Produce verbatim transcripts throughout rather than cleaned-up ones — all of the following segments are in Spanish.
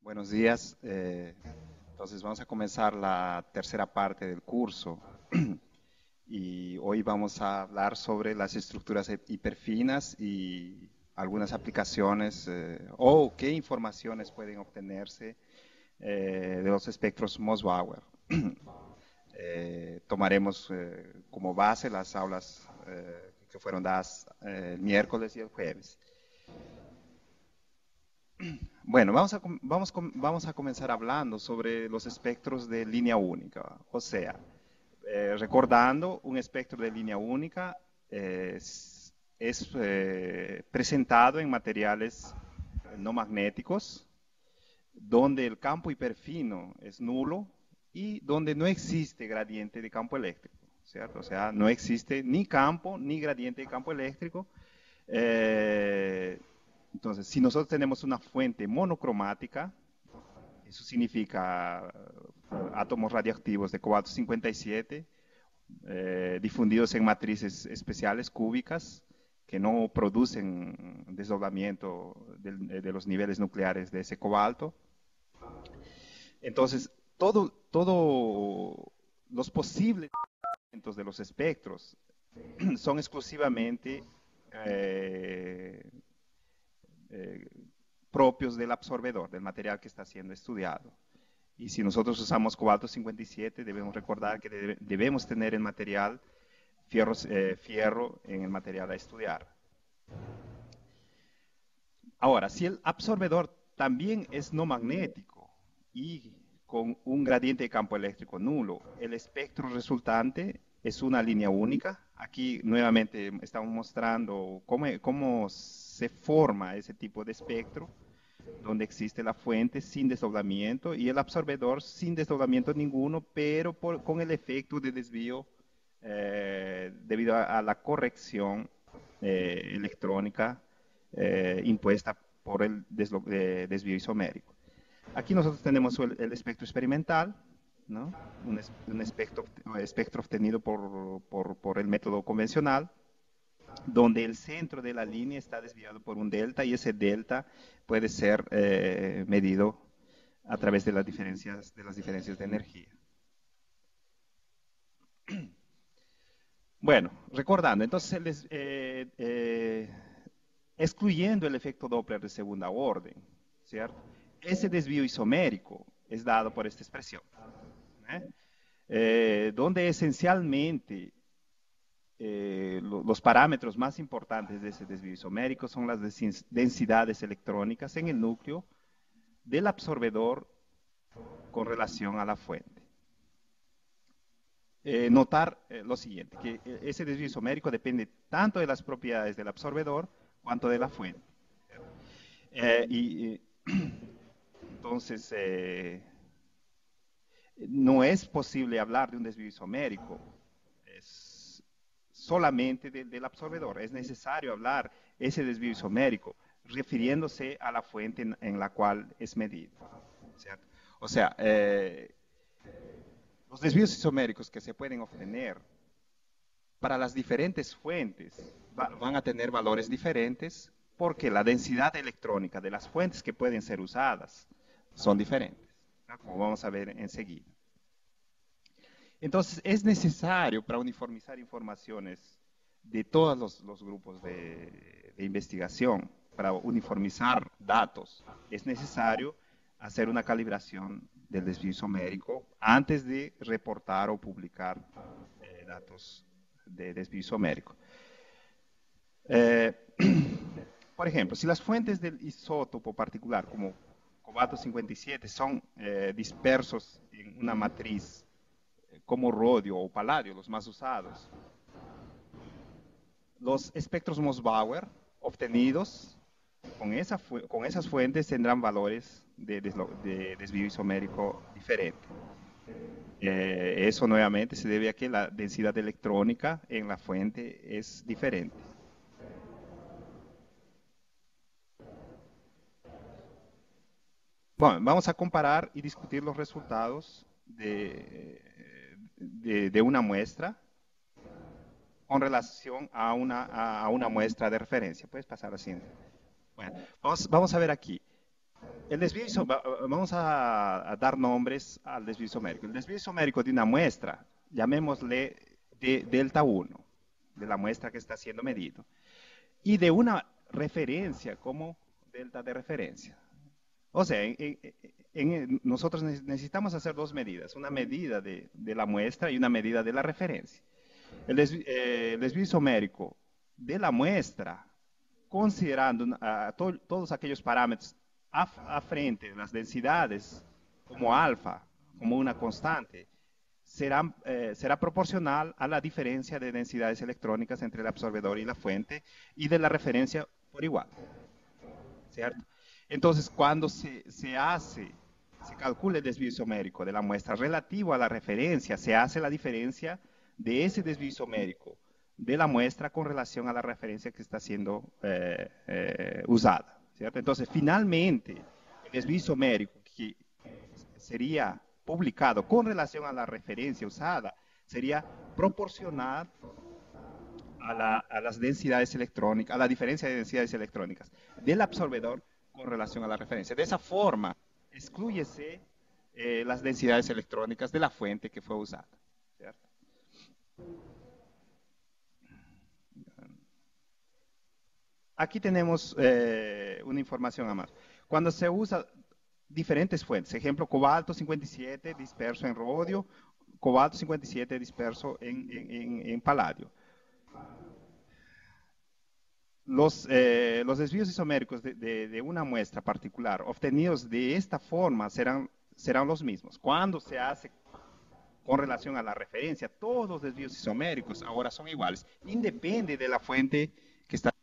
Buenos días. eh, entonces vamos a comenzar la tercera parte del curso y hoy vamos a hablar sobre las estructuras hi- hiperfinas y algunas aplicaciones eh, o qué informaciones pueden obtenerse eh, de los espectros Mossbauer. Eh, tomaremos eh, como base las aulas eh, que fueron dadas eh, el miércoles y el jueves. Bueno, vamos a, com- vamos, com- vamos a comenzar hablando sobre los espectros de línea única. O sea, eh, recordando, un espectro de línea única eh, es, es, eh, presentado en materiales no magnéticos, donde el campo hiperfino es nulo y donde no existe gradiente de campo eléctrico, ¿cierto? O sea, no existe ni campo ni gradiente de campo eléctrico. Eh, entonces, si nosotros tenemos una fuente monocromática, eso significa uh, átomos radiactivos de cobalto cincuenta y siete eh, difundidos en matrices especiales cúbicas que no producen desdoblamiento de, de los niveles nucleares de ese cobalto. Entonces, todo, todo los posibles elementos de los espectros son exclusivamente eh, eh, propios del absorbedor, del material que está siendo estudiado. Y si nosotros usamos cobalto cincuenta y siete, debemos recordar que debe, debemos tener el material fierro, eh, fierro en el material a estudiar. Ahora, si el absorbedor también es no magnético y con un gradiente de campo eléctrico nulo, el espectro resultante es una línea única. Aquí nuevamente estamos mostrando cómo, cómo se forma ese tipo de espectro, donde existe la fuente sin desdoblamiento y el absorbedor sin desdoblamiento ninguno, pero por, con el efecto de desvío eh, debido a, a, la corrección eh, electrónica eh, impuesta por el deslo, eh, desvío isomérico. Aquí nosotros tenemos el, el espectro experimental, ¿no? un, es, un espectro, espectro, obtenido por, por, por el método convencional, donde el centro de la línea está desviado por un delta y ese delta puede ser eh, medido a través de las diferencias de, las diferencias de energía. Bueno, recordando, entonces, eh, eh, excluyendo el efecto Doppler de segunda orden, ¿cierto? Ese desvío isomérico es dado por esta expresión, ¿eh? Eh, donde esencialmente eh, lo, los parámetros más importantes de ese desvío isomérico son las densidades electrónicas en el núcleo del absorbedor con relación a la fuente. Eh, notar eh, lo siguiente, que eh, ese desvío isomérico depende tanto de las propiedades del absorbedor cuanto de la fuente. Eh, y entonces, eh, no es posible hablar de un desvío isomérico es solamente de, del absorbedor. Es necesario hablar ese desvío isomérico refiriéndose a la fuente en, en la cual es medido, ¿cierto? O sea, eh, los desvíos isoméricos que se pueden obtener para las diferentes fuentes va, van a tener valores diferentes porque la densidad electrónica de las fuentes que pueden ser usadas son diferentes, ¿no? Como vamos a ver enseguida. Entonces, es necesario para uniformizar informaciones de todos los, los grupos de, de investigación, para uniformizar datos, es necesario hacer una calibración del desvío isomérico antes de reportar o publicar eh, datos de desvío isomérico. Eh, por ejemplo, si las fuentes del isótopo particular, como cobalto cincuenta y siete, son eh, dispersos en una matriz como rodio o paladio, los más usados, los espectros Mossbauer obtenidos con, esa con esas fuentes tendrán valores de, de desvío isomérico diferente. Eh, eso nuevamente se debe a que la densidad electrónica en la fuente es diferente. Bueno, vamos a comparar y discutir los resultados de, de, de una muestra con relación a una, a una muestra de referencia. Puedes pasar así. Bueno, vamos, vamos a ver aquí. El desvío iso- va- vamos a, a dar nombres al desvío isomérico. El desvío isomérico de una muestra, llamémosle de delta uno, de la muestra que está siendo medido, y de una referencia como delta de referencia. O sea, en- en- en- nosotros necesitamos hacer dos medidas, una medida de, de la muestra y una medida de la referencia. El, desvi- eh, el desvío isomérico de la muestra, considerando uh, to todos aquellos parámetros a, a, frente de las densidades, como alfa, como una constante, será, eh, será proporcional a la diferencia de densidades electrónicas entre el absorbedor y la fuente y de la referencia por igual, ¿cierto? Entonces, cuando se, se hace, se calcula el desvío isomérico de la muestra relativo a la referencia, se hace la diferencia de ese desvío isomérico de la muestra con relación a la referencia que está siendo eh, eh, usada, ¿cierto? Entonces, finalmente, el desvío isomérico que sería publicado con relación a la referencia usada sería proporcional a, la, a las densidades electrónicas, a la diferencia de densidades electrónicas del absorbedor con relación a la referencia. De esa forma, excluyese eh, las densidades electrónicas de la fuente que fue usada, ¿cierto? Aquí tenemos eh, una información a más. Cuando se usa diferentes fuentes, ejemplo, cobalto cincuenta y siete disperso en rodio, cobalto cincuenta y siete disperso en, en, en, en paladio. Los, eh, los desvíos isoméricos de, de, de, una muestra particular obtenidos de esta forma serán, serán los mismos. Cuando se hace con relación a la referencia, todos los desvíos isoméricos ahora son iguales, independe de la fuente que está.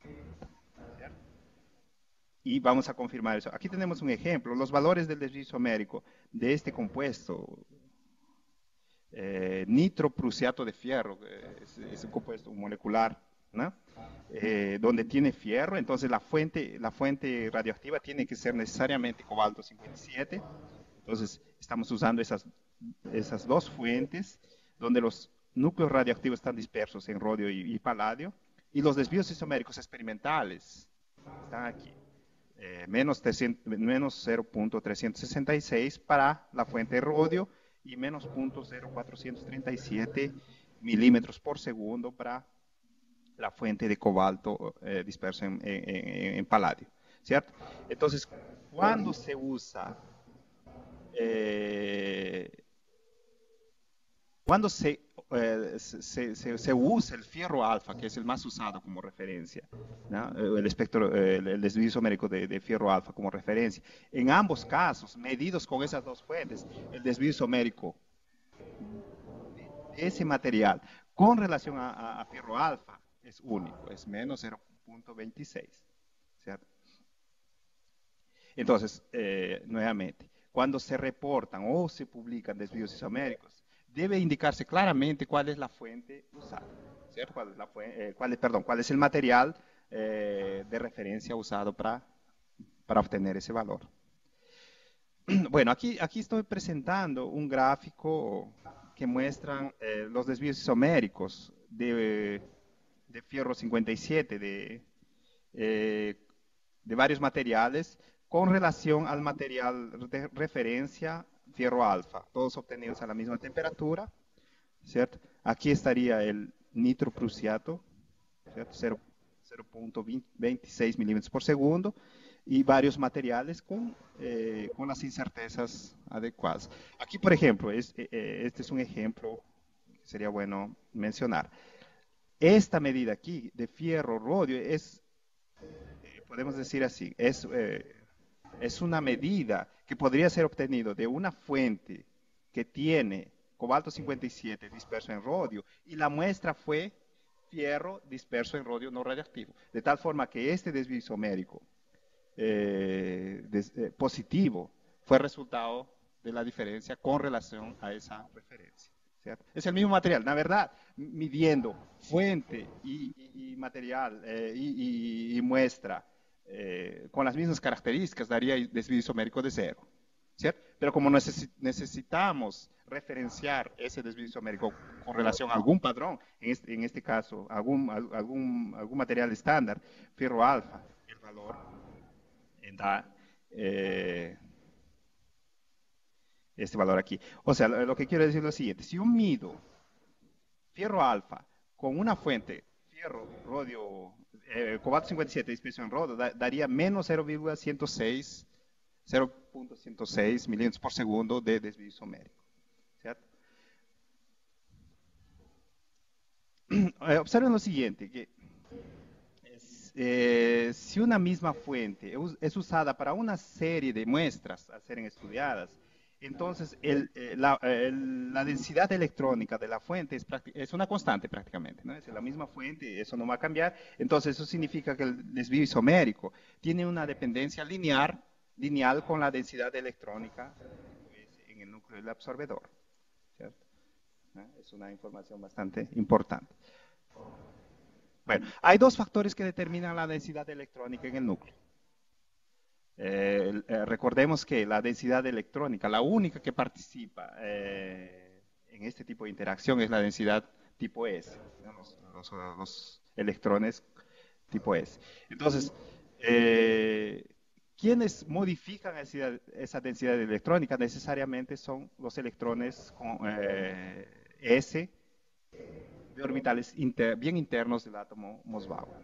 Y vamos a confirmar eso. Aquí tenemos un ejemplo. Los valores del desvío isomérico de este compuesto, eh, nitroprusiato de fierro, eh, es, es un compuesto molecular, ¿no? Eh, donde tiene fierro, entonces la fuente, la fuente radioactiva tiene que ser necesariamente cobalto cincuenta y siete. Entonces estamos usando esas, esas dos fuentes, donde los núcleos radioactivos están dispersos en rodio y, y paladio, y los desvíos isoméricos experimentales están aquí. Eh, menos, menos cero punto trescientos sesenta y seis para la fuente de rodio y menos cero punto cero cuatrocientos treinta y siete milímetros por segundo para la fuente de cobalto eh, disperso en, en, en, paladio, ¿cierto? Entonces, cuando se usa, eh, cuando se, eh, se, se, se, usa el fierro alfa, que es el más usado como referencia, ¿no? el espectro, el, el desvío isomérico de, de fierro alfa como referencia, en ambos casos, medidos con esas dos fuentes, el desvío isomérico de ese material con relación a, a, a fierro alfa es único, es menos cero punto veintiséis, ¿cierto? Entonces, eh, nuevamente, cuando se reportan o se publican desvíos isoméricos, debe indicarse claramente cuál es la fuente usada, ¿cierto? Cuál es, la fuente, eh, cuál es, perdón, cuál es el material eh, de referencia usado para, para obtener ese valor. Bueno, aquí, aquí estoy presentando un gráfico que muestra eh, los desvíos isoméricos de, de fierro cincuenta y siete, de, eh, de varios materiales, con relación al material de referencia fierro alfa, todos obtenidos a la misma temperatura, ¿cierto? Aquí estaría el nitroprusiato, cero punto veintiséis milímetros por segundo, y varios materiales con, eh, con las incertezas adecuadas. Aquí, por ejemplo, es, eh, este es un ejemplo que sería bueno mencionar. Esta medida aquí de fierro rodio es, eh, podemos decir así, es... Eh, es una medida que podría ser obtenida de una fuente que tiene cobalto cincuenta y siete disperso en rodio y la muestra fue fierro disperso en rodio no radiactivo. De tal forma que este desvío isomérico eh, des, eh, positivo fue resultado de la diferencia con relación a esa referencia, ¿cierto? Es el mismo material, la verdad, midiendo fuente y, y, y material eh, y, y, y muestra Eh, con las mismas características, daría desvío isomérico de cero, ¿cierto? Pero como necesi necesitamos referenciar ese desvío isomérico con relación a algún padrón, en este, en este caso, algún, algún, algún material estándar, fierro alfa, el valor da eh, este valor aquí. O sea, lo, lo que quiero decir es lo siguiente. Si yo mido fierro alfa con una fuente, fierro, rodio, eh, cobalto cincuenta y siete, dispersión en rodio, da, daría menos cero punto ciento seis, cero punto ciento seis milímetros por segundo de desvío isomérico. ¿Cierto? Eh, observen lo siguiente, que es, eh, si una misma fuente es usada para una serie de muestras a ser estudiadas, entonces el, eh, la, el, la, densidad electrónica de la fuente es, es una constante prácticamente, ¿no? Es la misma fuente, eso no va a cambiar. Entonces eso significa que el desvío isomérico tiene una dependencia lineal, lineal con la densidad electrónica pues, en el núcleo del absorbedor, ¿cierto? ¿Eh? Es una información bastante importante. Bueno, hay dos factores que determinan la densidad electrónica en el núcleo. Eh, eh, recordemos que la densidad electrónica, la única que participa eh, en este tipo de interacción es la densidad tipo S, ¿no? los, los, los, electrones tipo S. Entonces, eh, quienes modifican esa, esa densidad electrónica necesariamente son los electrones con eh, S de orbitales inter, bien internos del átomo Mossbauer.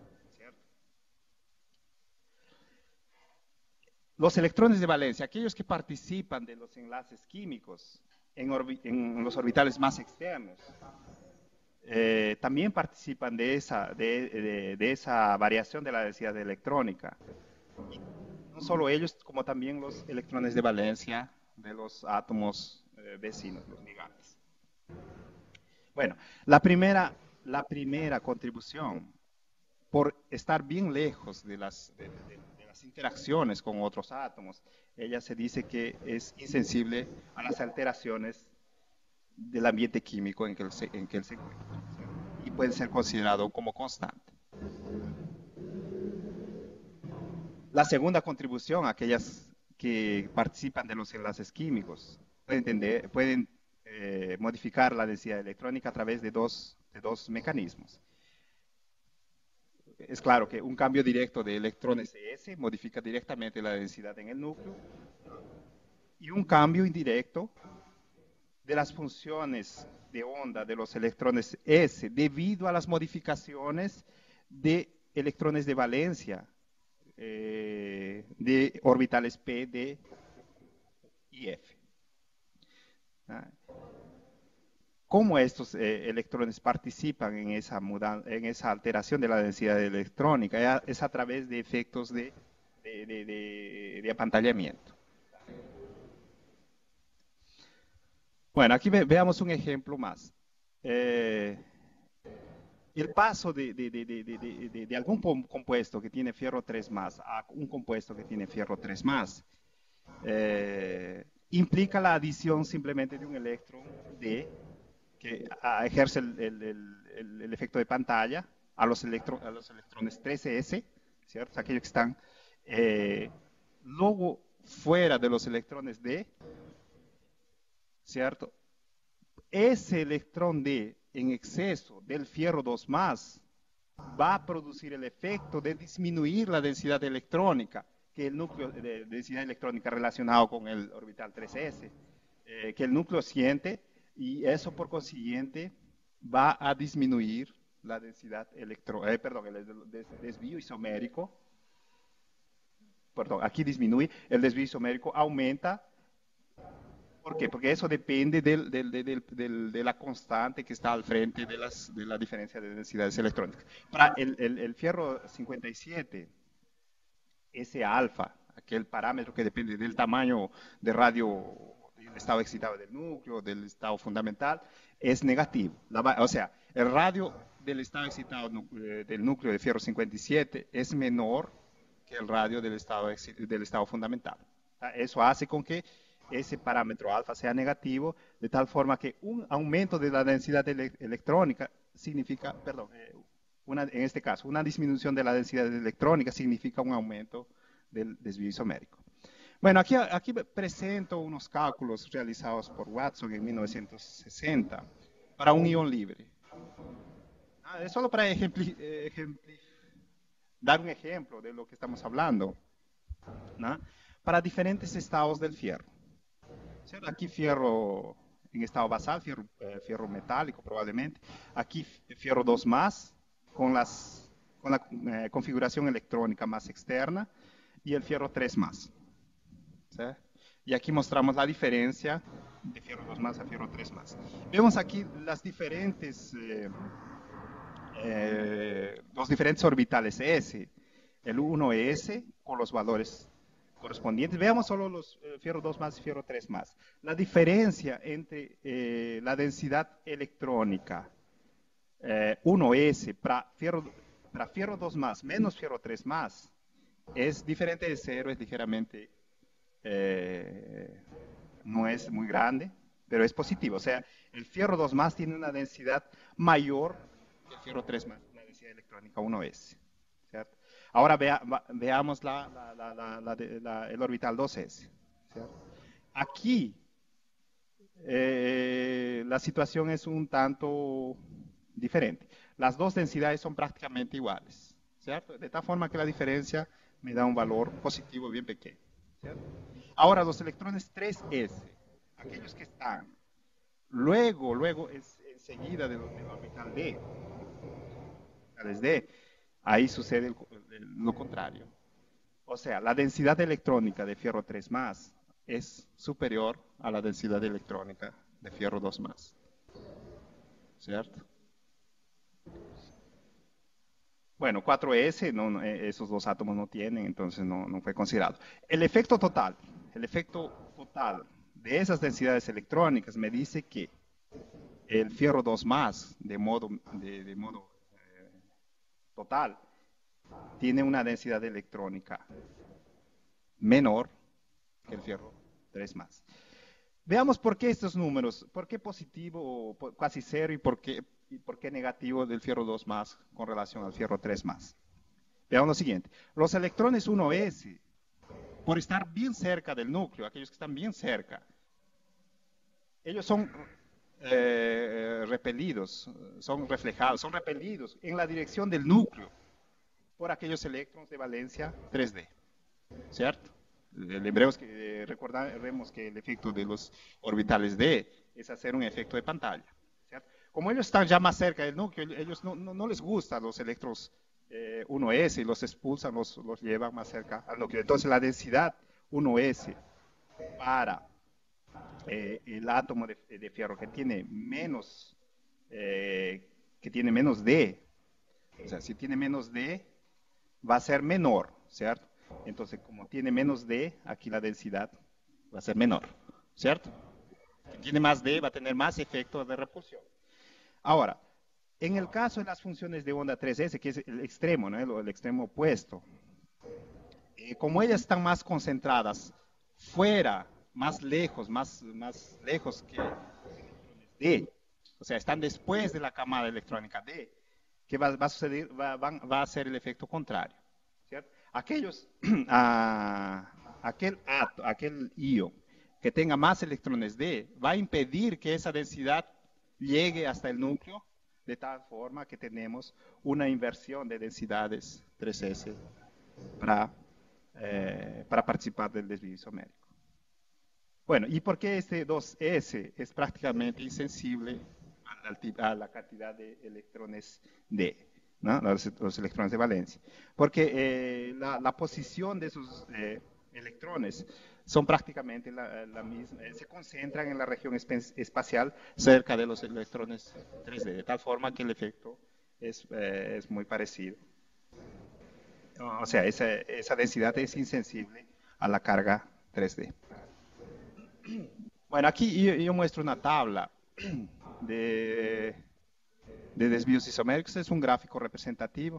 Los electrones de valencia, aquellos que participan de los enlaces químicos en, en los orbitales más externos, eh, también participan de esa, de, de, de esa variación de la densidad electrónica. Y no solo ellos, como también los electrones de valencia de los átomos eh, vecinos, los ligantes. Bueno, la primera, la primera contribución, por estar bien lejos de las, de, de, de las interacciones con otros átomos, ella se dice que es insensible a las alteraciones del ambiente químico en que él se, en que él se encuentra, ¿sí? Y puede ser considerado como constante. La segunda contribución, aquellas que participan de los enlaces químicos, pueden, entender, pueden eh, modificar la densidad electrónica a través de dos, de dos mecanismos. Es claro que un cambio directo de electrones S modifica directamente la densidad en el núcleo, y un cambio indirecto de las funciones de onda de los electrones S debido a las modificaciones de electrones de valencia eh, de orbitales P, D y F. ¿Ah? ¿Cómo estos eh, electrones participan en esa, en esa alteración de la densidad electrónica? Es a través de efectos de, de, de, de, de apantallamiento. Bueno, aquí ve, veamos un ejemplo más. Eh, el paso de, de, de, de, de algún compuesto que tiene fierro tres más a un compuesto que tiene fierro tres más eh, implica la adición simplemente de un electrón D que a, ejerce el, el, el, el, efecto de pantalla a los, electro, a los electrones tres S, ¿cierto? Aquellos que están eh, luego fuera de los electrones D, ¿cierto? Ese electrón D en exceso del fierro dos más va a producir el efecto de disminuir la densidad electrónica, que el núcleo de densidad electrónica relacionado con el orbital tres S, eh, que el núcleo siente, y eso por consiguiente va a disminuir la densidad electrónica, eh, perdón, el desvío isomérico, perdón, aquí disminuye, el desvío isomérico aumenta. ¿Por qué? Porque eso depende del, del, del, del, de la constante que está al frente de, las, de la diferencia de densidades electrónicas. Para el, el, el fierro cincuenta y siete, ese alfa, aquel parámetro que depende del tamaño de radio, del estado excitado del núcleo, del estado fundamental, es negativo. La, o sea, el radio del estado excitado del núcleo de fierro cincuenta y siete es menor que el radio del estado, del estado fundamental. Eso hace con que ese parámetro alfa sea negativo, de tal forma que un aumento de la densidad ele electrónica significa, perdón, eh, una, en este caso, una disminución de la densidad electrónica significa un aumento del desvío isomérico. Bueno, aquí, aquí presento unos cálculos realizados por Watson en mil novecientos sesenta para un ion libre. Ah, es solo para ejempli ejempli dar un ejemplo de lo que estamos hablando, ¿no? para diferentes estados del fierro. ¿Cierto? Aquí fierro en estado basal, fierro, eh, fierro metálico probablemente. Aquí fierro dos más, con, las, con la eh, configuración electrónica más externa, y el fierro tres más. ¿Sí? Y aquí mostramos la diferencia de fierro dos más a fierro tres más. Vemos aquí las diferentes, eh, eh, los diferentes orbitales S. El uno S con los valores correspondientes. Veamos solo los eh, fierro dos más y fierro tres más. La diferencia entre eh, la densidad electrónica eh, uno S para fierro, para fierro dos más menos fierro tres más es diferente de cero, es ligeramente, eh, no es muy grande, pero es positivo. O sea, el fierro dos más tiene una densidad mayor que el fierro tres más, una densidad electrónica uno S. ¿Cierto? Ahora vea, va, veamos la, la, la, la, el orbital dos S. ¿Cierto? Aquí eh, la situación es un tanto diferente. Las dos densidades son prácticamente iguales, ¿cierto? De tal forma que la diferencia me da un valor positivo bien pequeño, ¿cierto? Ahora, los electrones tres S, aquellos que están luego, luego es enseguida del, del orbital D, D, ahí sucede el, el, lo contrario. O sea, la densidad electrónica de fierro tres más es superior a la densidad electrónica de fierro dos más. ¿Cierto? Bueno, cuatro S, no, no, esos dos átomos no tienen, entonces no, no fue considerado. El efecto total, el efecto total de esas densidades electrónicas me dice que el fierro dos más, de modo, de, de modo eh, total, tiene una densidad electrónica menor que el fierro tres más. Veamos por qué estos números, por qué positivo, por, casi cero, y por qué, y por qué negativo del fierro dos más con relación al fierro tres más. Veamos lo siguiente. Los electrones uno S, por estar bien cerca del núcleo, aquellos que están bien cerca, ellos son eh, repelidos, son reflejados, son repelidos en la dirección del núcleo por aquellos electrones de valencia tres D, ¿cierto? Lembremos que, recordaremos que el efecto de los orbitales D es hacer un efecto de pantalla, ¿cierto? Como ellos están ya más cerca del núcleo, ellos no, no, no les gustan los electrones eh, uno S y los expulsan, los, los llevan más cerca al núcleo. Entonces la densidad uno S para eh, el átomo de, de fierro que tiene menos, eh, que tiene menos D, o sea, si tiene menos D, va a ser menor, ¿cierto? Entonces, como tiene menos D, aquí la densidad va a ser menor, ¿cierto? Si tiene más D, va a tener más efecto de repulsión. Ahora, en el caso de las funciones de onda tres S, que es el extremo, ¿no? el, el extremo opuesto, eh, como ellas están más concentradas fuera, más lejos, más, más lejos que los electrones D, o sea, están después de la camada electrónica D, ¿qué va, va a suceder? Va, va, va a ser el efecto contrario, ¿cierto? Aquellos, a, aquel, ato, aquel ion que tenga más electrones D va a impedir que esa densidad llegue hasta el núcleo, de tal forma que tenemos una inversión de densidades tres S para, eh, para participar del desvío isomérico. Bueno, ¿y por qué este dos S es prácticamente insensible a, a la cantidad de electrones D? ¿No? Los, los electrones de valencia. Porque eh, la, la posición de esos eh, electrones son prácticamente la, la misma, eh, se concentran en la región espacial cerca de los electrones tres D, de tal forma que el efecto es, eh, es muy parecido. O sea, esa, esa densidad es insensible a la carga tres D. Bueno, aquí yo, yo muestro una tabla de, de desvíos isoméricos, es un gráfico representativo.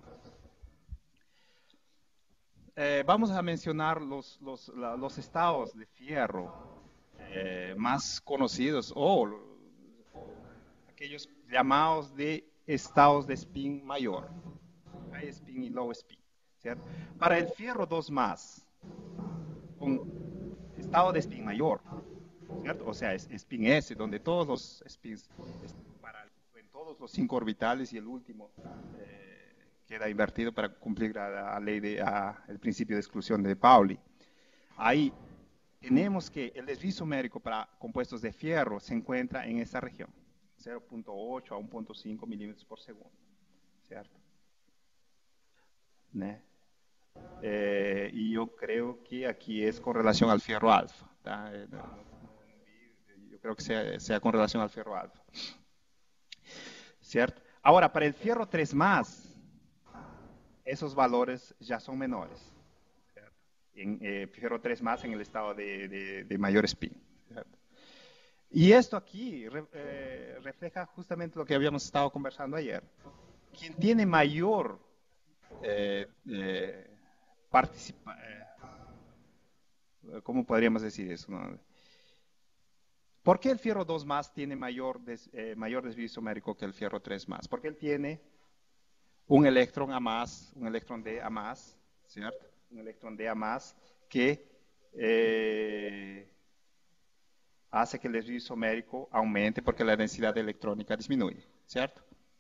Eh, vamos a mencionar los, los, la, los estados de fierro eh, más conocidos o aquellos llamados de estados de spin mayor, high spin y low spin, ¿cierto? Para el fierro dos más, con estado de spin mayor, ¿cierto? O sea, es spin S, donde todos los spins, para, en todos los cinco orbitales y el último eh, queda invertido para cumplir a la ley de, a, el principio de exclusión de Pauli. Ahí tenemos que el desvío isomérico para compuestos de fierro se encuentra en esta región, cero punto ocho a uno punto cinco milímetros por segundo, ¿cierto? ¿Ne? Eh, y yo creo que aquí es con relación al fierro alfa, ¿tá? Eh, no, no, yo creo que sea, sea con relación al fierro alfa, ¿cierto? Ahora, para el fierro tres más, esos valores ya son menores, ¿cierto? En eh, fierro tres más en el estado de, de, de mayor spin, ¿cierto? Y esto aquí re, eh, refleja justamente lo que habíamos estado conversando ayer. Quien tiene mayor eh, eh, participa, eh, ¿cómo podríamos decir eso? ¿No? ¿Por qué el fierro dos más tiene mayor, des, eh, mayor desvío isomérico que el fierro tres más? Porque él tiene un electrón A más, un electrón D A más, ¿cierto? Un electrón D A más que eh, hace que el desvío isomérico aumente porque la densidad electrónica disminuye, ¿cierto?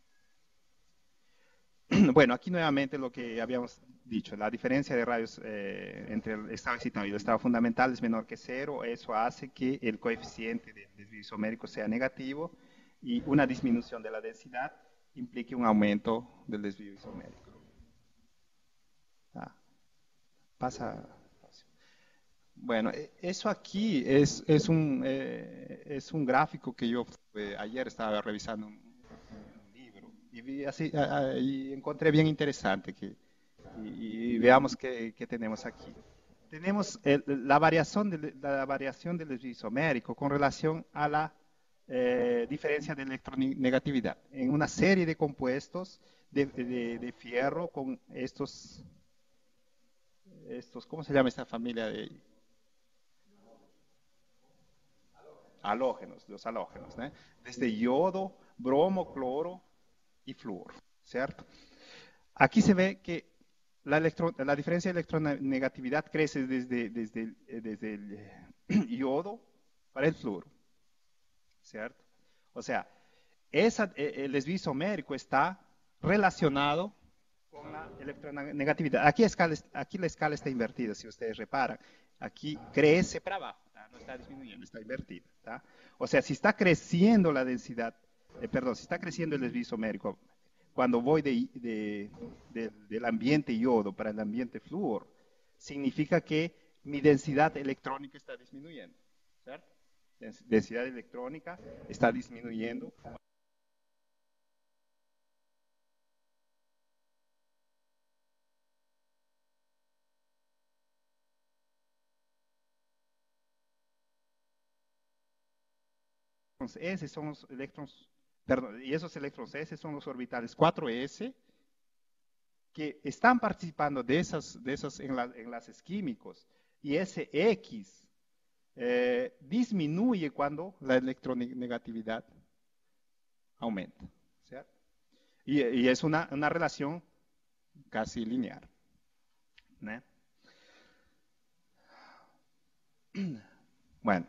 Bueno, aquí nuevamente lo que habíamos dicho, la diferencia de radios eh, entre el estado excitado y el estado fundamental es menor que cero, eso hace que el coeficiente del desvío isomérico sea negativo y una disminución de la densidad implique un aumento del desvío isomérico. Ah, pasa. Bueno, eso aquí es, es, un, eh, es un gráfico que yo eh, ayer estaba revisando un, un libro y, vi así, a, a, y encontré bien interesante que, y, y veamos qué, qué tenemos aquí. Tenemos el, la, variación de, la variación del desvío isomérico con relación a la eh, diferencia de electronegatividad en una serie de compuestos de, de, de fierro con estos, estos, ¿cómo se llama esta familia de halógenos, los halógenos, ¿eh? Desde yodo, bromo, cloro y flúor, ¿cierto? Aquí se ve que la, electro, la diferencia de electronegatividad crece desde, desde, desde el yodo para el flúor, ¿cierto? O sea, esa, el desvío isomérico está relacionado con la electronegatividad. Aquí, escala, aquí la escala está invertida, si ustedes reparan. Aquí crece para abajo, ¿tá? No está disminuyendo, está invertida, ¿tá? O sea, si está creciendo la densidad, eh, perdón, si está creciendo el desvío isomérico, cuando voy de, de, de, del ambiente yodo para el ambiente flúor, significa que mi densidad electrónica está disminuyendo, ¿cierto? Densidad electrónica está disminuyendo. S son los electrones, perdón, y esos electrones S son los orbitales cuatro S que están participando de esas, de esos enlaces químicos, y ese X eh, disminuye cuando la electronegatividad aumenta, ¿cierto? Y, y es una, una relación casi lineal, ¿no? Bueno,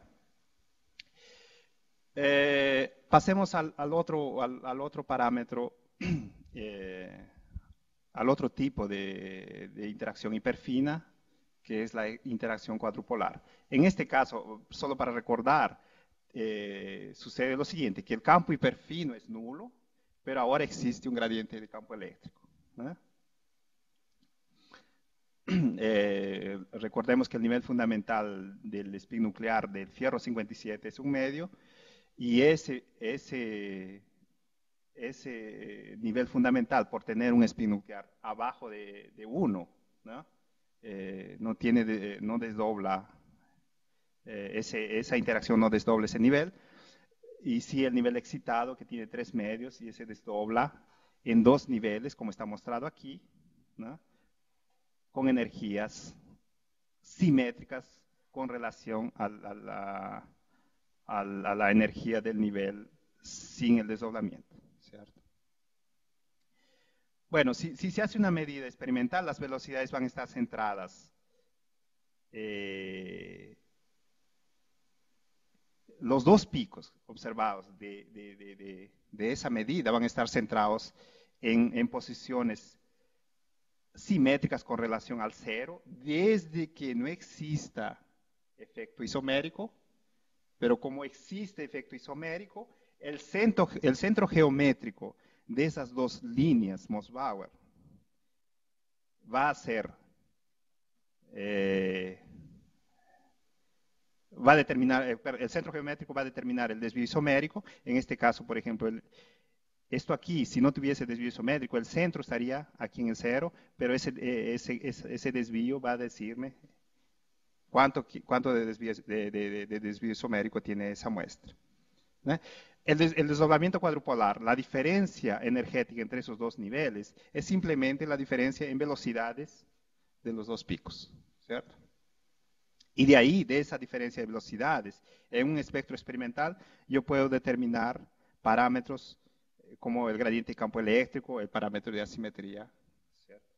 eh, pasemos al, al, otro, al, al, otro parámetro, eh, al otro tipo de, de interacción hiperfina, que es la interacción cuadrupolar. En este caso, solo para recordar, eh, sucede lo siguiente, que el campo hiperfino es nulo, pero ahora existe un gradiente de campo eléctrico, ¿no? Eh, recordemos que el nivel fundamental del spin nuclear del fierro cincuenta y siete es un medio, y ese, ese, ese nivel fundamental, por tener un spin nuclear abajo de, de uno, ¿no? Eh, no, tiene de, no desdobla, eh, ese, esa interacción no desdobla ese nivel, y sí el nivel excitado, que tiene tres medios, y ese desdobla en dos niveles, como está mostrado aquí, ¿no? Con energías simétricas con relación a, a, la, a, la, a la energía del nivel sin el desdoblamiento, ¿cierto? Bueno, si, si se hace una medida experimental, las velocidades van a estar centradas. Eh, los dos picos observados de, de, de, de, de esa medida van a estar centrados en, en posiciones simétricas con relación al cero, desde que no exista efecto isomérico, pero como existe efecto isomérico, el centro, el centro geométrico de esas dos líneas Moss-Bauer va a ser, eh, va a determinar, eh, el centro geométrico va a determinar el desvío isomérico. En este caso, por ejemplo, el, esto aquí, si no tuviese desvío isométrico, el centro estaría aquí en el cero, pero ese, eh, ese, ese, ese desvío va a decirme cuánto, cuánto de, desvío, de, de, de desvío isomérico tiene esa muestra. ¿Eh? El, des, el desdoblamiento cuadrupolar, la diferencia energética entre esos dos niveles es simplemente la diferencia en velocidades de los dos picos, ¿cierto? Y de ahí, de esa diferencia de velocidades, en un espectro experimental, yo puedo determinar parámetros como el gradiente de campo eléctrico, el parámetro de asimetría, ¿cierto?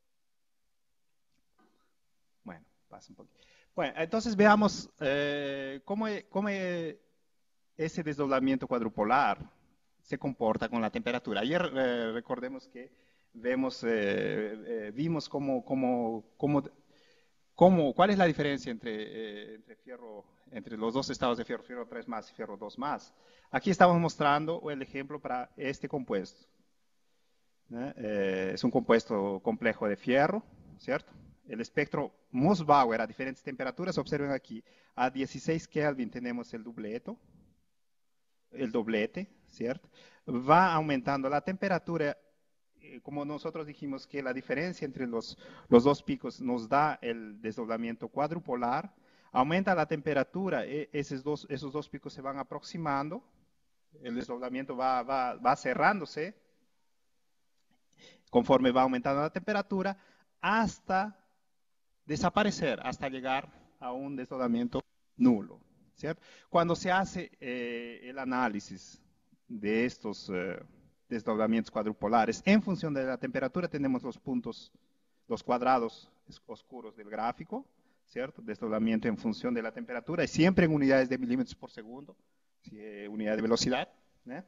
Bueno, pasa un poquito. Bueno, entonces veamos eh, cómo, cómo ese desdoblamiento cuadrupolar se comporta con la temperatura. Ayer eh, recordemos que vemos, eh, eh, vimos cómo, cómo, cómo, cómo, cuál es la diferencia entre, eh, entre, fierro, entre los dos estados de fierro, fierro tres más y fierro dos más. Aquí estamos mostrando el ejemplo para este compuesto. ¿Eh? Eh, es un compuesto complejo de fierro, ¿cierto? El espectro Moss-Bauer a diferentes temperaturas, observen aquí, a dieciséis Kelvin tenemos el dubleto, el doblete, ¿cierto? Va aumentando la temperatura, eh, como nosotros dijimos que la diferencia entre los, los dos picos nos da el desdoblamiento cuadrupolar, aumenta la temperatura, eh, esos, dos, esos dos picos se van aproximando, el desdoblamiento va, va, va cerrándose, conforme va aumentando la temperatura, hasta desaparecer, hasta llegar a un desdoblamiento nulo. ¿Cierto? Cuando se hace eh, el análisis de estos eh, desdoblamientos cuadrupolares, en función de la temperatura tenemos los puntos, los cuadrados oscuros del gráfico, ¿cierto? Desdoblamiento en función de la temperatura, y siempre en unidades de milímetros por segundo, ¿sí? eh, unidad de velocidad. ¿eh?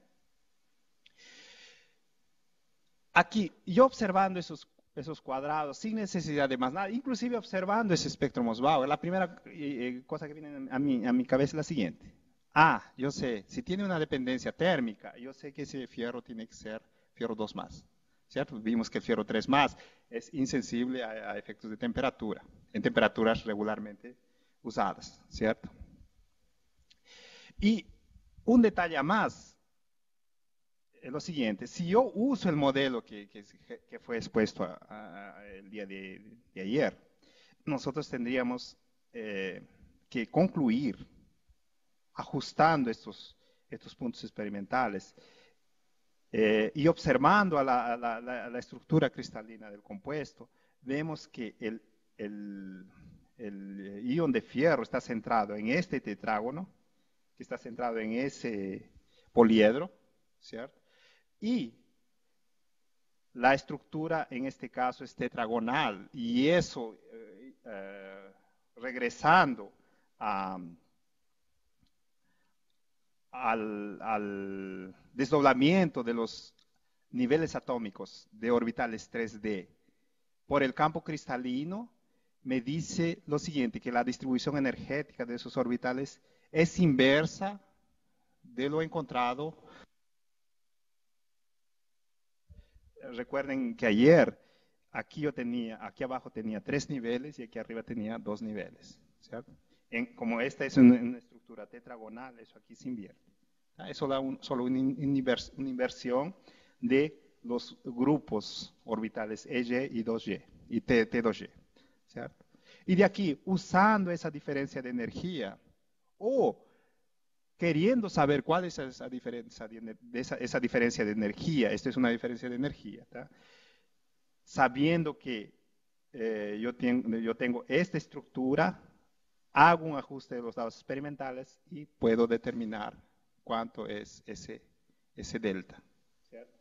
Aquí, yo observando esos esos cuadrados, sin necesidad de más nada, inclusive observando ese espectro Moss-Bauer, la primera eh, cosa que viene a mi, a mi cabeza es la siguiente. Ah, yo sé, si tiene una dependencia térmica, yo sé que ese fierro tiene que ser fierro dos más, ¿cierto? Vimos que el fierro tres más es insensible a, a efectos de temperatura, en temperaturas regularmente usadas, ¿cierto? Y un detalle más, es lo siguiente, si yo uso el modelo que, que, que fue expuesto a, a, a el día de, de, ayer, nosotros tendríamos eh, que concluir ajustando estos, estos puntos experimentales eh, y observando a la, a, la, a la estructura cristalina del compuesto, vemos que el, el, el ion de fierro está centrado en este tetrágono, que está centrado en ese poliedro, ¿cierto? Y la estructura en este caso es tetragonal, y eso, eh, eh, regresando a, al, al desdoblamiento de los niveles atómicos de orbitales tres D por el campo cristalino, me dice lo siguiente, que la distribución energética de esos orbitales es inversa de lo encontrado. Recuerden que ayer aquí yo tenía, aquí abajo tenía tres niveles y aquí arriba tenía dos niveles, ¿cierto? En, como esta es una, una estructura tetragonal, eso aquí se invierte. ¿tá? Eso da un, solo una, invers, una inversión de los grupos orbitales E Y y dos Y, y T, T dos Y, ¿cierto? Y de aquí, usando esa diferencia de energía, o queriendo saber cuál es esa diferencia de, esa, esa diferencia de energía, esta es una diferencia de energía, ¿tá? Sabiendo que eh, yo, tengo, yo tengo esta estructura, hago un ajuste de los datos experimentales y puedo determinar cuánto es ese, ese delta. ¿Cierto?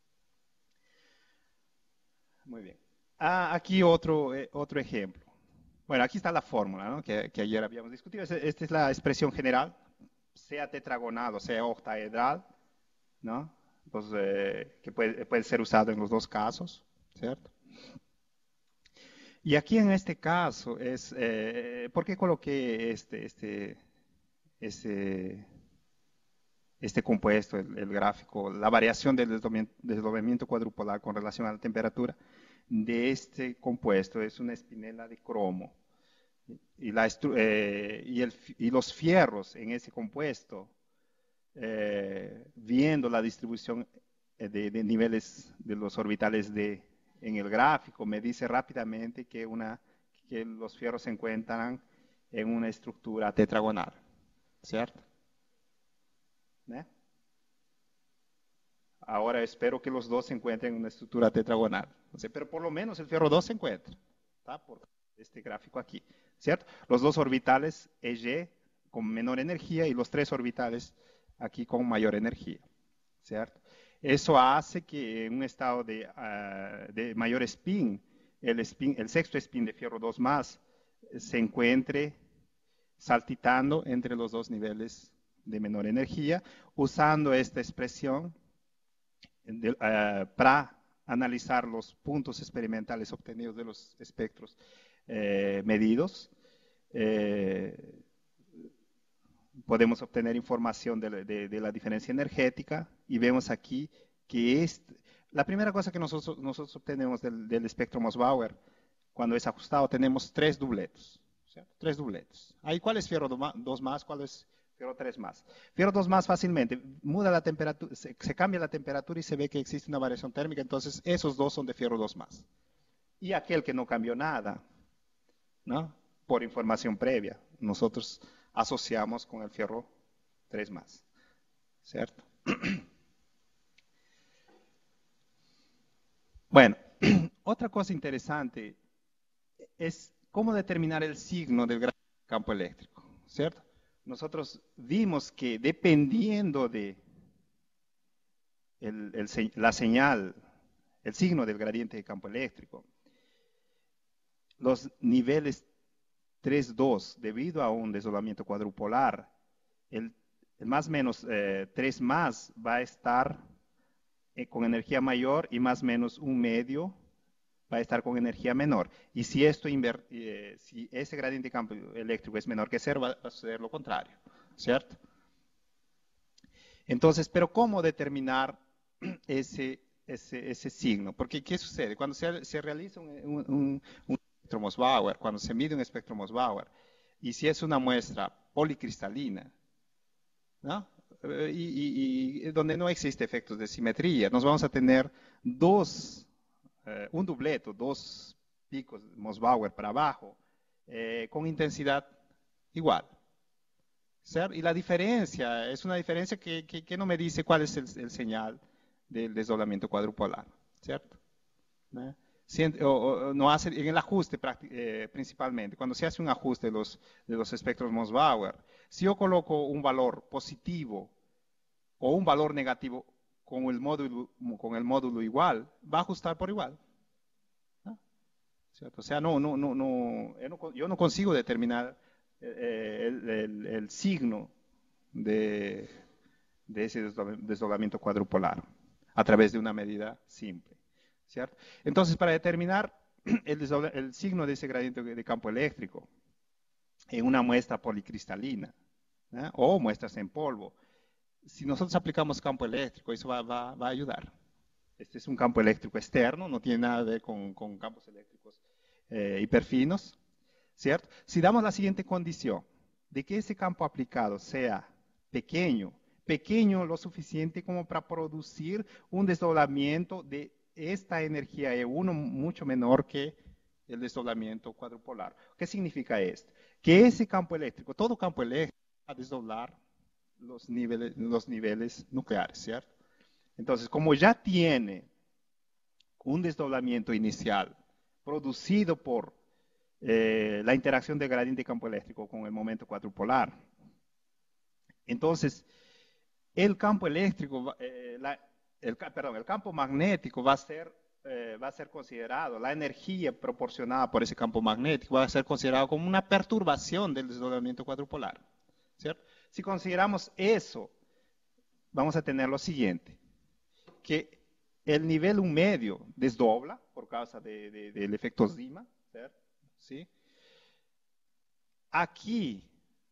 Muy bien. Ah, aquí otro, eh, otro ejemplo. Bueno, aquí está la fórmula, ¿no? que, que ayer habíamos discutido. Esta es la expresión general, sea tetragonal o sea octaedral, ¿no? Pues, eh, que puede, puede ser usado en los dos casos, ¿cierto? Y aquí en este caso es, eh, ¿por qué coloqué este, este, este, este compuesto, el, el gráfico, la variación del desdoblamiento, desdoblamiento cuadrupolar con relación a la temperatura de este compuesto? Es una espinela de cromo. Y, la, eh, y, el, y los fierros en ese compuesto, eh, viendo la distribución de, de niveles de los orbitales de, en el gráfico, me dice rápidamente que, una, que los fierros se encuentran en una estructura tetragonal, ¿cierto? ¿Eh? Ahora espero que los dos se encuentren en una estructura tetragonal, o sea, pero por lo menos el fierro dos se encuentra, ¿está? Por este gráfico aquí, ¿cierto? Los dos orbitales E Y con menor energía y los tres orbitales aquí con mayor energía, ¿cierto? Eso hace que en un estado de, uh, de mayor spin el, spin, el sexto spin de fierro dos más se encuentre saltitando entre los dos niveles de menor energía, usando esta expresión de, uh, para analizar los puntos experimentales obtenidos de los espectros eh, medidos. Eh, podemos obtener información de, de, de la diferencia energética y vemos aquí que es la primera cosa que nosotros, nosotros obtenemos del, del espectro Mossbauer, cuando es ajustado, tenemos tres dubletos, ¿cierto? Tres dubletos. Ahí, ¿cuál es fierro dos más? ¿Cuál es fierro tres más? Fierro dos más fácilmente muda la temperatura, se, se cambia la temperatura y se ve que existe una variación térmica, entonces esos dos son de fierro dos más. Y aquel que no cambió nada, ¿no? Por información previa, nosotros asociamos con el fierro tres más, ¿cierto? Bueno, otra cosa interesante es cómo determinar el signo del campo eléctrico, ¿cierto? Nosotros vimos que dependiendo de el, el, la señal, el signo del gradiente de campo eléctrico, los niveles tres dos, debido a un desdoblamiento cuadrupolar, el, el más menos eh, tres más va a estar eh, con energía mayor y más menos un medio va a estar con energía menor. Y si, esto eh, si ese gradiente de campo eléctrico es menor que cero, va a suceder lo contrario, ¿cierto? Entonces, pero ¿cómo determinar ese, ese, ese signo? Porque ¿qué sucede? Cuando se, se realiza un, un, un espectro Mossbauer, cuando se mide un espectro Mossbauer, y si es una muestra policristalina, ¿no? Y, y, y donde no existe efectos de simetría, nos vamos a tener dos, eh, un dubleto, dos picos Mossbauer para abajo, eh, con intensidad igual, ¿cierto? Y la diferencia es una diferencia que, que, que no me dice cuál es el, el señal del desdoblamiento cuadrupolar, ¿cierto? ¿No? Si, o, o, no hace, en el ajuste eh, principalmente, cuando se hace un ajuste de los, de los espectros Mossbauer, si yo coloco un valor positivo o un valor negativo con el módulo, con el módulo igual, va a ajustar por igual, ¿no? ¿Cierto? O sea, no, no, no, no, yo, no, yo no consigo determinar eh, el, el, el signo de, de ese desdoblamiento cuadrupolar a través de una medida simple, ¿cierto? Entonces, para determinar el, el signo de ese gradiente de campo eléctrico en una muestra policristalina, ¿eh? O muestras en polvo, si nosotros aplicamos campo eléctrico, eso va, va, va a ayudar. Este es un campo eléctrico externo, no tiene nada que ver con, con campos eléctricos eh, hiperfinos, ¿cierto? Si damos la siguiente condición, de que ese campo aplicado sea pequeño, pequeño lo suficiente como para producir un desdoblamiento de esta energía E uno mucho menor que el desdoblamiento cuadrupolar. ¿Qué significa esto? Que ese campo eléctrico, todo campo eléctrico va a desdoblar los niveles, los niveles nucleares, ¿cierto? Entonces, como ya tiene un desdoblamiento inicial producido por eh, la interacción del gradiente de campo eléctrico con el momento cuadrupolar, entonces el campo eléctrico, eh, la, el, perdón, el campo magnético va a ser eh, va a ser considerado, la energía proporcionada por ese campo magnético va a ser considerado como una perturbación del desdoblamiento cuadrupolar, ¿cierto? Si consideramos eso, vamos a tener lo siguiente, que el nivel un medio desdobla por causa de, de, del efecto Zima, ¿cierto? ¿Sí? Aquí,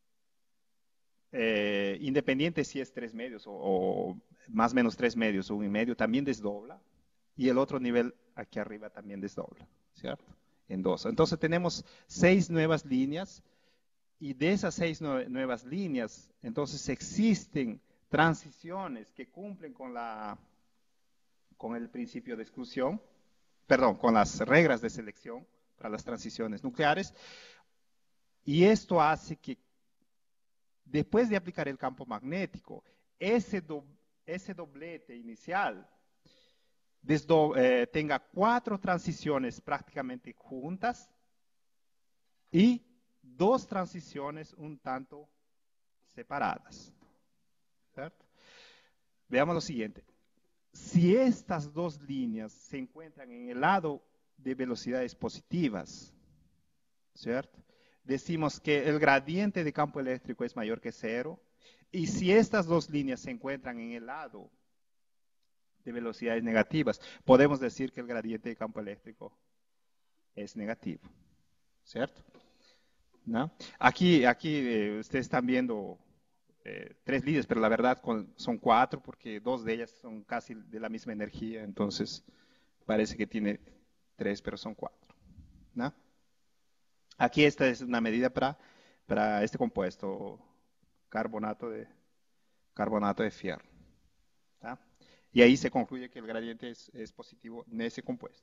eh, independiente si es tres medios o, o más o menos tres medios o un y medio, también desdobla. Y el otro nivel aquí arriba también desdobla, ¿cierto? En dos. Entonces tenemos seis nuevas líneas y de esas seis nue nuevas líneas, entonces existen transiciones que cumplen con, la, con el principio de exclusión, perdón, con las reglas de selección para las transiciones nucleares. Y esto hace que después de aplicar el campo magnético, ese, do, ese doblete inicial desdo, eh, tenga cuatro transiciones prácticamente juntas y dos transiciones un tanto separadas. ¿Cierto? Veamos lo siguiente. Si estas dos líneas se encuentran en el lado de velocidades positivas, ¿cierto? Decimos que el gradiente de campo eléctrico es mayor que cero. Y si estas dos líneas se encuentran en el lado de velocidades negativas, podemos decir que el gradiente de campo eléctrico es negativo, ¿cierto? ¿No? Aquí, aquí eh, ustedes están viendo eh, tres líneas, pero la verdad con, son cuatro porque dos de ellas son casi de la misma energía, entonces parece que tiene tres, pero son cuatro, ¿no? Aquí esta es una medida para, para este compuesto, carbonato de, carbonato de fierro. ¿Tá? Y ahí se concluye que el gradiente es, es positivo en ese compuesto.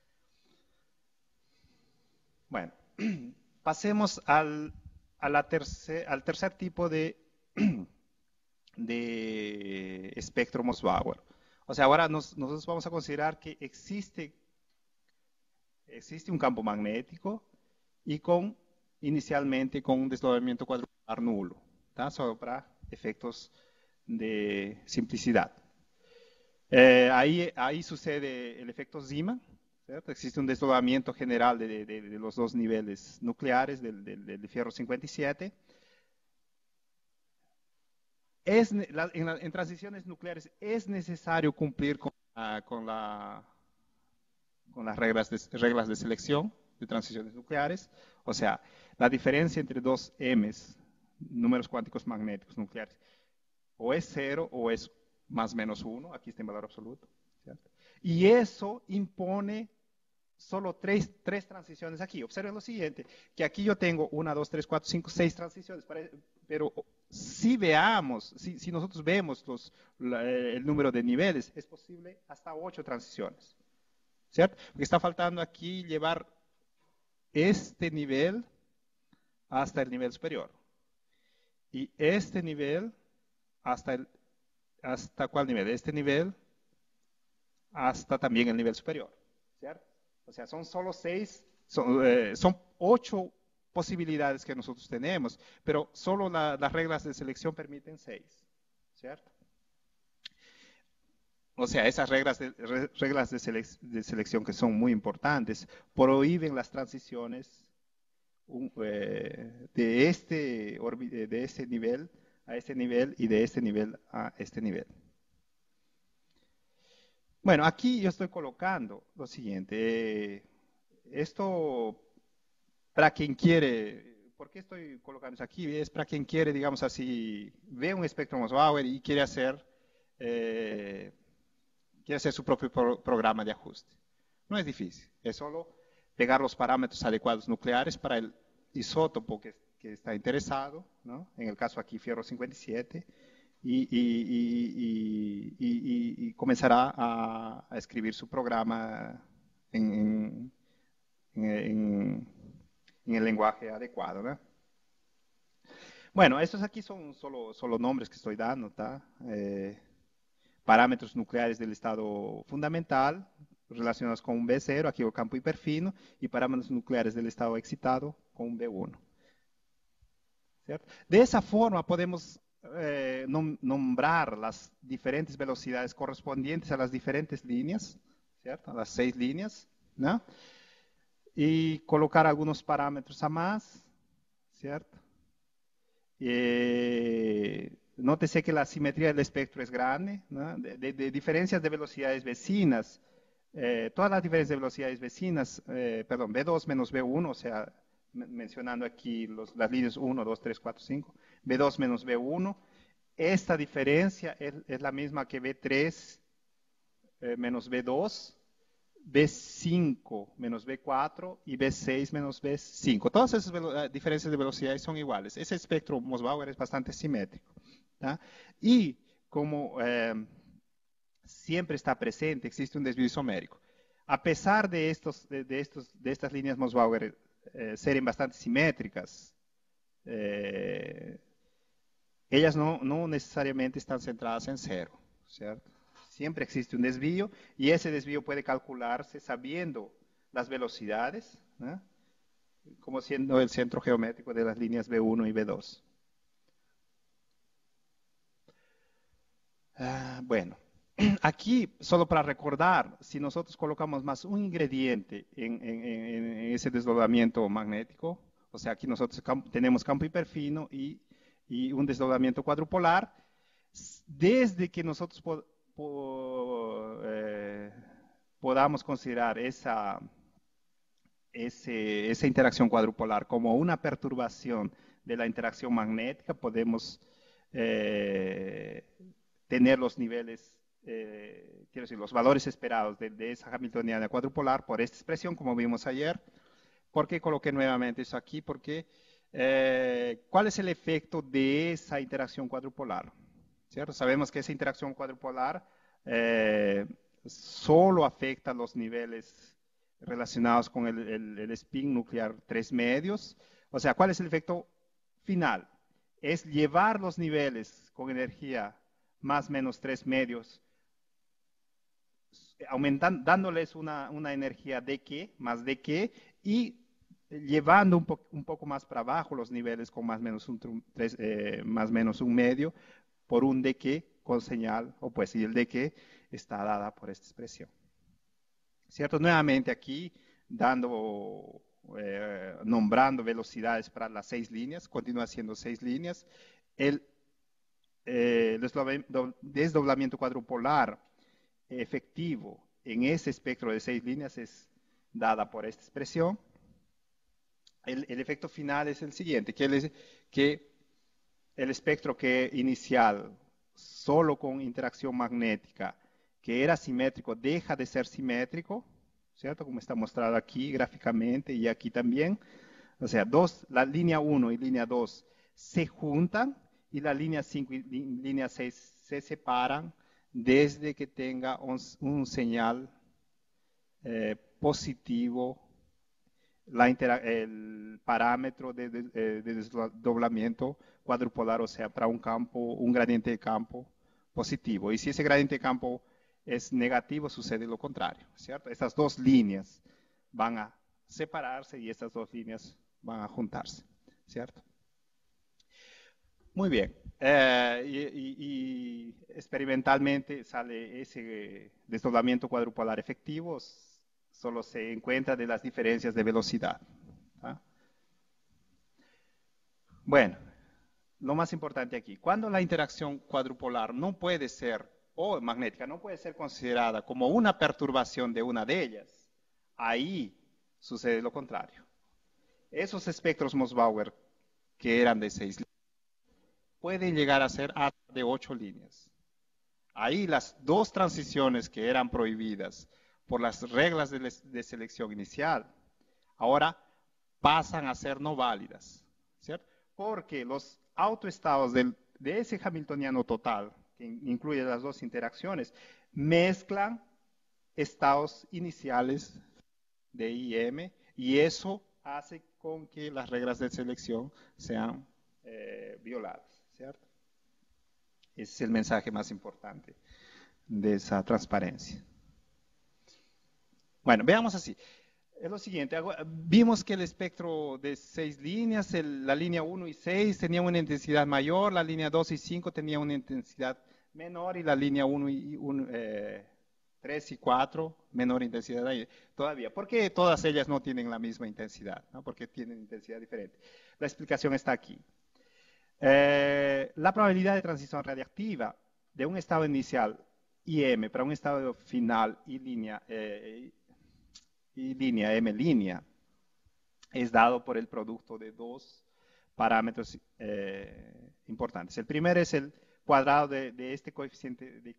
Bueno, pasemos al, a la tercer, al tercer tipo de, de espectro Mossbauer. O sea, ahora nos, nosotros vamos a considerar que existe, existe un campo magnético y con, inicialmente con un desdoblamiento cuadrangular nulo, ¿tá? Solo para efectos de simplicidad. Eh, ahí, ahí sucede el efecto Zeeman, ¿cierto? Existe un desdoblamiento general de, de, de los dos niveles nucleares del, del, del fierro cincuenta y siete. Es, la, en, la, en transiciones nucleares es necesario cumplir con, uh, con, la, con las reglas de, reglas de selección de transiciones nucleares. O sea, la diferencia entre dos M's, números cuánticos magnéticos nucleares, o es cero o es más menos uno, aquí está en valor absoluto, ¿cierto? Y eso impone solo tres, tres transiciones aquí. Observen lo siguiente, que aquí yo tengo una, dos, tres, cuatro, cinco, seis transiciones, pero si veamos, si, si nosotros vemos los, la, el número de niveles, es posible hasta ocho transiciones, ¿cierto? Porque está faltando aquí llevar este nivel hasta el nivel superior. Y este nivel hasta el ¿hasta cuál nivel? Este nivel hasta también el nivel superior, ¿cierto? O sea, son solo seis, son, eh, son ocho posibilidades que nosotros tenemos, pero solo la, las reglas de selección permiten seis, ¿cierto? O sea, esas reglas de, reglas de, selec de selección que son muy importantes prohíben las transiciones un, eh, de, este, de este nivel a este nivel y de este nivel a este nivel. Bueno, aquí yo estoy colocando lo siguiente. Eh, esto, para quien quiere, ¿por qué estoy colocando eso aquí? Es para quien quiere, digamos así, ve un espectro Mossbauer y quiere hacer, eh, quiere hacer su propio pro programa de ajuste. No es difícil, es solo pegar los parámetros adecuados nucleares para el isótopo que, que está interesado, ¿no? En el caso aquí, fierro cincuenta y siete, y, y, y, y, y comenzará a, a, escribir su programa en, en, en, en el lenguaje adecuado, ¿no? Bueno, estos aquí son solo, solo nombres que estoy dando, ¿tá? Eh, parámetros nucleares del estado fundamental relacionados con un B cero, aquí el campo hiperfino, y parámetros nucleares del estado excitado con un B uno. ¿Cierto? De esa forma podemos eh, nom nombrar las diferentes velocidades correspondientes a las diferentes líneas, ¿cierto? A las seis líneas, ¿no? Y colocar algunos parámetros a más, ¿cierto? Eh, nótese que la simetría del espectro es grande, ¿no? de, de, de diferencias de velocidades vecinas, eh, todas las diferencias de velocidades vecinas, eh, perdón, V dos menos V uno, o sea, mencionando aquí los, las líneas uno, dos, tres, cuatro, cinco, V dos menos V uno, esta diferencia es, es la misma que V tres eh, menos V dos, V cinco menos V cuatro y V seis menos V cinco. Todas esas diferencias de velocidades son iguales. Ese espectro Mossbauer es bastante simétrico, ¿tá? Y como eh, siempre está presente, existe un desvío isomérico. A pesar de, estos, de, de, estos, de estas líneas Mossbauer eh, serem bastante simétricas, eh, ellas no, no necesariamente están centradas en cero, ¿cierto? Siempre existe un desvío y ese desvío puede calcularse sabiendo las velocidades, ¿eh? Como siendo el centro geométrico de las líneas V uno y V dos. Ah, bueno, aquí, solo para recordar, si nosotros colocamos más un ingrediente en, en, en ese desdoblamiento magnético, o sea, aquí nosotros camp tenemos campo hiperfino y, y un desdoblamiento cuadrupolar, desde que nosotros po po eh, podamos considerar esa, ese, esa interacción cuadrupolar como una perturbación de la interacción magnética, podemos eh, tener los niveles, eh, quiero decir, los valores esperados de, de esa hamiltoniana cuadrupolar por esta expresión, como vimos ayer. ¿Por qué coloqué nuevamente eso aquí? Porque, eh, ¿cuál es el efecto de esa interacción cuadrupolar? ¿Cierto? Sabemos que esa interacción cuadrupolar eh, solo afecta los niveles relacionados con el, el, el spin nuclear tres medios. O sea, ¿cuál es el efecto final? Es llevar los niveles con energía más menos tres medios, aumentando, dándoles una, una energía de que, más de que, y llevando un, po un poco más para abajo los niveles con más menos un, tres, eh, más menos un medio, por un de que con señal opuesta, y el de que está dada por esta expresión. ¿Cierto? Nuevamente aquí, dando, eh, nombrando velocidades para las seis líneas, continúa siendo seis líneas. El eh, desdoblamiento cuadrupolar efectivo en ese espectro de seis líneas es dada por esta expresión. El, el efecto final es el siguiente, que el, que el espectro que inicial, solo con interacción magnética, que era simétrico, deja de ser simétrico, ¿cierto? Como está mostrado aquí gráficamente y aquí también. O sea, dos, la línea uno y línea dos se juntan y la línea cinco y línea seis se separan desde que tenga un, un señal eh, positivo, la el parámetro de, de, de desdoblamiento cuadrupolar, o sea, para un campo, un gradiente de campo positivo. Y si ese gradiente de campo es negativo, sucede lo contrario, ¿cierto? Estas dos líneas van a separarse y estas dos líneas van a juntarse, ¿cierto? Muy bien. Eh, y, y, y experimentalmente sale ese desdoblamiento cuadrupolar efectivo, solo se encuentra de las diferencias de velocidad. ¿Ah? Bueno, lo más importante aquí, cuando la interacción cuadrupolar no puede ser, o magnética, no puede ser considerada como una perturbación de una de ellas, ahí sucede lo contrario. Esos espectros Mossbauer que eran de seis líneas pueden llegar a ser hasta de ocho líneas. Ahí las dos transiciones que eran prohibidas por las reglas de, de selección inicial, ahora pasan a ser no válidas, ¿cierto? Porque los autoestados del, de ese hamiltoniano total, que incluye las dos interacciones, mezclan estados iniciales de I M y eso hace con que las reglas de selección sean eh, violadas, ¿cierto? Ese es el mensaje más importante de esa transparencia. Bueno, veamos así. Es lo siguiente, vimos que el espectro de seis líneas, el, la línea uno y seis tenía una intensidad mayor, la línea dos y cinco tenía una intensidad menor y la línea uno y uno, eh, tres y cuatro menor intensidad todavía. ¿Por qué todas ellas no tienen la misma intensidad? ¿No? Porque tienen intensidad diferente. La explicación está aquí. Eh, la probabilidad de transición radiactiva de un estado inicial y m para un estado final y línea, eh, y línea m línea es dado por el producto de dos parámetros eh, importantes. El primero es el cuadrado de, de este coeficiente de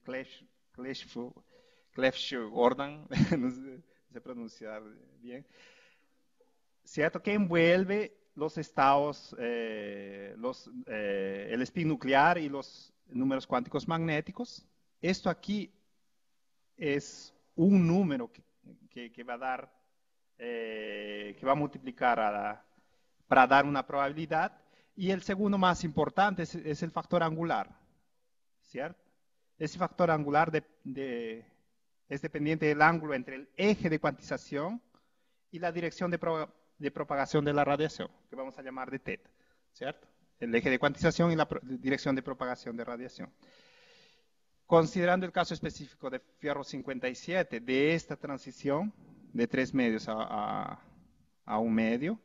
Clebsch-Gordan, no sé, sé pronunciar bien, ¿cierto? Que envuelve los estados, eh, los, eh, el spin nuclear y los números cuánticos magnéticos. Esto aquí es un número que, que, que va a dar, eh, que va a multiplicar a la, para dar una probabilidad. Y el segundo más importante es, es el factor angular, ¿cierto? Ese factor angular de, de, es dependiente del ángulo entre el eje de cuantización y la dirección de, pro, de propagación de la radiación, que vamos a llamar de θ, ¿cierto? El eje de cuantización y la pro, dirección de propagación de radiación. Considerando el caso específico de Fierro cincuenta y siete, de esta transición de tres medios a, a, a un medio,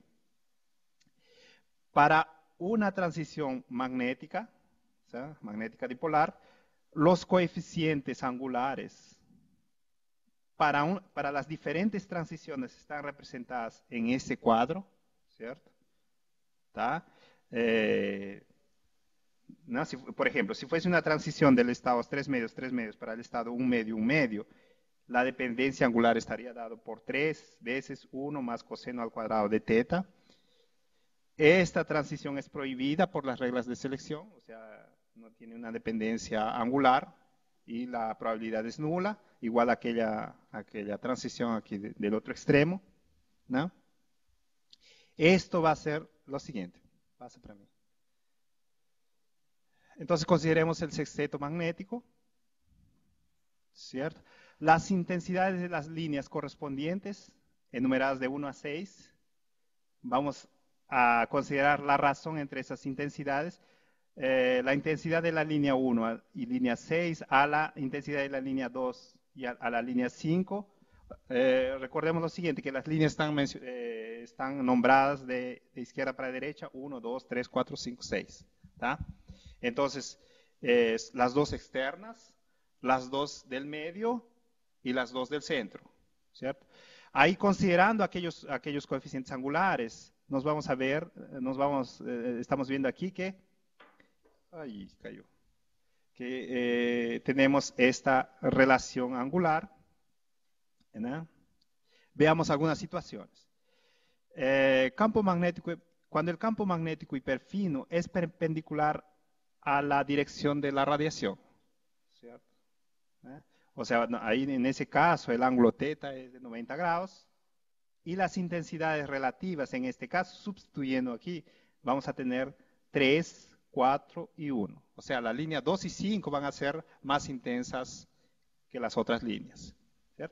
para una transición magnética, o sea, magnética dipolar, los coeficientes angulares para, un, para las diferentes transiciones están representadas en ese cuadro, ¿cierto? ¿Tá? Eh, ¿no? Si, por ejemplo, si fuese una transición del estado tres medios, tres medios para el estado un medio, un medio, la dependencia angular estaría dado por tres veces uno más coseno al cuadrado de θ. Esta transición es prohibida por las reglas de selección, o sea, no tiene una dependencia angular y la probabilidad es nula, igual a aquella, aquella transición aquí de, del otro extremo, ¿no? Esto va a ser lo siguiente. Pasa para mí. Entonces consideremos el sexteto magnético, ¿cierto? Las intensidades de las líneas correspondientes, enumeradas de uno a seis, vamos a considerar la razón entre esas intensidades, eh, la intensidad de la línea uno y línea seis a la intensidad de la línea dos y a, a la línea cinco. Eh, recordemos lo siguiente, que las líneas están, eh, están nombradas de, de izquierda para derecha, uno, dos, tres, cuatro, cinco, seis. ¿Tá? Entonces, eh, las dos externas, las dos del medio y las dos del centro, ¿cierto? Ahí considerando aquellos, aquellos coeficientes angulares, nos vamos a ver, nos vamos, eh, estamos viendo aquí que, ay, cayó, que eh, tenemos esta relación angular, ¿no? Veamos algunas situaciones. Eh, campo magnético, cuando el campo magnético hiperfino es perpendicular a la dirección de la radiación, ¿cierto? ¿Eh? O sea, ahí en ese caso el ángulo θ es de noventa grados y las intensidades relativas, en este caso, sustituyendo aquí, vamos a tener tres, cuatro y uno. O sea, la línea dos y cinco van a ser más intensas que las otras líneas, ¿cierto?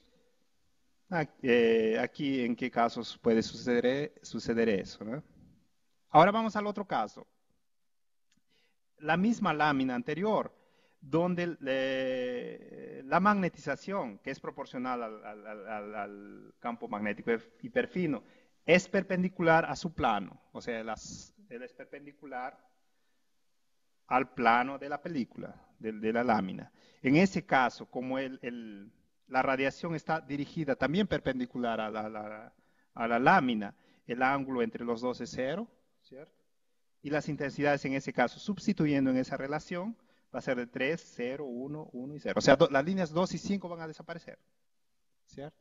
Aquí, ¿en qué casos puede suceder, suceder eso, ¿no? Ahora vamos al otro caso. La misma lámina anterior, donde eh, la magnetización, que es proporcional al, al, al, al campo magnético hiperfino, es perpendicular a su plano, o sea, las, él es perpendicular al plano de la película, de, de la lámina. En ese caso, como el, el, la radiación está dirigida también perpendicular a la, la, a la lámina, el ángulo entre los dos es cero, ¿cierto? Y las intensidades en ese caso, sustituyendo en esa relación, va a ser de tres, cero, uno, uno y cero. O sea, do, las líneas dos y cinco van a desaparecer, ¿cierto?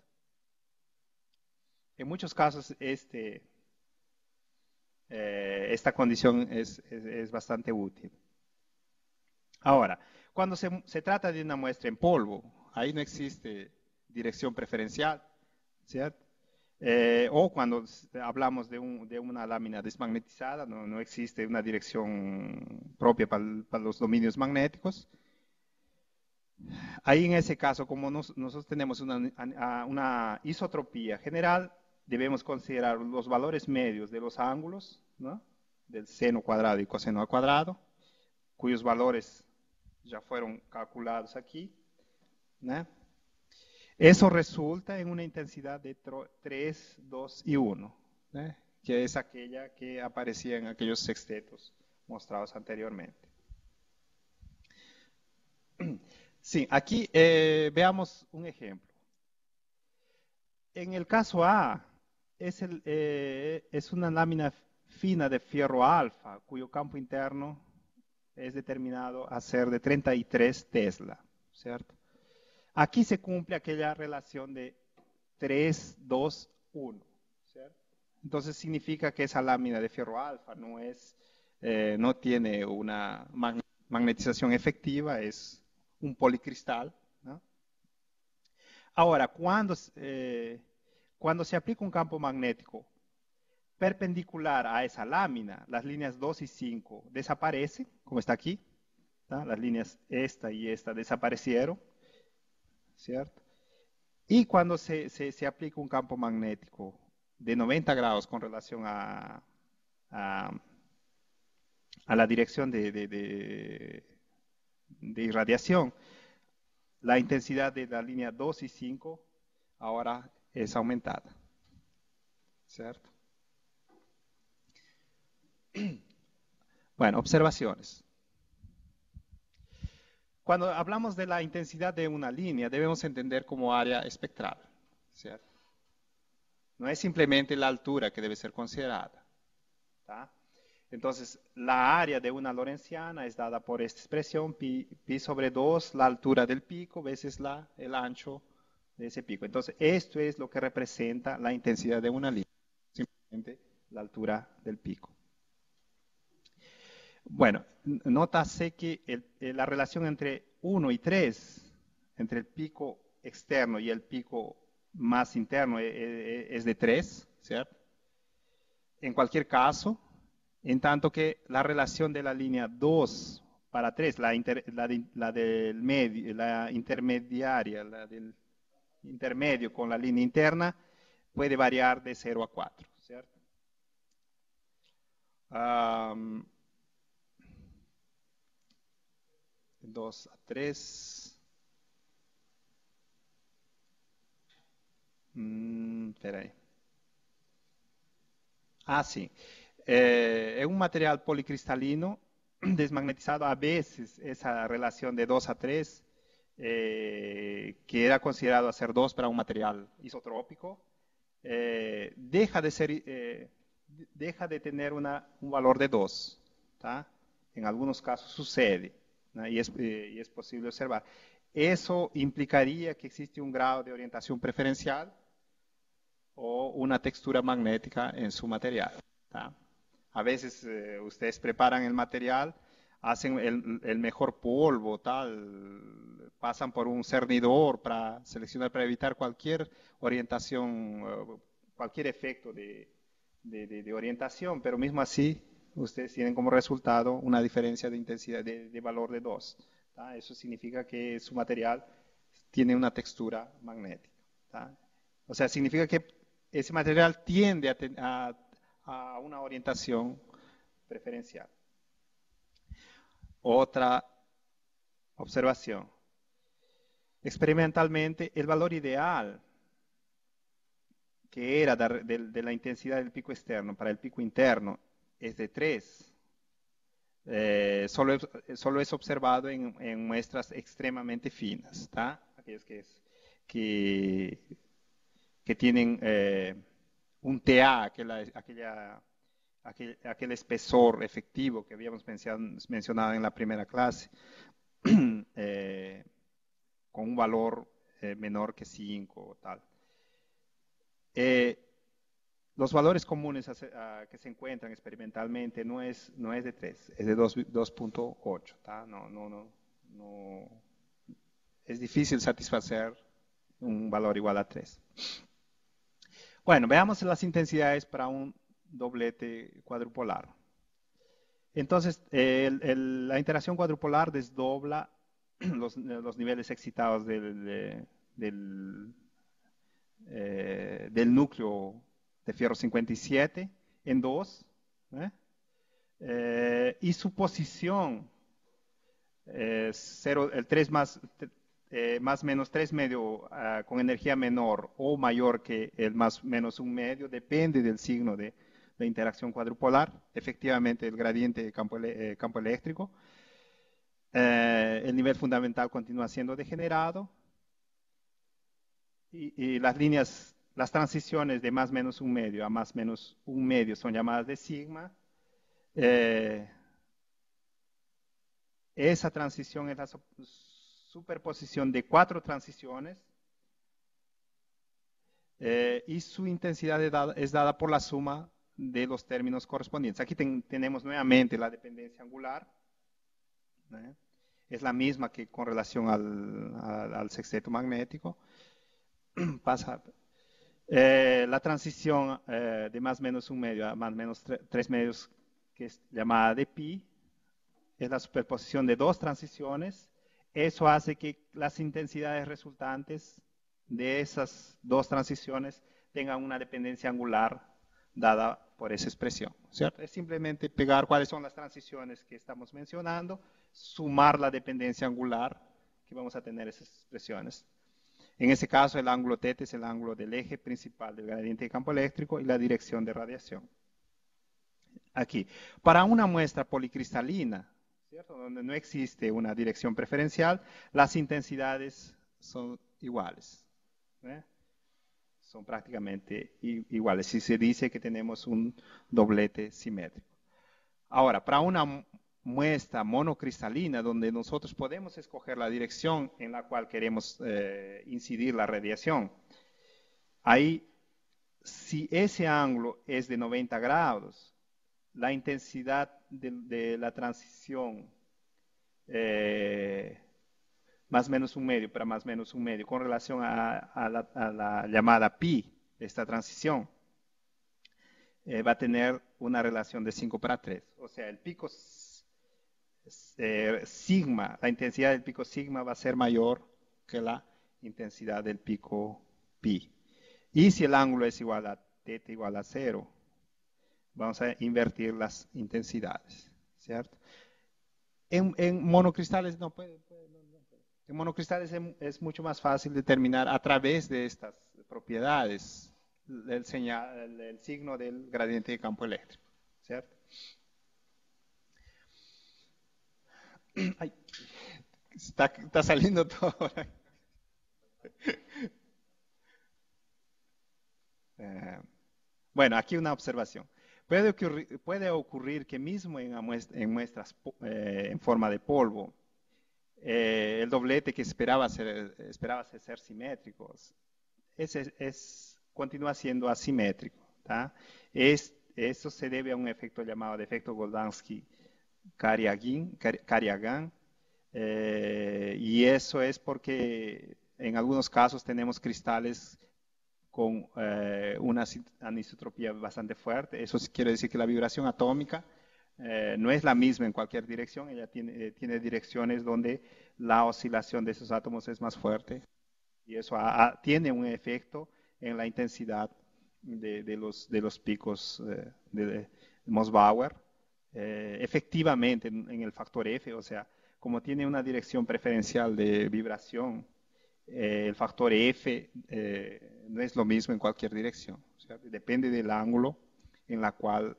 En muchos casos, este, eh, esta condición es, es, es bastante útil. Ahora, cuando se, se trata de una muestra en polvo, ahí no existe dirección preferencial, ¿cierto? Eh, o cuando hablamos de, un, de, una lámina desmagnetizada, no, no existe una dirección propia para, para, los dominios magnéticos. Ahí en ese caso, como nos, nosotros tenemos una, una isotropía general, debemos considerar los valores medios de los ángulos, ¿no? Del seno cuadrado y coseno al cuadrado, cuyos valores ya fueron calculados aquí, ¿no? Eso resulta en una intensidad de tres, dos y uno, ¿eh? Que es aquella que aparecía en aquellos sextetos mostrados anteriormente. Sí, aquí eh, veamos un ejemplo. En el caso A, es, el, eh, es una lámina fina de fierro alfa, cuyo campo interno es determinado a ser de treinta y tres Tesla, ¿cierto? Aquí se cumple aquella relación de tres, dos, uno, ¿cierto? Entonces significa que esa lámina de fierro alfa no, es, eh, no tiene una mag magnetización efectiva, es un policristal, ¿no? Ahora, cuando, eh, cuando se aplica un campo magnético perpendicular a esa lámina, las líneas dos y cinco desaparecen, como está aquí, ¿tá? Las líneas esta y esta desaparecieron, ¿cierto? Y cuando se, se, se aplica un campo magnético de noventa grados con relación a, a, a la dirección de, de, de, de irradiación, la intensidad de la línea dos y cinco ahora es aumentada, ¿cierto? Bueno, observaciones. Cuando hablamos de la intensidad de una línea, debemos entender como área espectral, ¿cierto? No es simplemente la altura que debe ser considerada, ¿tá? Entonces, la área de una lorentziana es dada por esta expresión, pi, pi sobre dos, la altura del pico, veces la, el ancho de ese pico. Entonces, esto es lo que representa la intensidad de una línea, simplemente la altura del pico. Bueno, nótase que el, la relación entre uno y tres, entre el pico externo y el pico más interno, es, es de tres, ¿cierto? En cualquier caso, en tanto que la relación de la línea dos para tres, la, inter, la, de, la del medio, la intermediaria, la del intermedio con la línea interna, puede variar de cero a cuatro, ¿cierto? Um, dos a tres. Mm, espera ahí. Ah, sí. Eh, es un material policristalino desmagnetizado. A veces esa relación de dos a tres, eh, que era considerado hacer dos para un material isotrópico, eh, deja, de ser, eh, deja de tener una, un valor de dos. ¿Tá? En algunos casos sucede, ¿no? y, es, eh, y es posible observar. Eso implicaría que existe un grado de orientación preferencial o una textura magnética en su material. ¿Tá? A veces eh, ustedes preparan el material, hacen el, el, mejor polvo, tal, pasan por un cernidor para seleccionar, para evitar cualquier orientación, uh, cualquier efecto de, de, de, de, orientación, pero mismo así ustedes tienen como resultado una diferencia de intensidad, de, de valor de dos. ¿Tá? Eso significa que su material tiene una textura magnética. ¿Tá? O sea, significa que ese material tiende a, ten, a, a una orientación preferencial. Otra observación. Experimentalmente, el valor ideal que era de, de, de la intensidad del pico externo para el pico interno es de tres. Eh, solo, es, solo es observado en, en muestras extremadamente finas, ¿tá? Aquellas que, es, que, que tienen eh, un T A, aquella, aquella, aquel, aquel espesor efectivo que habíamos mencionado en la primera clase, eh, con un valor eh, menor que cinco o tal. Eh, los valores comunes a, a, que se encuentran experimentalmente no es, no es de tres, es de dos punto ocho. No, no, no, no, es difícil satisfacer un valor igual a tres. Bueno, veamos las intensidades para un doblete cuadrupolar. Entonces, el, el, la interacción cuadrupolar desdobla los, los niveles excitados del, de, del, eh, del núcleo de fierro cincuenta y siete en dos, ¿eh? Eh, y su posición, eh, cero, el tres más, eh, más menos tres medio uh, con energía menor o mayor que el más menos un medio, depende del signo de la interacción cuadrupolar, efectivamente el gradiente de campo, eh, campo eléctrico. eh, el nivel fundamental continúa siendo degenerado y, y las líneas, las transiciones de más menos un medio a más menos un medio son llamadas de sigma. Eh, esa transición es la superposición de cuatro transiciones eh, y su intensidad es dada, es dada por la suma de los términos correspondientes. Aquí ten, tenemos nuevamente la dependencia angular. ¿eh? Es la misma que con relación al, al, al sexteto magnético. Pasa, eh, la transición eh, de más menos un medio a más menos tre tres medios, que es llamada de pi, es la superposición de dos transiciones. Eso hace que las intensidades resultantes de esas dos transiciones tengan una dependencia angular dada por esa expresión, ¿cierto? Es simplemente pegar cuáles son las transiciones que estamos mencionando, sumar la dependencia angular que vamos a tener esas expresiones. En ese caso, el ángulo θ es el ángulo del eje principal del gradiente de campo eléctrico y la dirección de radiación. Aquí, para una muestra policristalina, ¿cierto? Donde no existe una dirección preferencial, las intensidades son iguales. ¿eh? Son prácticamente iguales, si se dice que tenemos un doblete simétrico. Ahora, para una muestra monocristalina, donde nosotros podemos escoger la dirección en la cual queremos eh, incidir la radiación, ahí, si ese ángulo es de noventa grados, la intensidad de, de la transición eh, más menos un medio para más menos un medio con relación a, a, la, a la llamada pi, esta transición, eh, va a tener una relación de cinco para tres. O sea, el pico eh, sigma, la intensidad del pico sigma va a ser mayor que la intensidad del pico pi. Y si el ángulo es igual a θ igual a cero, vamos a invertir las intensidades, ¿cierto? En, en monocristales no puede, puede, no, no puede. En monocristales es, es mucho más fácil determinar a través de estas propiedades el, señal, el, el signo del gradiente de campo eléctrico, ¿cierto? Ay, está, está saliendo todo. eh, bueno, aquí una observación. Puede ocurrir, puede ocurrir que mismo en, muestra, en muestras eh, en forma de polvo, eh, el doblete que esperaba ser, esperaba ser simétrico, es, es, es, continúa siendo asimétrico. Es, eso se debe a un efecto llamado de efecto Goldansky-Kariagan, eh, y eso es porque en algunos casos tenemos cristales con eh, una anisotropía bastante fuerte. Eso quiere decir que la vibración atómica eh, no es la misma en cualquier dirección. Ella tiene, eh, tiene direcciones donde la oscilación de esos átomos es más fuerte. Y eso a, a, tiene un efecto en la intensidad de, de, los, de los picos eh, de, de Mossbauer. Eh, efectivamente, en, en el factor F, o sea, como tiene una dirección preferencial de vibración, Eh, el factor F eh, no es lo mismo en cualquier dirección, ¿cierto? Depende del ángulo en la cual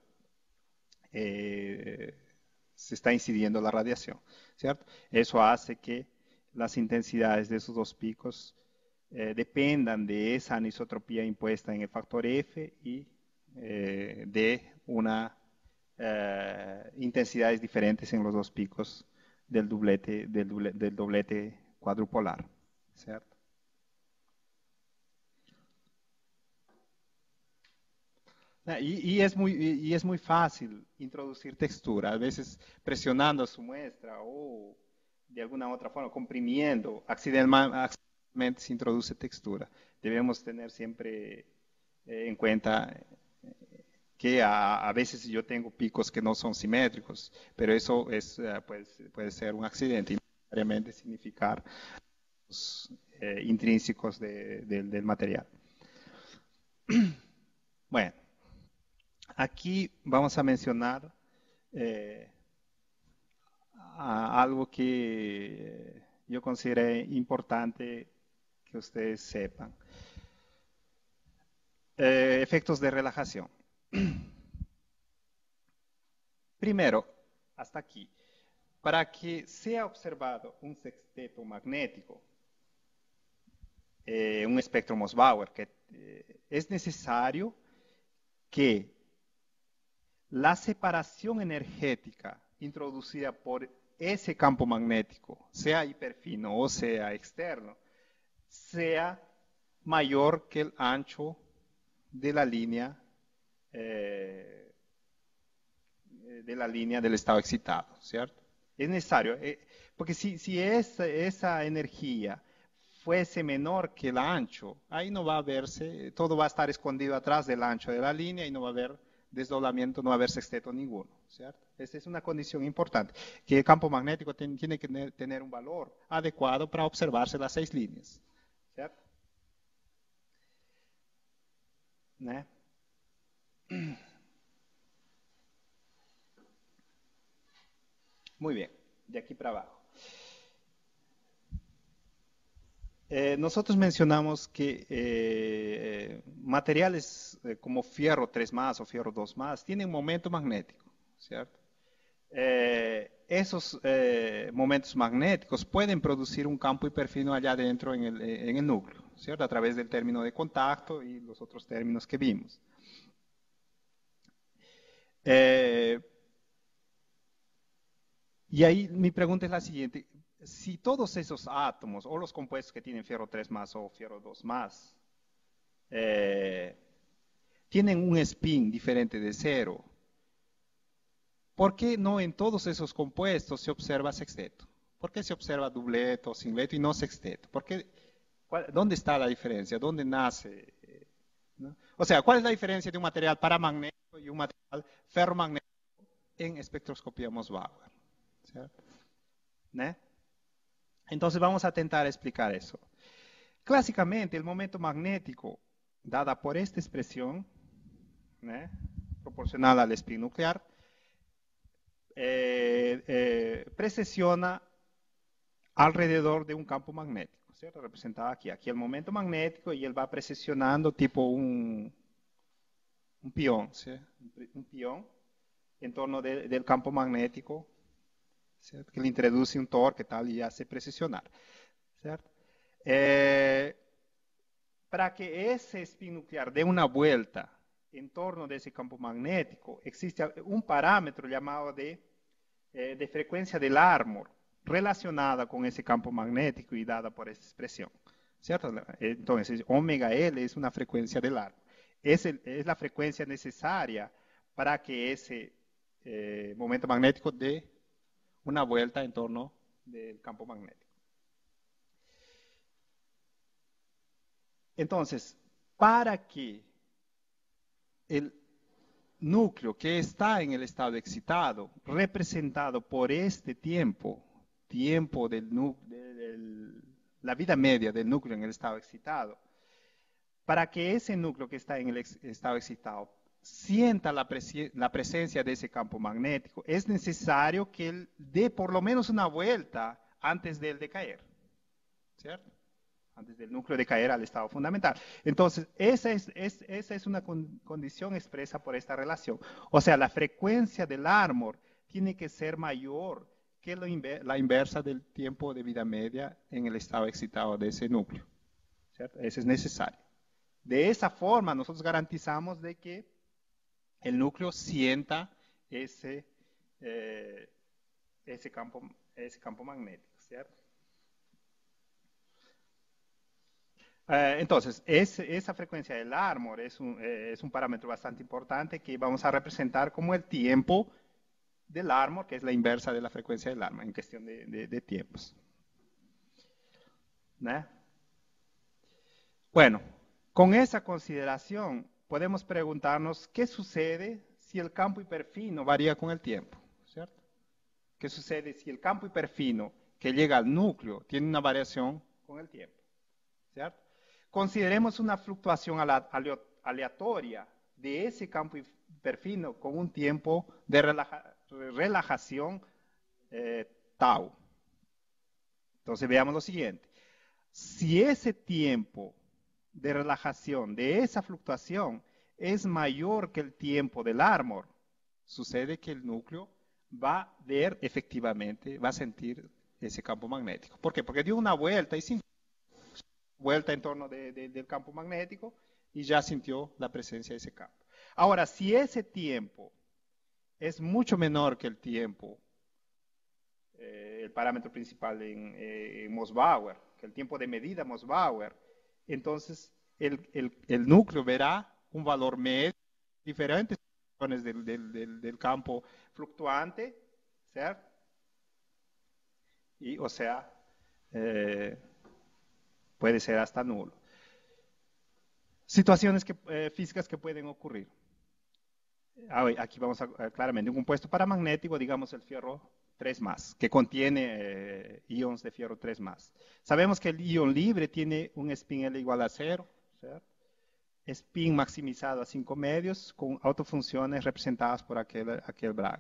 eh, se está incidiendo la radiación, ¿cierto? Eso hace que las intensidades de esos dos picos eh, dependan de esa anisotropía impuesta en el factor F y eh, de una eh, intensidades diferentes en los dos picos del doblete, del doblete, del doblete cuadrupolar. ¿Cierto? Y, y, es muy, y es muy fácil introducir textura, a veces presionando su muestra o de alguna otra forma comprimiendo, accidentalmente se introduce textura. Debemos tener siempre eh, en cuenta que a, a veces yo tengo picos que no son simétricos, pero eso es, uh, pues, puede ser un accidente y no necesariamente significar los eh, intrínsecos de, de, del material. Bueno, aquí vamos a mencionar eh, a algo que yo consideré importante que ustedes sepan. Eh, efectos de relajación. Primero, hasta aquí. para que sea observado un sexteto magnético, eh, un espectro Mossbauer, que eh, es necesario que la separación energética introducida por ese campo magnético, sea hiperfino o sea externo, sea mayor que el ancho de la línea eh, de la línea del estado excitado, ¿cierto? Es necesario, eh, porque si, si esa, esa energía fuese menor que el ancho, ahí no va a verse, todo va a estar escondido atrás del ancho de la línea y no va a haber desdoblamiento, no va a haber sexteto ninguno, ¿cierto? Esta es una condición importante, que el campo magnético ten, tiene que tener, tener un valor adecuado para observarse las seis líneas, ¿cierto? ¿No? Muy bien, de aquí para abajo. Eh, nosotros mencionamos que eh, materiales eh, como fierro tres más o fierro dos más tienen momento magnético, ¿cierto? Eh, esos eh, momentos magnéticos pueden producir un campo hiperfino allá adentro en el, en el núcleo, ¿cierto? A través del término de contacto y los otros términos que vimos. Eh, y ahí mi pregunta es la siguiente. Si todos esos átomos o los compuestos que tienen fierro tres más o fierro dos más eh, tienen un spin diferente de cero, ¿por qué no en todos esos compuestos se observa sexteto? ¿Por qué se observa dubleto, singleto y no sexteto? ¿Por qué, cuál, ¿Dónde está la diferencia? ¿Dónde nace? ¿No? O sea, ¿cuál es la diferencia de un material paramagnético y un material ferromagnético en espectroscopía Mossbauer? ¿Cierto? ¿No? Entonces vamos a intentar explicar eso. Clásicamente, el momento magnético, dada por esta expresión, ¿no? Proporcional al spin nuclear, eh, eh, precesiona alrededor de un campo magnético, ¿cierto? Representado aquí. Aquí el momento magnético y él va precesionando tipo un, un peón, ¿sí? Un peón en torno de, del campo magnético, ¿cierto? Que le introduce un torque tal y hace precesionar, ¿cierto? Eh, para que ese spin nuclear dé una vuelta en torno de ese campo magnético, existe un parámetro llamado de, eh, de frecuencia del Larmor, relacionada con ese campo magnético y dada por esa expresión, ¿cierto? Entonces, omega L es una frecuencia del Larmor. Es, el, es la frecuencia necesaria para que ese eh, momento magnético dé una vuelta en torno del campo magnético. Entonces, para que el núcleo que está en el estado excitado, representado por este tiempo, tiempo del núcleo, del, la vida media del núcleo en el estado excitado, para que ese núcleo que está en el ex, estado excitado sienta la, presi la presencia de ese campo magnético, es necesario que él dé por lo menos una vuelta antes de él decaer, ¿cierto? Antes del núcleo de caer al estado fundamental. Entonces, esa es, es, esa es una con, condición expresa por esta relación. O sea, la frecuencia del Larmor tiene que ser mayor que lo inver, la inversa del tiempo de vida media en el estado excitado de ese núcleo, ¿cierto? Eso es necesario. De esa forma, nosotros garantizamos de que el núcleo sienta ese, eh, ese, campo, ese campo magnético, ¿cierto? Eh, entonces, es, esa frecuencia del Larmor es un, eh, es un parámetro bastante importante que vamos a representar como el tiempo del Larmor, que es la inversa de la frecuencia del Larmor en cuestión de, de, de tiempos. ¿No? Bueno, con esa consideración podemos preguntarnos qué sucede si el campo hiperfino varía con el tiempo, ¿cierto? ¿Qué sucede si el campo hiperfino que llega al núcleo tiene una variación con el tiempo, ¿cierto? Consideremos una fluctuación aleatoria de ese campo hiperfino con un tiempo de relaja, relajación eh, tau. Entonces veamos lo siguiente. Si ese tiempo de relajación de esa fluctuación es mayor que el tiempo del Larmor, sucede que el núcleo va a ver efectivamente, va a sentir ese campo magnético. ¿Por qué? Porque dio una vuelta y sintió vuelta en torno de, de, del campo magnético y ya sintió la presencia de ese campo. Ahora, si ese tiempo es mucho menor que el tiempo, eh, el parámetro principal en, eh, en Mossbauer, que el tiempo de medida Mossbauer, entonces el, el, el núcleo verá un valor medio, diferentes del, del, del, del campo fluctuante, ¿cierto? Y, o sea, eh, puede ser hasta nulo. Situaciones que, eh, físicas que pueden ocurrir. Aquí vamos a, a claramente, un compuesto paramagnético, digamos el fierro tres más, que contiene eh, iones de fierro tres más. Sabemos que el ion libre tiene un spin L igual a cero, ¿cierto? Spin maximizado a cinco medios con autofunciones representadas por aquel, aquel Bragg.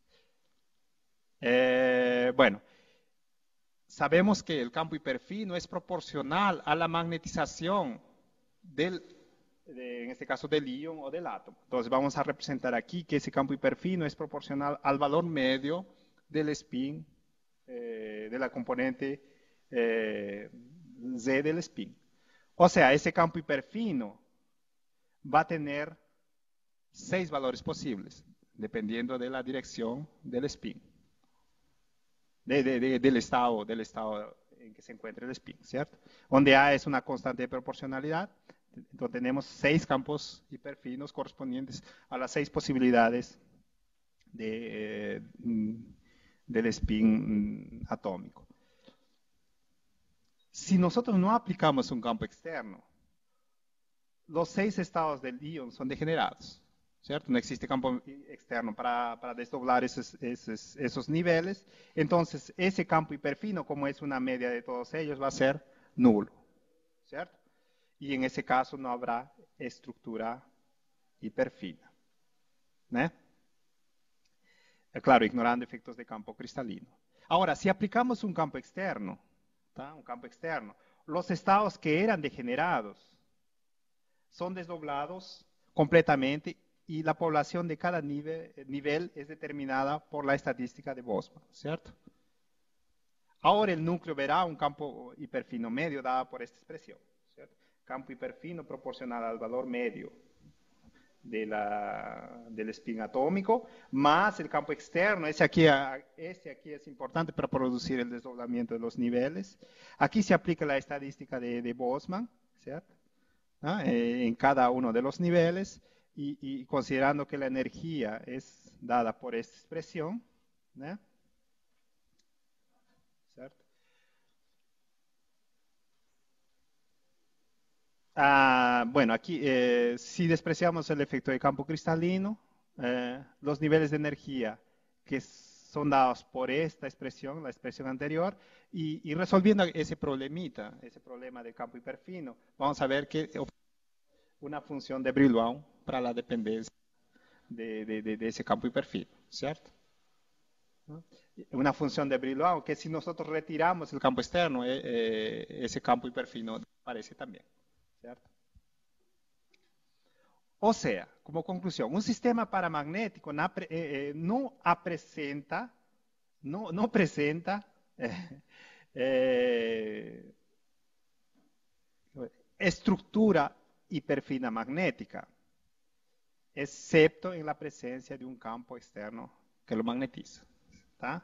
Eh, bueno, sabemos que el campo hiperfino es proporcional a la magnetización del, de, en este caso del ion o del átomo. Entonces vamos a representar aquí que ese campo hiperfino es proporcional al valor medio del spin, eh, de la componente eh, Z del spin. O sea, ese campo hiperfino va a tener seis valores posibles, dependiendo de la dirección del spin. De, de, de, del, estado, del estado en que se encuentra el spin, ¿cierto? Donde A es una constante de proporcionalidad, entonces tenemos seis campos hiperfinos correspondientes a las seis posibilidades de, eh, del spin atómico. Si nosotros no aplicamos un campo externo, los seis estados del ion son degenerados, ¿cierto? No existe campo externo para, para desdoblar esos, esos, esos niveles. Entonces, ese campo hiperfino, como es una media de todos ellos, va a ser nulo, ¿cierto? Y en ese caso no habrá estructura hiperfina, ¿eh? Claro, ignorando efectos de campo cristalino. Ahora, si aplicamos un campo externo, ¿tá? Un campo externo, los estados que eran degenerados son desdoblados completamente y la población de cada nivel, nivel es determinada por la estadística de Boltzmann, ¿cierto? Ahora el núcleo verá un campo hiperfino medio dado por esta expresión, ¿cierto? Campo hiperfino proporcional al valor medio de la, del spin atómico, más el campo externo. Este aquí, este aquí es importante para producir el desdoblamiento de los niveles. Aquí se aplica la estadística de, de Boltzmann, ¿cierto? ¿Ah? Eh, en cada uno de los niveles y, y considerando que la energía es dada por esta expresión, ¿eh? ¿Cierto? Ah, bueno, aquí eh, si despreciamos el efecto de campo cristalino, eh, los niveles de energía que son dados por esta expresión, la expresión anterior, y, y resolviendo ese problemita, ese problema de campo hiperfino, vamos a ver que una función de Brillouin para la dependencia de, de, de, de ese campo hiperfino, ¿cierto? ¿No? Una función de Brillouin que si nosotros retiramos el campo externo, eh, eh, ese campo hiperfino aparece también, ¿cierto? O sea, como conclusión, un sistema paramagnético no, eh, eh, no presenta, no, no presenta eh, eh, estructura hiperfina magnética, excepto en la presencia de un campo externo que lo magnetiza. ¿Tá?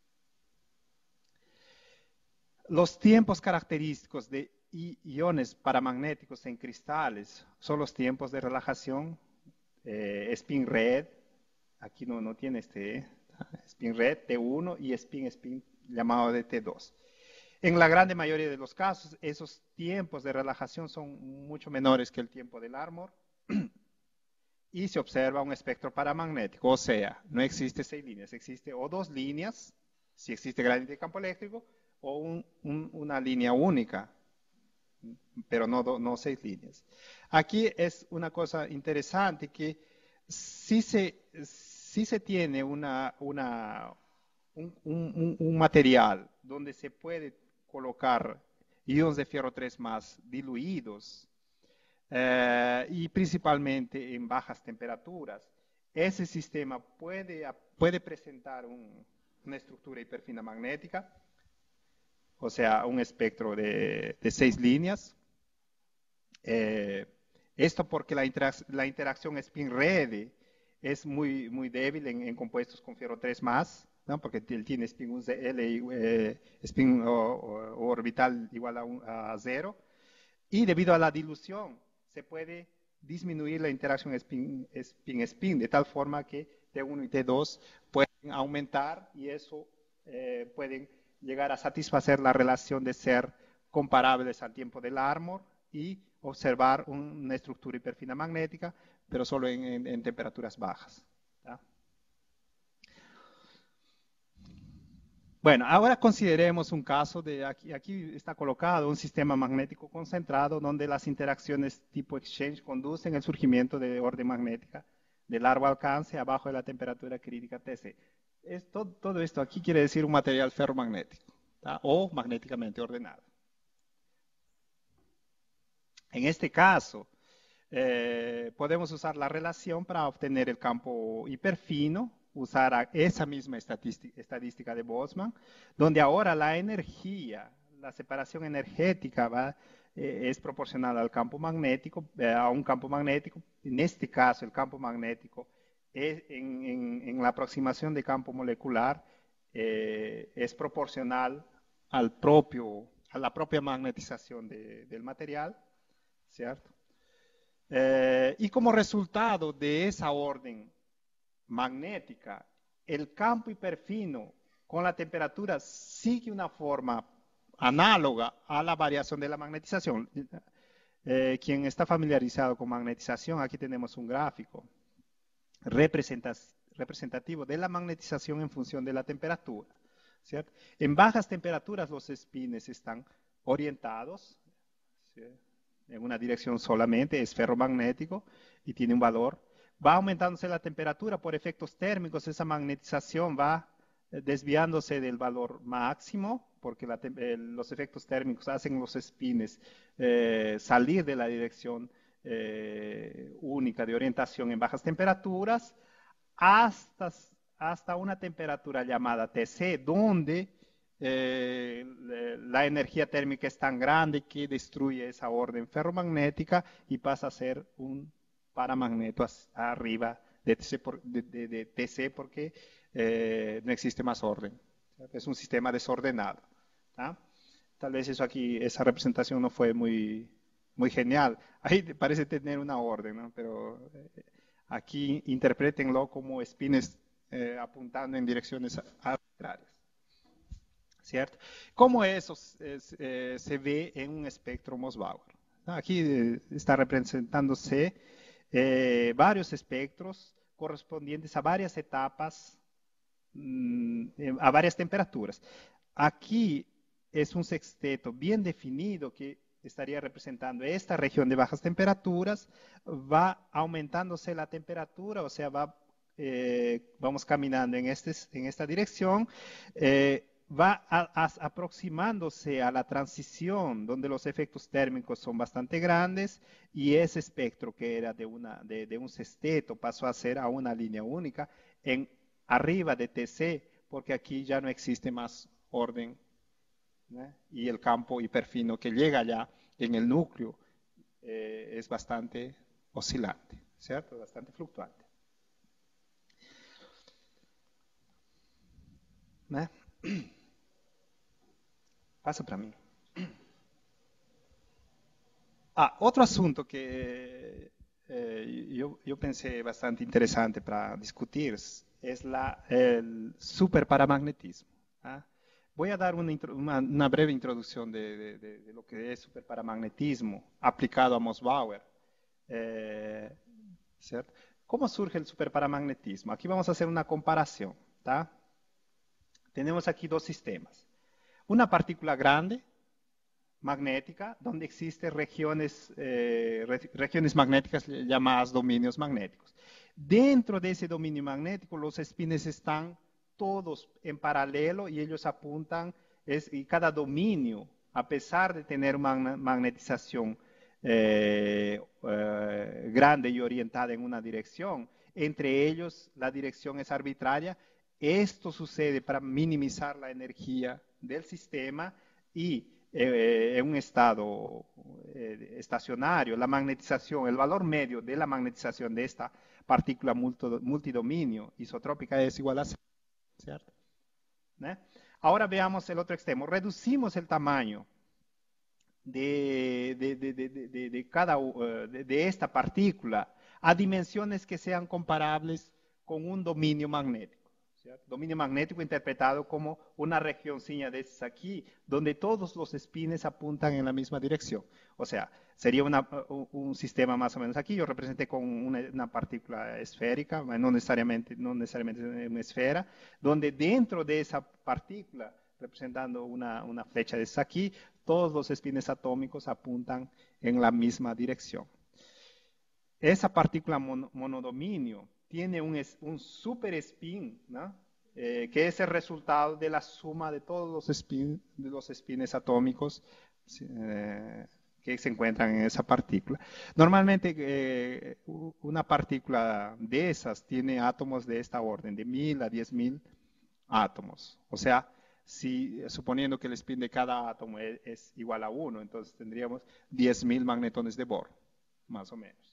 Los tiempos característicos de iones paramagnéticos en cristales son los tiempos de relajación, eh, spin red, aquí no, no tiene este, spin red T uno y spin spin llamado de T dos. En la grande mayoría de los casos, esos tiempos de relajación son mucho menores que el tiempo del Larmor y se observa un espectro paramagnético, o sea, no existe seis líneas, existe o dos líneas, si existe gradiente de campo eléctrico, o un, un, una línea única, pero no, do, no seis líneas. Aquí es una cosa interesante que si se, si se tiene una, una, un, un, un material donde se puede colocar iones de fierro tres más diluidos, eh, y principalmente en bajas temperaturas, ese sistema puede, puede presentar un, una estructura hiperfina magnética, o sea, un espectro de, de seis líneas. Eh, esto porque la, interac la interacción spin-rede es muy, muy débil en, en compuestos con fierro tres más, ¿no? Porque él tiene spin, L, eh, spin o, o, orbital igual a, un, a cero. Y debido a la dilución, se puede disminuir la interacción spin-spin, de tal forma que T uno y T dos pueden aumentar y eso eh, pueden llegar a satisfacer la relación de ser comparables al tiempo del Larmor y observar un, una estructura hiperfina magnética, pero solo en, en, en temperaturas bajas. ¿tá? Bueno, ahora consideremos un caso de, aquí, aquí está colocado un sistema magnético concentrado donde las interacciones tipo exchange conducen al surgimiento de orden magnética de largo alcance abajo de la temperatura crítica T C. Esto, todo esto aquí quiere decir un material ferromagnético, ¿tá? O magnéticamente ordenado. En este caso, eh, podemos usar la relación para obtener el campo hiperfino, usar esa misma estadística, estadística de Boltzmann, donde ahora la energía, la separación energética va, eh, es proporcional al campo magnético, eh, a un campo magnético. En este caso, el campo magnético es, en, en, en la aproximación de campo molecular eh, es proporcional al propio, a la propia magnetización de, del material, ¿cierto? Eh, y como resultado de esa orden magnética, el campo hiperfino con la temperatura sigue una forma análoga a la variación de la magnetización. Eh, quien está familiarizado con magnetización, aquí tenemos un gráfico representativo de la magnetización en función de la temperatura, ¿cierto? En bajas temperaturas los espines están orientados, ¿cierto?, en una dirección solamente, es ferromagnético y tiene un valor. Va aumentándose la temperatura por efectos térmicos, esa magnetización va desviándose del valor máximo, porque la, eh, los efectos térmicos hacen los espines eh, salir de la dirección eh, única de orientación en bajas temperaturas, hasta, hasta una temperatura llamada T C, donde Eh, la energía térmica es tan grande que destruye esa orden ferromagnética y pasa a ser un paramagneto arriba de T C, por, de, de, de T C porque eh, no existe más orden. Es un sistema desordenado. ¿tá? Tal vez eso aquí, esa representación no fue muy, muy genial. Ahí parece tener una orden, ¿no? Pero eh, aquí interpretenlo como espines eh, apuntando en direcciones arbitrarias. ¿Cierto? ¿Cómo eso es, eh, se ve en un espectro Mossbauer? Aquí eh, está representándose eh, varios espectros correspondientes a varias etapas, mmm, a varias temperaturas. Aquí es un sexteto bien definido que estaría representando esta región de bajas temperaturas, va aumentándose la temperatura, o sea, va, eh, vamos caminando en, este, en esta dirección, eh, va a, a, aproximándose a la transición donde los efectos térmicos son bastante grandes y ese espectro que era de, una, de, de un sexteto pasó a ser a una línea única en arriba de T C, porque aquí ya no existe más orden, ¿no? Y el campo hiperfino que llega allá en el núcleo eh, es bastante oscilante, ¿cierto? Bastante fluctuante. ¿No? Pasa para mí. Ah, otro asunto que eh, yo, yo, pensé bastante interesante para discutir es la, el superparamagnetismo. ¿ah? Voy a dar una, una, una breve introducción de, de, de, de, lo que es superparamagnetismo aplicado a Mossbauer. Eh, ¿cierto? ¿Cómo surge el superparamagnetismo? Aquí vamos a hacer una comparación. ¿tá? Tenemos aquí dos sistemas. Una partícula grande, magnética, donde existen regiones, eh, regiones magnéticas llamadas dominios magnéticos. Dentro de ese dominio magnético, los espines están todos en paralelo y ellos apuntan, es, y cada dominio, a pesar de tener una magnetización eh, eh, grande y orientada en una dirección, entre ellos la dirección es arbitraria. Esto sucede para minimizar la energía del sistema y eh, en un estado eh, estacionario, la magnetización, el valor medio de la magnetización de esta partícula multidominio isotrópica es igual a cero, ¿cierto? ¿Eh? Ahora veamos el otro extremo. Reducimos el tamaño de, de, de, de, de cada, de, de esta partícula a dimensiones que sean comparables con un dominio magnético, ¿cierto? Dominio magnético interpretado como una regioncilla de estas aquí, donde todos los espines apuntan en la misma dirección. O sea, sería una, un sistema más o menos aquí. Yo representé con una, una partícula esférica, no necesariamente, no necesariamente una esfera, donde dentro de esa partícula, representando una, una flecha de esta aquí, todos los espines atómicos apuntan en la misma dirección. Esa partícula mon monodominio tiene un, es, un super spin, ¿no? eh, que es el resultado de la suma de todos los, spin, de los espines atómicos eh, que se encuentran en esa partícula. Normalmente eh, una partícula de esas tiene átomos de esta orden, de mil a diez mil átomos. O sea, si, suponiendo que el spin de cada átomo es, es igual a uno, entonces tendríamos diez mil magnetones de Bohr, más o menos.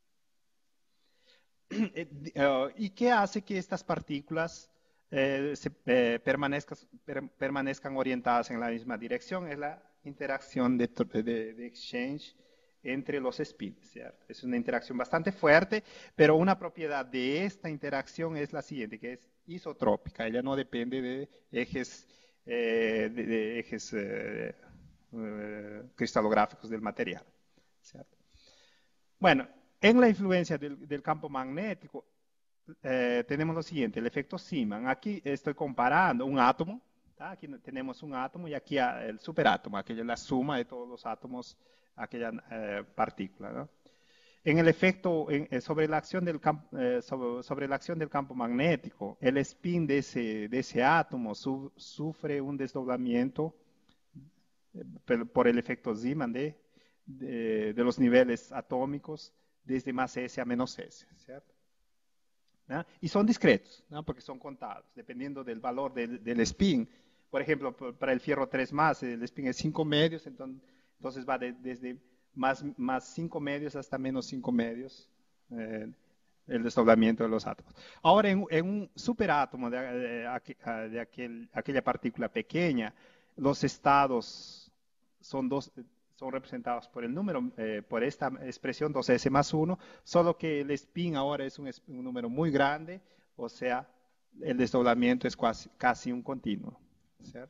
¿Y qué hace que estas partículas eh, se, eh, permanezcan, per, permanezcan orientadas en la misma dirección? Es la interacción de, de, de exchange entre los spins, ¿cierto? Es una interacción bastante fuerte, pero una propiedad de esta interacción es la siguiente, que es isotrópica. Ella no depende de ejes, eh, de, de ejes eh, eh, cristalográficos del material, ¿cierto? Bueno, en la influencia del, del campo magnético eh, tenemos lo siguiente, el efecto Zeeman. Aquí estoy comparando un átomo, ¿tá? Aquí tenemos un átomo y aquí el superátomo, aquella es la suma de todos los átomos, aquella eh, partícula, ¿no? En el efecto, en, sobre, la acción del campo, eh, sobre, sobre la acción del campo magnético, el spin de ese, de ese átomo su, sufre un desdoblamiento eh, por el efecto Zeeman de, de, de los niveles atómicos desde más S a menos S, ¿cierto? ¿No? Y son discretos, ¿no? Porque son contados, dependiendo del valor del, del spin. Por ejemplo, para el fierro tres más, el spin es cinco medios, entonces, entonces va de, desde más, más cinco medios hasta menos cinco medios, eh, el desdoblamiento de los átomos. Ahora, en, en un superátomo de, de, de aquel, aquella partícula pequeña, los estados son dos, son representados por el número, eh, por esta expresión dos S más uno, solo que el spin ahora es un, un número muy grande, o sea, el desdoblamiento es casi, casi un continuo, ¿cierto?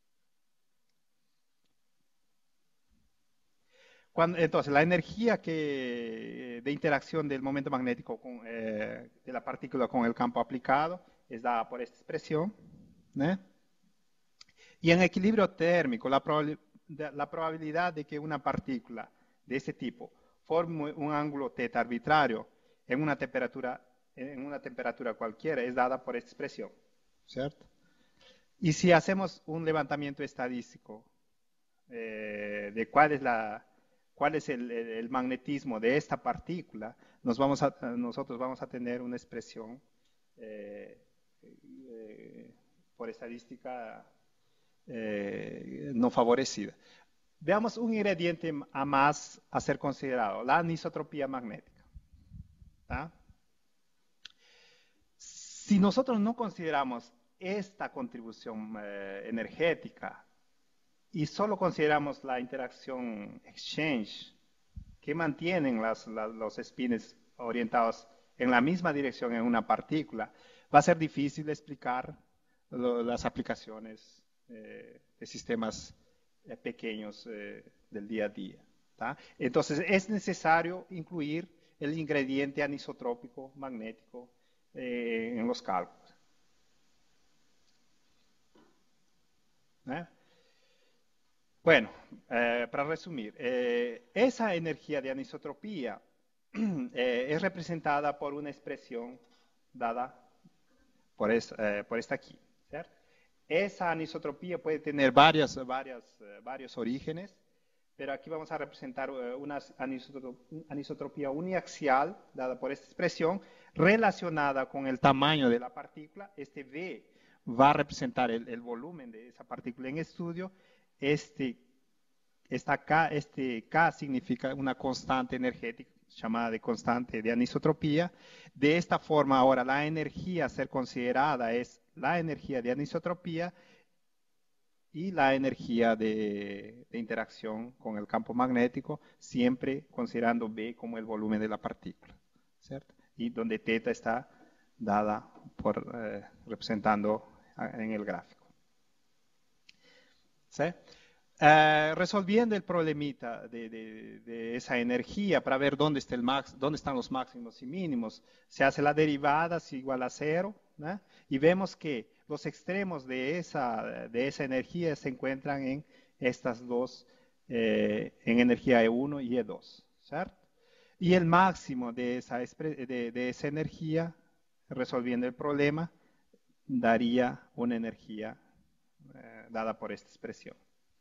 Cuando, entonces, la energía que, de interacción del momento magnético con, eh, de la partícula con el campo aplicado es dada por esta expresión, ¿eh? Y en equilibrio térmico, la probabilidad la probabilidad de que una partícula de este tipo forme un ángulo θ arbitrario en una temperatura, en una temperatura cualquiera es dada por esta expresión, ¿cierto? Y si hacemos un levantamiento estadístico eh, de cuál es, la, cuál es el, el, el magnetismo de esta partícula, nos vamos a, nosotros vamos a tener una expresión eh, eh, por estadística Eh, no favorecida. Veamos un ingrediente a más a ser considerado, la anisotropía magnética. ¿Tá? Si nosotros no consideramos esta contribución eh, energética y solo consideramos la interacción exchange que mantienen las, las, los espines orientados en la misma dirección en una partícula, va a ser difícil explicar lo, las aplicaciones Eh, de sistemas eh, pequeños eh, del día a día, ¿tá? Entonces es necesario incluir el ingrediente anisotrópico magnético eh, en los cálculos. ¿Eh? Bueno, eh, para resumir, eh, esa energía de anisotropía eh, es representada por una expresión dada por, es, eh, por esta aquí, ¿cierto? Esa anisotropía puede tener varias, varias, eh, varios orígenes, pero aquí vamos a representar uh, una anisotropía uniaxial dada por esta expresión relacionada con el tamaño de la partícula. Este V va a representar el, el volumen de esa partícula en estudio. Este, esta K, este K significa una constante energética llamada de constante de anisotropía. De esta forma, ahora la energía a ser considerada es la energía de anisotropía y la energía de, de interacción con el campo magnético, siempre considerando B como el volumen de la partícula, ¿cierto? Y donde teta está dada por, eh, representando en el gráfico. ¿Sí? Eh, resolviendo el problemita de, de, de esa energía para ver dónde, está el max, dónde están los máximos y mínimos, se hace la derivada si igual a cero, ¿no? Y vemos que los extremos de esa, de esa energía se encuentran en estas dos, eh, en energía E uno y E dos, ¿cierto? Y el máximo de esa, de, de esa energía, resolviendo el problema, daría una energía eh, dada por esta expresión.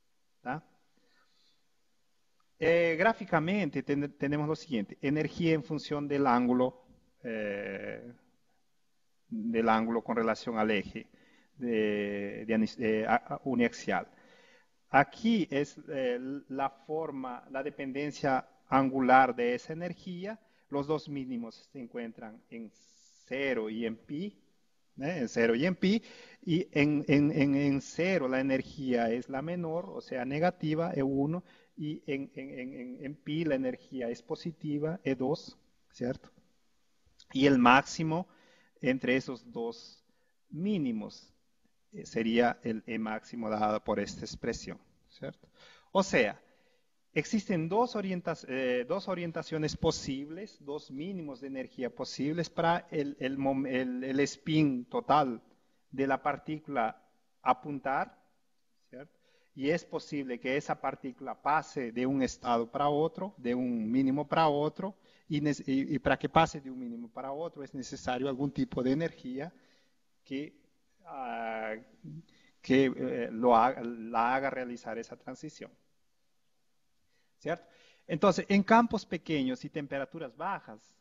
Eh, gráficamente ten, tenemos lo siguiente: energía en función del ángulo, eh, del ángulo con relación al eje de, de, de, a, uniaxial. Aquí es eh, la forma, la dependencia angular de esa energía. Los dos mínimos se encuentran en cero y en pi. ¿Eh? En cero y en pi, y en, en, en, en cero la energía es la menor, o sea, negativa, E uno, y en, en, en, en pi la energía es positiva, E dos, ¿cierto? Y el máximo entre esos dos mínimos eh, sería el E máximo dado por esta expresión, ¿cierto? O sea, existen dos, orienta eh, dos orientaciones posibles, dos mínimos de energía posibles para el, el, el, el spin total de la partícula apuntar, ¿cierto? Y es posible que esa partícula pase de un estado para otro, de un mínimo para otro, y, y, y para que pase de un mínimo para otro es necesario algún tipo de energía que, uh, que eh, lo haga, la haga realizar esa transición. ¿Cierto? Entonces, en campos pequeños y temperaturas bajas,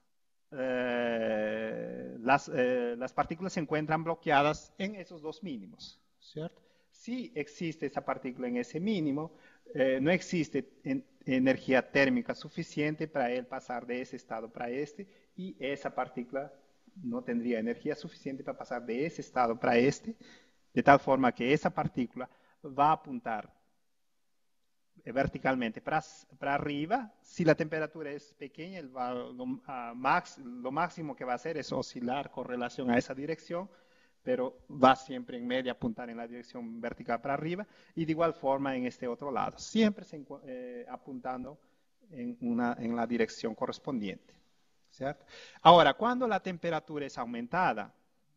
eh, las, eh, las partículas se encuentran bloqueadas en esos dos mínimos, ¿cierto? Si existe esa partícula en ese mínimo, eh, no existe en, energía térmica suficiente para él pasar de ese estado para este, y esa partícula no tendría energía suficiente para pasar de ese estado para este, de tal forma que esa partícula va a apuntar verticalmente para, para arriba. Si la temperatura es pequeña, el, lo, uh, max, lo máximo que va a hacer es oscilar con relación a esa dirección, pero va siempre en media a apuntar en la dirección vertical para arriba, y de igual forma en este otro lado, siempre se, eh, apuntando en, una, en la dirección correspondiente, ¿cierto? Ahora, cuando la temperatura es aumentada,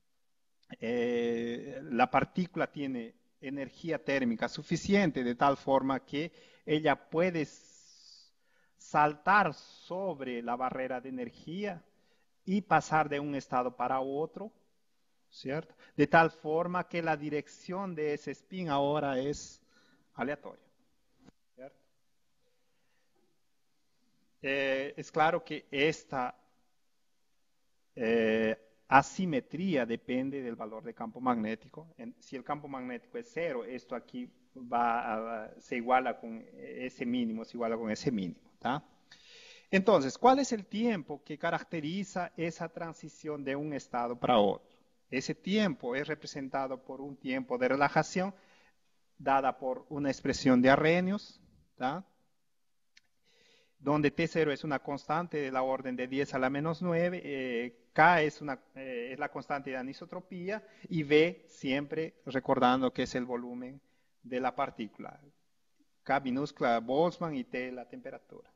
eh, la partícula tiene energía térmica suficiente de tal forma que ella puede saltar sobre la barrera de energía y pasar de un estado para otro, ¿cierto? De tal forma que la dirección de ese spin ahora es aleatoria, ¿cierto? Eh, es claro que esta eh, asimetría depende del valor de campo magnético. En, si el campo magnético es cero, esto aquí va a, se iguala con ese mínimo, se iguala con ese mínimo, ¿tá? Entonces, ¿cuál es el tiempo que caracteriza esa transición de un estado para otro? Ese tiempo es representado por un tiempo de relajación dada por una expresión de Arrhenius, ¿tá? Donde T cero es una constante de la orden de diez a la menos nueve, eh, K es, una, eh, es la constante de anisotropía, y V siempre recordando que es el volumen de la partícula. K minúscula Boltzmann y T la temperatura.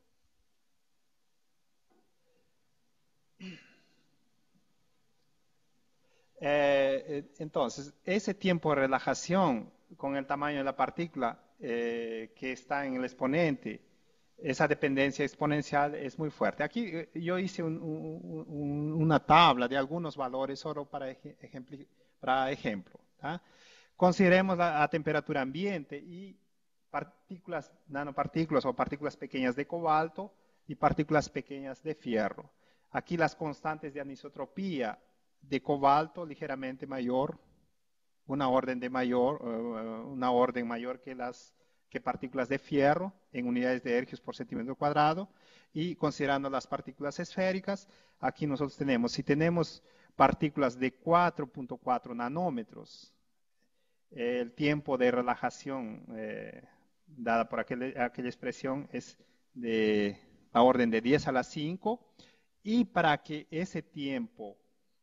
Eh, entonces, ese tiempo de relajación con el tamaño de la partícula eh, que está en el exponente, esa dependencia exponencial es muy fuerte. Aquí eh, yo hice un, un, un, una tabla de algunos valores solo para, ejemplo, para ejemplo. ¿tá? Consideremos la, la temperatura ambiente y partículas, nanopartículas o partículas pequeñas de cobalto y partículas pequeñas de fierro. Aquí las constantes de anisotropía de cobalto ligeramente mayor, una orden de mayor, uh, una orden mayor que las que partículas de fierro en unidades de ergios por centímetro cuadrado. Y considerando las partículas esféricas, aquí nosotros tenemos, si tenemos partículas de cuatro punto cuatro nanómetros, el tiempo de relajación eh, dada por aquel, aquella expresión es de la orden de diez a la cinco, y para que ese tiempo,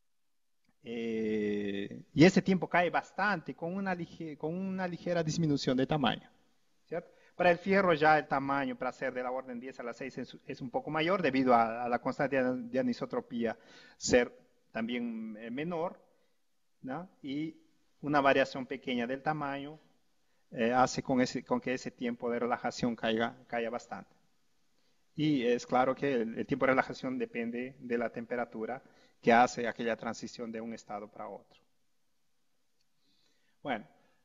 eh, y ese tiempo cae bastante con una, lige, con una ligera disminución de tamaño, ¿cierto? Para el fierro ya el tamaño para ser de la orden diez a la seis es, es un poco mayor debido a, a la constante de, de anisotropía ser también eh, menor, ¿no? Y una variación pequeña del tamaño eh, hace con, ese, con que ese tiempo de relajación caiga, caiga bastante. Y es claro que el, el tiempo de relajación depende de la temperatura que hace aquella transición de un estado para otro. Bueno.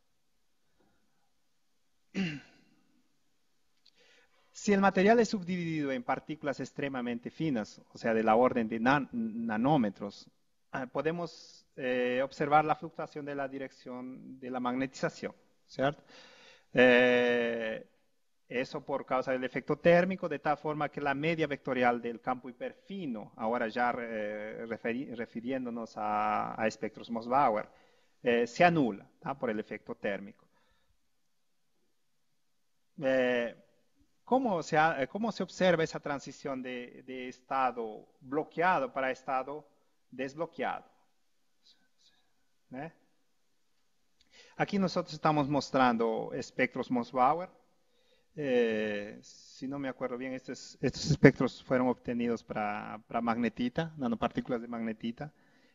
Si el material es subdividido en partículas extremadamente finas, o sea, de la orden de nan nanómetros, eh, podemos eh, observar la fluctuación de la dirección de la magnetización, ¿cierto? Eh, eso por causa del efecto térmico, de tal forma que la media vectorial del campo hiperfino, ahora ya eh, referi refiriéndonos a, a espectros Mossbauer, eh, se anula, ¿tá? Por el efecto térmico. Eh, ¿Cómo se, ha, ¿Cómo se observa esa transición de, de estado bloqueado para estado desbloqueado? ¿Eh? Aquí nosotros estamos mostrando espectros Mossbauer. Eh, si no me acuerdo bien, estos, estos espectros fueron obtenidos para, para magnetita, nanopartículas de magnetita.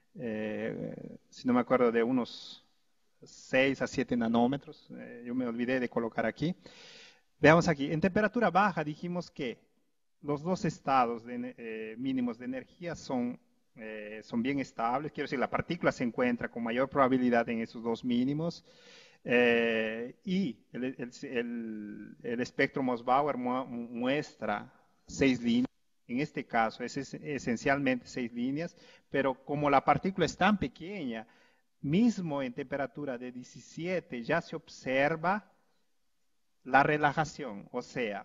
Eh, si no me acuerdo, de unos seis a siete nanómetros. Eh, yo me olvidé de colocar aquí. Veamos aquí, en temperatura baja dijimos que los dos estados de, eh, mínimos de energía son, eh, son bien estables, quiero decir, la partícula se encuentra con mayor probabilidad en esos dos mínimos, eh, y el, el, el, el espectro Mossbauer mu muestra seis líneas, en este caso es, es esencialmente seis líneas, pero como la partícula es tan pequeña, mismo en temperatura de diecisiete ya se observa la relajación, o sea,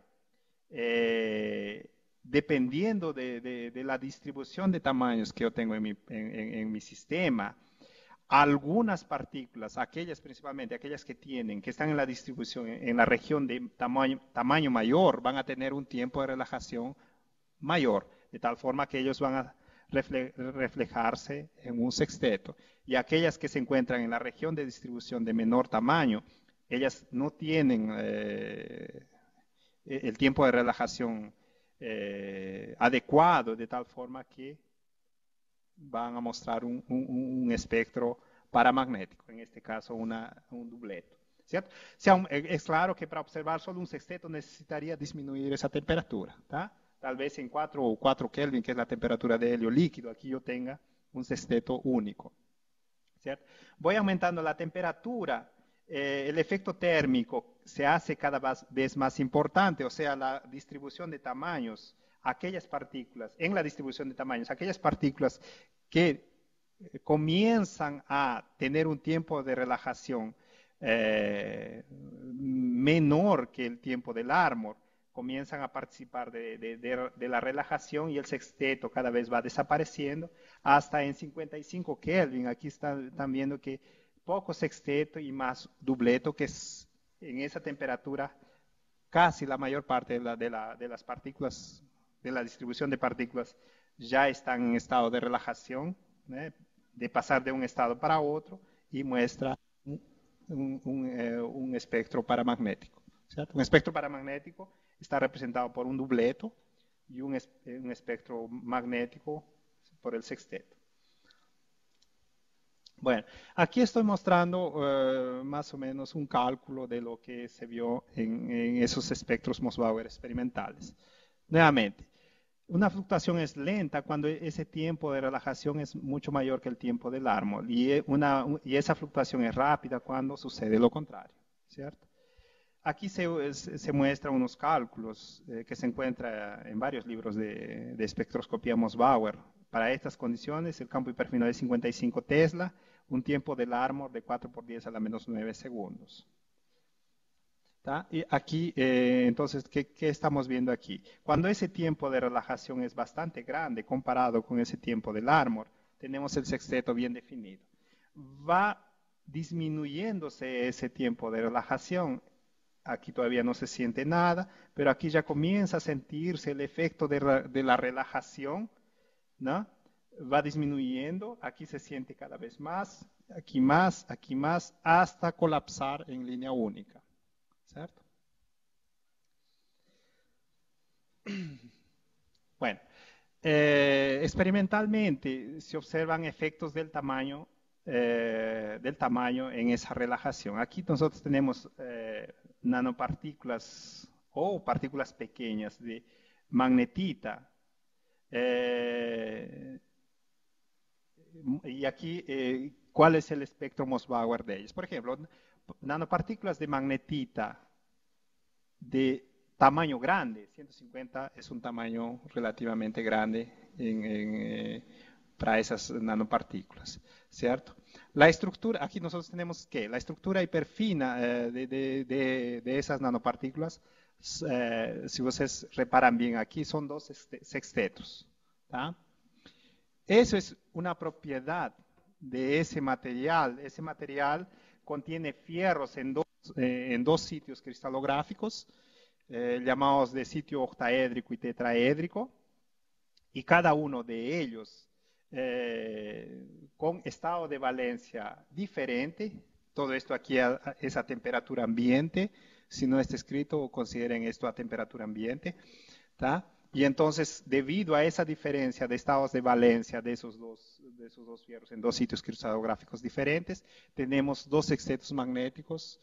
eh, dependiendo de, de, de la distribución de tamaños que yo tengo en mi, en, en, en mi sistema, algunas partículas, aquellas principalmente, aquellas que tienen, que están en la distribución, en, en la región de tamaño, tamaño mayor, van a tener un tiempo de relajación mayor, de tal forma que ellos van a refle reflejarse en un sexteto. Y aquellas que se encuentran en la región de distribución de menor tamaño, ellas no tienen eh, el tiempo de relajación eh, adecuado, de tal forma que van a mostrar un, un, un espectro paramagnético, en este caso una, un dubleto, ¿cierto? O sea, es claro que para observar solo un sexteto necesitaría disminuir esa temperatura, ¿tá? Tal vez en cuatro o cuatro Kelvin, que es la temperatura de helio líquido, aquí yo tenga un sexteto único, ¿cierto? Voy aumentando la temperatura, eh, el efecto térmico se hace cada vez más importante, o sea, la distribución de tamaños, aquellas partículas, en la distribución de tamaños, aquellas partículas que eh, comienzan a tener un tiempo de relajación eh, menor que el tiempo del Larmor, comienzan a participar de, de, de, de la relajación, y el sexteto cada vez va desapareciendo hasta en cincuenta y cinco Kelvin. Aquí están, están viendo que poco sexteto y más dubleto, que es en esa temperatura casi la mayor parte de, la, de, la, de las partículas, de la distribución de partículas ya están en estado de relajación, ¿eh? De pasar de un estado para otro, y muestra un, un, un, eh, un espectro paramagnético, ¿cierto? Un espectro paramagnético está representado por un dubleto y un, es, un espectro magnético por el sexteto. Bueno, aquí estoy mostrando uh, más o menos un cálculo de lo que se vio en, en esos espectros Mossbauer experimentales. Nuevamente, una fluctuación es lenta cuando ese tiempo de relajación es mucho mayor que el tiempo del Larmor, y, una, y esa fluctuación es rápida cuando sucede lo contrario, ¿cierto? aquí se, se muestran unos cálculos eh, que se encuentran en varios libros de, de espectroscopía Mossbauer. Para estas condiciones, el campo hiperfino de cincuenta y cinco Tesla, un tiempo del Larmor de cuatro por diez a la menos nueve segundos. ¿Tá? Y aquí, eh, entonces, ¿qué, ¿qué estamos viendo aquí? Cuando ese tiempo de relajación es bastante grande comparado con ese tiempo del Larmor, tenemos el sexteto bien definido. Va disminuyéndose ese tiempo de relajación. Aquí todavía no se siente nada, pero aquí ya comienza a sentirse el efecto de, de la relajación, ¿no? Va disminuyendo, aquí se siente cada vez más, aquí más, aquí más, hasta colapsar en línea única, ¿cierto? Bueno, eh, experimentalmente se observan efectos del tamaño, eh, del tamaño en esa relajación. Aquí nosotros tenemos eh, nanopartículas o partículas pequeñas de magnetita. Eh, y aquí, eh, ¿cuál es el espectro Mossbauer de ellos? Por ejemplo, nanopartículas de magnetita de tamaño grande, ciento cincuenta es un tamaño relativamente grande en, en, eh, para esas nanopartículas, ¿cierto? La estructura, aquí nosotros tenemos que la estructura hiperfina eh, de, de, de, de esas nanopartículas, eh, si ustedes reparan bien aquí, son dos sextetos, ¿tá? Eso es una propiedad de ese material. Ese material contiene fierros en dos, eh, en dos sitios cristalográficos, eh, llamados de sitio octaédrico y tetraédrico, y cada uno de ellos eh, con estado de valencia diferente. Todo esto aquí a, a, es a temperatura ambiente. Si no está escrito, consideren esto a temperatura ambiente, ¿tá? Y entonces, debido a esa diferencia de estados de valencia de esos dos, de esos dos fierros en dos sitios cristalográficos diferentes, tenemos dos sextetos magnéticos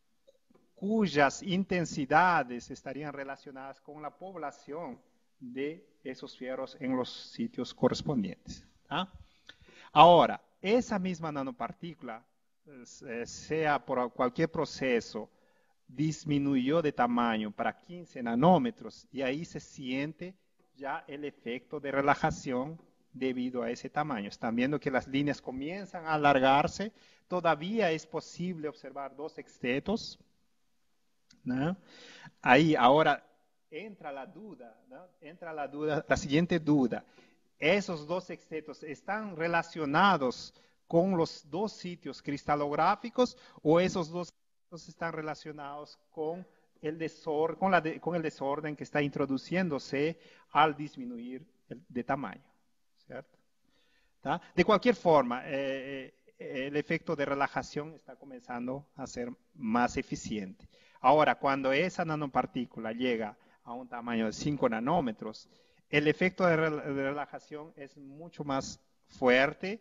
cuyas intensidades estarían relacionadas con la población de esos fierros en los sitios correspondientes, ¿tá? Ahora, esa misma nanopartícula, eh, sea por cualquier proceso, disminuyó de tamaño para quince nanómetros y ahí se siente ya el efecto de relajación debido a ese tamaño. Están viendo que las líneas comienzan a alargarse, todavía es posible observar dos sextetos, ¿no? Ahí ahora entra la duda, ¿no? Entra la duda, la siguiente duda, ¿esos dos sextetos están relacionados con los dos sitios cristalográficos o esos dos están relacionados con el, desorden, con, la de, con el desorden que está introduciéndose al disminuir el, de tamaño, ¿cierto? ¿Tá? De cualquier forma, eh, el efecto de relajación está comenzando a ser más eficiente. Ahora, cuando esa nanopartícula llega a un tamaño de cinco nanómetros, el efecto de, re, de relajación es mucho más fuerte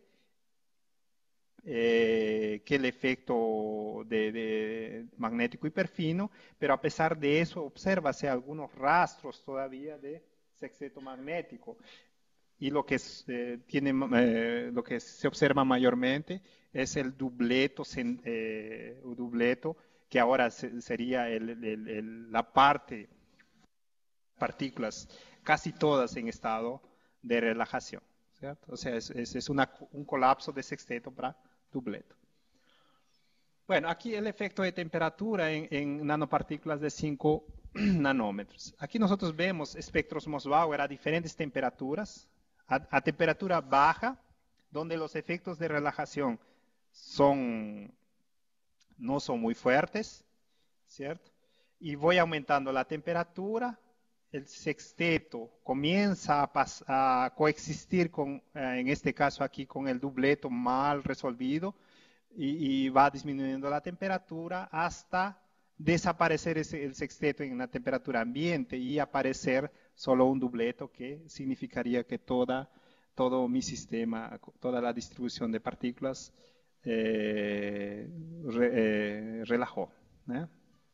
Eh, que el efecto de, de magnético hiperfino, pero a pesar de eso, obsérvase algunos rastros todavía de sexteto magnético. Y lo que, eh, tiene, eh, lo que se observa mayormente es el dubleto, eh, dubleto que ahora se, sería el, el, el, la parte, partículas, casi todas en estado de relajación, ¿cierto? O sea, es, es, es una, un colapso de sexteto para dubleto. Bueno, aquí el efecto de temperatura en, en nanopartículas de cinco nanómetros. Aquí nosotros vemos espectros Mossbauer a diferentes temperaturas. A, a temperatura baja, donde los efectos de relajación son, no son muy fuertes, ¿cierto? Y voy aumentando la temperatura, el sexteto comienza a, pas, a coexistir con, eh, en este caso aquí, con el dubleto mal resolvido y, y va disminuyendo la temperatura hasta desaparecer ese, el sexteto en la temperatura ambiente y aparecer solo un dubleto, que significaría que toda, todo mi sistema, toda la distribución de partículas eh, re, eh, relajó, ¿eh?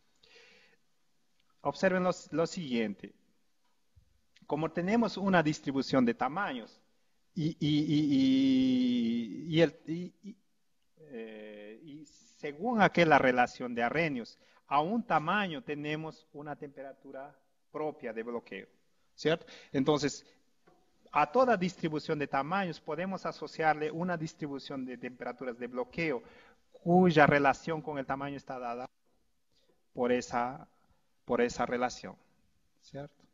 Observen lo, lo siguiente. Como tenemos una distribución de tamaños y, y, y, y, y, el, y, eh, y según aquella relación de Arrhenius, a un tamaño tenemos una temperatura propia de bloqueo, ¿cierto? Entonces, a toda distribución de tamaños podemos asociarle una distribución de temperaturas de bloqueo cuya relación con el tamaño está dada por esa, por esa relación, ¿cierto?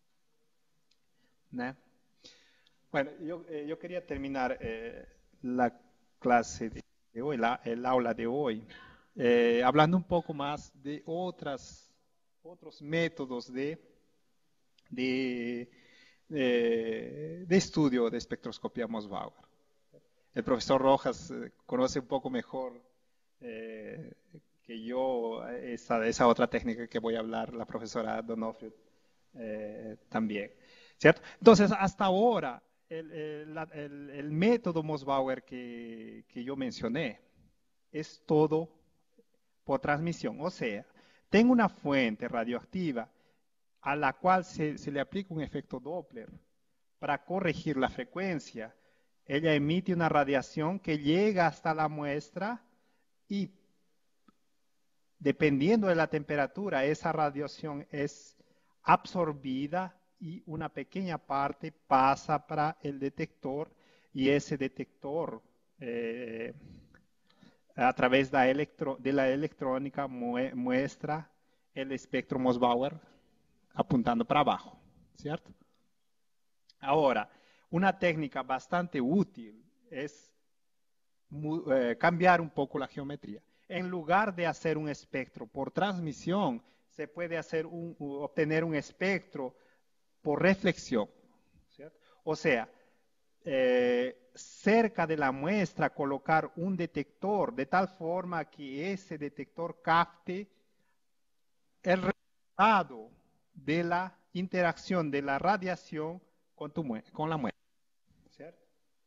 ¿No? Bueno, yo, eh, yo quería terminar eh, la clase de hoy, la, el aula de hoy, eh, hablando un poco más de otras, otros métodos de, de, de, de estudio de espectroscopía Mosbauer. El profesor Rojas eh, conoce un poco mejor eh, que yo esa, esa otra técnica que voy a hablar, la profesora Donofrio eh, también, ¿cierto? Entonces, hasta ahora, el, el, el, el método Mosbauer que, que yo mencioné es todo por transmisión, o sea, tengo una fuente radioactiva a la cual se, se le aplica un efecto Doppler para corregir la frecuencia. Ella emite una radiación que llega hasta la muestra y dependiendo de la temperatura, esa radiación es absorbida y una pequeña parte pasa para el detector y ese detector eh, a través de la, electro, de la electrónica muestra el espectro Mosbauer apuntando para abajo, ¿cierto? Ahora, una técnica bastante útil es eh, cambiar un poco la geometría. En lugar de hacer un espectro por transmisión, se puede hacer un, obtener un espectro por reflexión, ¿cierto? O sea, eh, cerca de la muestra colocar un detector de tal forma que ese detector capte el resultado de la interacción de la radiación con, tu mu con la muestra, ¿cierto?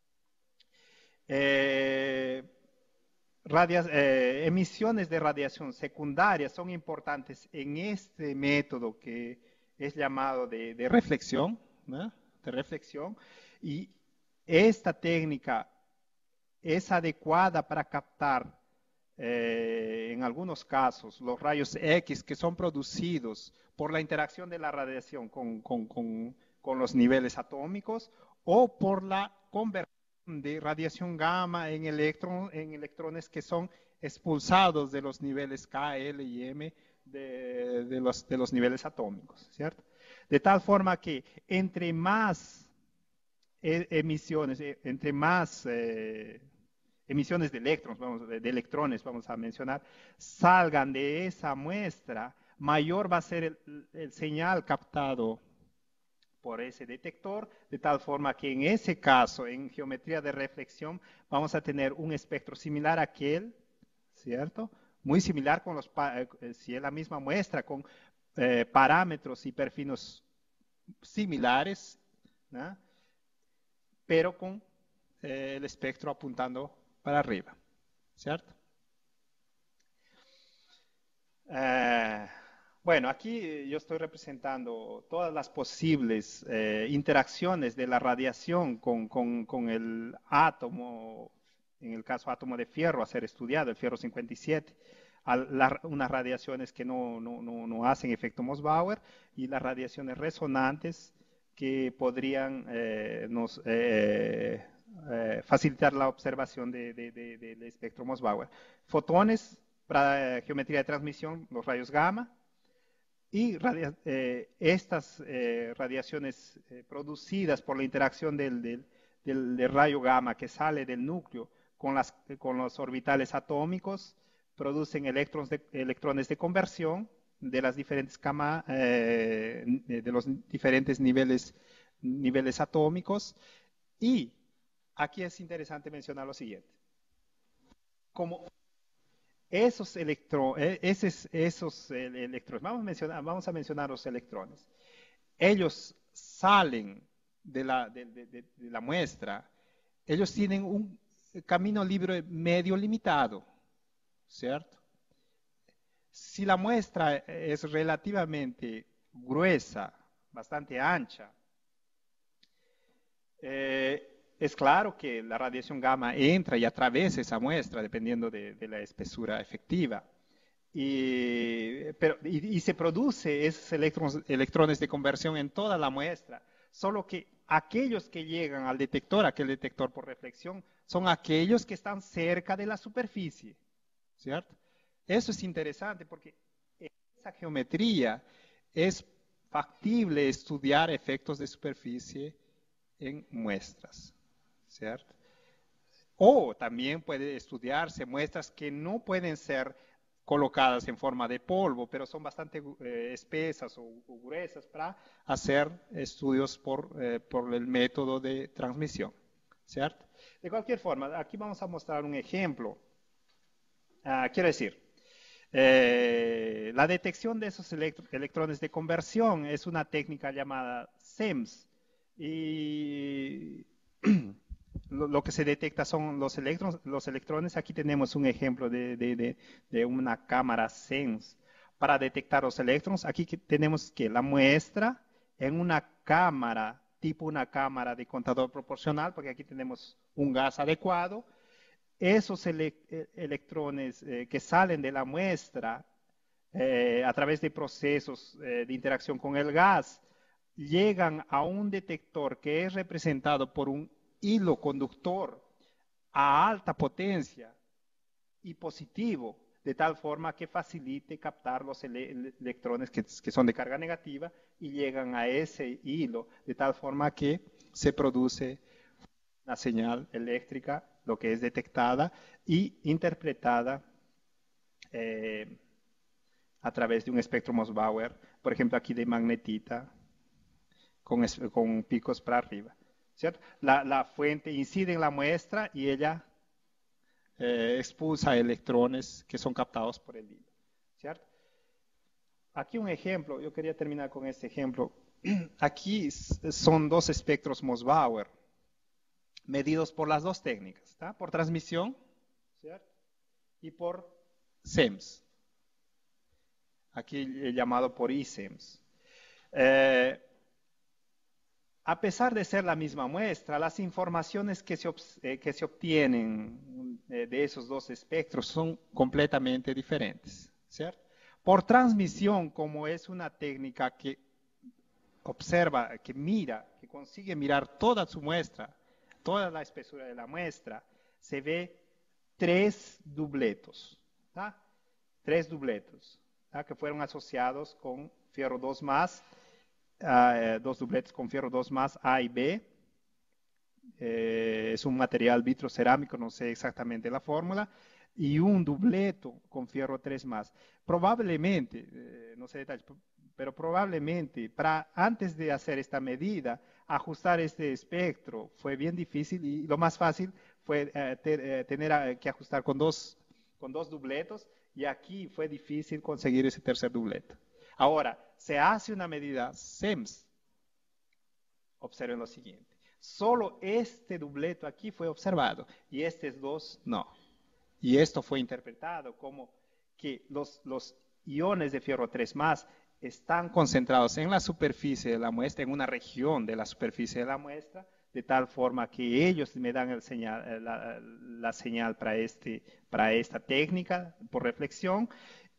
Eh, radia eh, emisiones de radiación secundaria son importantes en este método que es llamado de, de reflexión, ¿no? De reflexión, y esta técnica es adecuada para captar eh, en algunos casos los rayos X que son producidos por la interacción de la radiación con, con, con, con los niveles atómicos o por la conversión de radiación gamma en, electron, en electrones que son expulsados de los niveles K, L y M de, de, los, de los niveles atómicos, ¿cierto? De tal forma que entre más eh, emisiones, eh, entre más eh, emisiones de electrones, vamos, de, de electrones, vamos a mencionar, salgan de esa muestra, mayor va a ser el, el señal captado por ese detector, de tal forma que en ese caso, en geometría de reflexión, vamos a tener un espectro similar a aquel, ¿cierto? Muy similar con los, eh, si es la misma muestra, con eh, parámetros y perfinos similares, ¿no? Pero con eh, el espectro apuntando para arriba, ¿cierto? Eh, bueno, aquí yo estoy representando todas las posibles eh, interacciones de la radiación con, con, con, el átomo, en el caso átomo de fierro a ser estudiado, el fierro cincuenta y siete, a la, unas radiaciones que no, no, no, no hacen efecto Mosbauer y las radiaciones resonantes que podrían eh, nos, eh, eh, facilitar la observación de, de, de, del espectro Mosbauer. Fotones para eh, geometría de transmisión, los rayos gamma, y radia eh, estas eh, radiaciones eh, producidas por la interacción del, del, del, del, rayo gamma que sale del núcleo con, las, con los orbitales atómicos, producen electrones de, electrones de conversión de las diferentes camas, eh, de los diferentes niveles, niveles atómicos. Y aquí es interesante mencionar lo siguiente. Como esos electrones, esos, esos electrones, vamos a, mencionar, vamos a mencionar los electrones, ellos salen de la, de, de, de, de la muestra, ellos tienen un camino libre medio limitado, ¿cierto? Si la muestra es relativamente gruesa, bastante ancha, eh, es claro que la radiación gamma entra y atraviesa esa muestra dependiendo de, de la espesura efectiva. y, pero, y, y se produce esos electrones, electrones de conversión en toda la muestra, solo que aquellos que llegan al detector, aquel detector por reflexión, son aquellos que están cerca de la superficie, ¿cierto? Eso es interesante porque en esa geometría es factible estudiar efectos de superficie en muestras, ¿cierto? O también puede estudiarse muestras que no pueden ser colocadas en forma de polvo, pero son bastante eh, espesas o, o, gruesas para hacer estudios por, eh, por el método de transmisión, ¿cierto? De cualquier forma, aquí vamos a mostrar un ejemplo. Ah, quiero decir, eh, la detección de esos electro electrones de conversión es una técnica llamada S E M S. Y lo, lo que se detecta son los electrones, los electrones. Aquí tenemos un ejemplo de, de, de, de una cámara S E M S para detectar los electrones. Aquí que tenemos que la muestra en una cámara, tipo una cámara de contador proporcional, porque aquí tenemos un gas adecuado. Esos ele electrones eh, que salen de la muestra eh, a través de procesos eh, de interacción con el gas, llegan a un detector que es representado por un hilo conductor a alta potencia y positivo, de tal forma que facilite captar los ele electrones que, que son de carga negativa y llegan a ese hilo, de tal forma que se produce una señal eléctrica, lo que es detectada y interpretada eh, a través de un espectro Moss-Bauer, por ejemplo aquí de magnetita, con, con picos para arriba, ¿cierto? La, la fuente incide en la muestra y ella eh, expulsa electrones que son captados por el hilo, ¿cierto? Aquí un ejemplo, yo quería terminar con este ejemplo. Aquí son dos espectros Moss-Bauer, medidos por las dos técnicas, ¿está? Por transmisión, ¿cierto? Y por S E M S, aquí llamado por I S E M S. Eh, a pesar de ser la misma muestra, las informaciones que se, eh, que se obtienen eh, de esos dos espectros son completamente diferentes, ¿cierto? Por transmisión, como es una técnica que observa, que mira, que consigue mirar toda su muestra, toda la espesura de la muestra, se ve tres dubletos, ¿tá? Tres dubletos, ¿tá? Que fueron asociados con fierro dos más, uh, dos dubletos con fierro dos más A y B. Eh, es un material vitrocerámico, no sé exactamente la fórmula, y un dubleto con fierro tres más. Probablemente, eh, no sé detalles, pero probablemente para antes de hacer esta medida, ajustar este espectro fue bien difícil y lo más fácil fue eh, ter, eh, tener eh, que ajustar con dos, con dos dubletos y aquí fue difícil conseguir ese tercer dubleto. Ahora, se hace una medida S E M S. Observen lo siguiente. Solo este dubleto aquí fue observado y estos dos no. Y esto fue interpretado como que los, los iones de fierro tres más están concentrados en la superficie de la muestra, en una región de la superficie de la muestra, de tal forma que ellos me dan el señal, la, la señal para, este, para esta técnica por reflexión.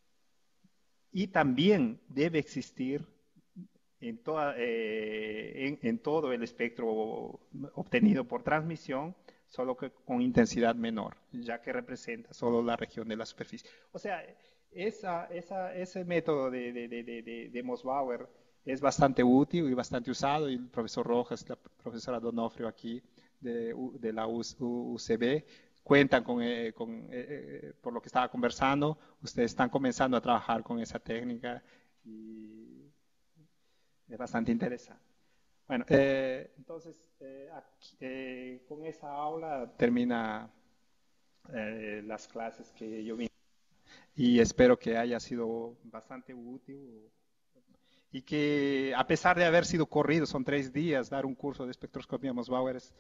Y también debe existir en, toda, eh, en, en todo el espectro obtenido por transmisión, solo que con intensidad menor, ya que representa solo la región de la superficie. O sea, esa, esa, ese método de, de, de, de, de Moss-Bauer es bastante útil y bastante usado, y el profesor Rojas, la profesora Donofrio aquí de, de la U C B, cuentan con, eh, con eh, por lo que estaba conversando, ustedes están comenzando a trabajar con esa técnica y es bastante interesante. Bueno, eh, entonces, eh, aquí, eh, con esa aula termina eh, las clases que yo vi y espero que haya sido bastante útil y que a pesar de haber sido corrido, son tres días, dar un curso de espectroscopía Moss-Bauer es,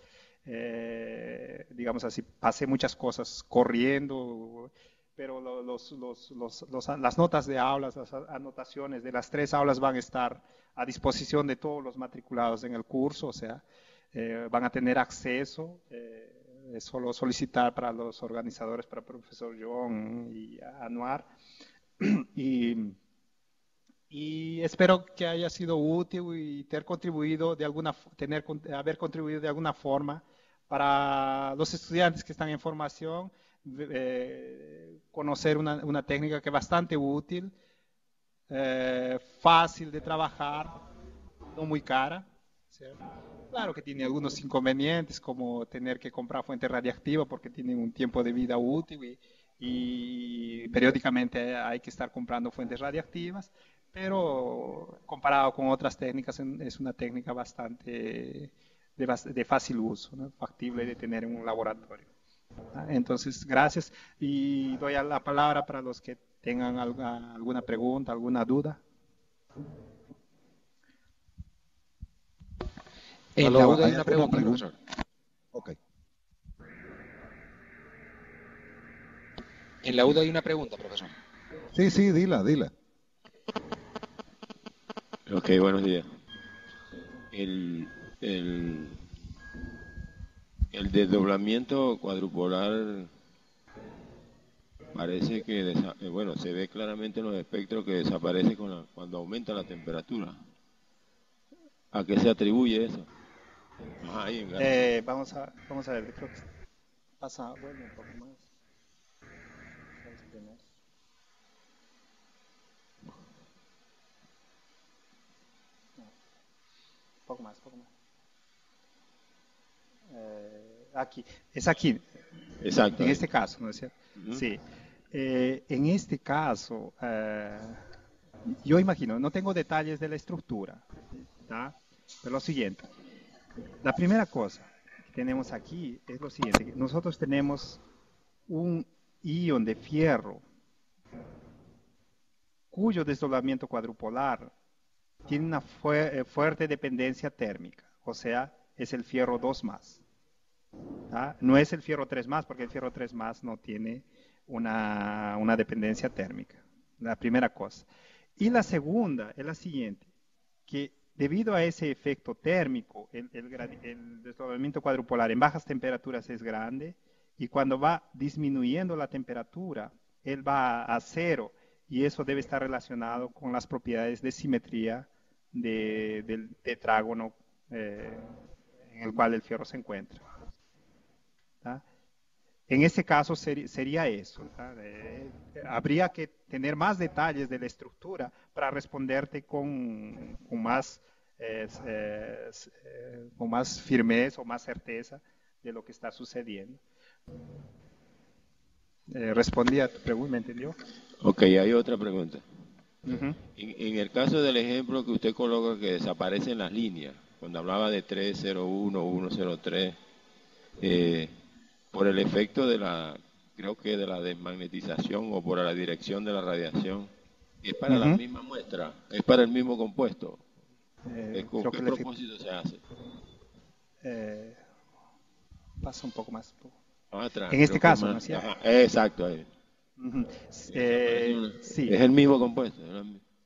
eh, digamos así, pasé muchas cosas corriendo, pero los, los, los, los, las notas de aulas, las anotaciones de las tres aulas van a estar a disposición de todos los matriculados en el curso, o sea, eh, van a tener acceso, eh, es solo solicitar para los organizadores, para el profesor John y Anuar, y, y espero que haya sido útil y ter contribuido de alguna, tener, haber contribuido de alguna forma para los estudiantes que están en formación, eh, conocer una, una técnica que es bastante útil, eh, fácil de trabajar, no muy cara, ¿cierto? Claro que tiene algunos inconvenientes, como tener que comprar fuente radiactiva porque tienen un tiempo de vida útil y, y periódicamente hay que estar comprando fuentes radiactivas, pero comparado con otras técnicas es una técnica bastante de, de fácil uso, ¿no? Factible de tener en un laboratorio. Entonces, gracias y doy la palabra para los que tengan alguna, alguna pregunta, alguna duda. En la U D A hay una pregunta, profesor. Ok. En la U D A hay una pregunta, profesor. Sí, sí, dila, dila. Ok, buenos días. El, el, el desdoblamiento cuadrupolar parece que, bueno, se ve claramente en los espectros que desaparece con la, cuando aumenta la temperatura. ¿A qué se atribuye eso? Ajá, ahí en eh, vamos, a, vamos a ver, creo que pasa, bueno, un poco más. Un poco más, un poco más. Eh, aquí, es aquí. Exacto. En ahí. este caso, ¿no es cierto? Uh-huh. Sí. Eh, en este caso, eh, yo imagino, no tengo detalles de la estructura, ¿tá? Pero lo siguiente. La primera cosa que tenemos aquí es lo siguiente. Nosotros tenemos un ion de fierro cuyo desdoblamiento cuadrupolar tiene una fu fuerte dependencia térmica, o sea, es el fierro dos más. ¿Ah? No es el fierro tres más, porque el fierro tres más no tiene una, una dependencia térmica. La primera cosa. Y la segunda es la siguiente, que debido a ese efecto térmico, el, el, el desdoblamiento cuadrupolar en bajas temperaturas es grande, y cuando va disminuyendo la temperatura, él va a cero, y eso debe estar relacionado con las propiedades de simetría de, del tetrágono eh, en el cual el fierro se encuentra. ¿Tá? En ese caso ser, sería eso. Eh, habría que tener más detalles de la estructura para responderte con, con, más, eh, eh, con más firmeza o más certeza de lo que está sucediendo. Eh, respondí a tu pregunta, ¿me entendió? Ok, hay otra pregunta. Uh-huh. en, en el caso del ejemplo que usted coloca que desaparecen las líneas, cuando hablaba de tres cero uno, uno cero tres, eh, por el efecto de la, creo que de la desmagnetización o por la dirección de la radiación, es para uh-huh. la misma muestra, es para el mismo compuesto. Eh, ¿Con qué propósito se hace? Eh, pasa un poco más. Un poco. Atrás, en este caso, más, ¿no es cierto? Ajá, exacto. Ahí. Uh-huh. eh, sí. Es el mismo compuesto. ¿No?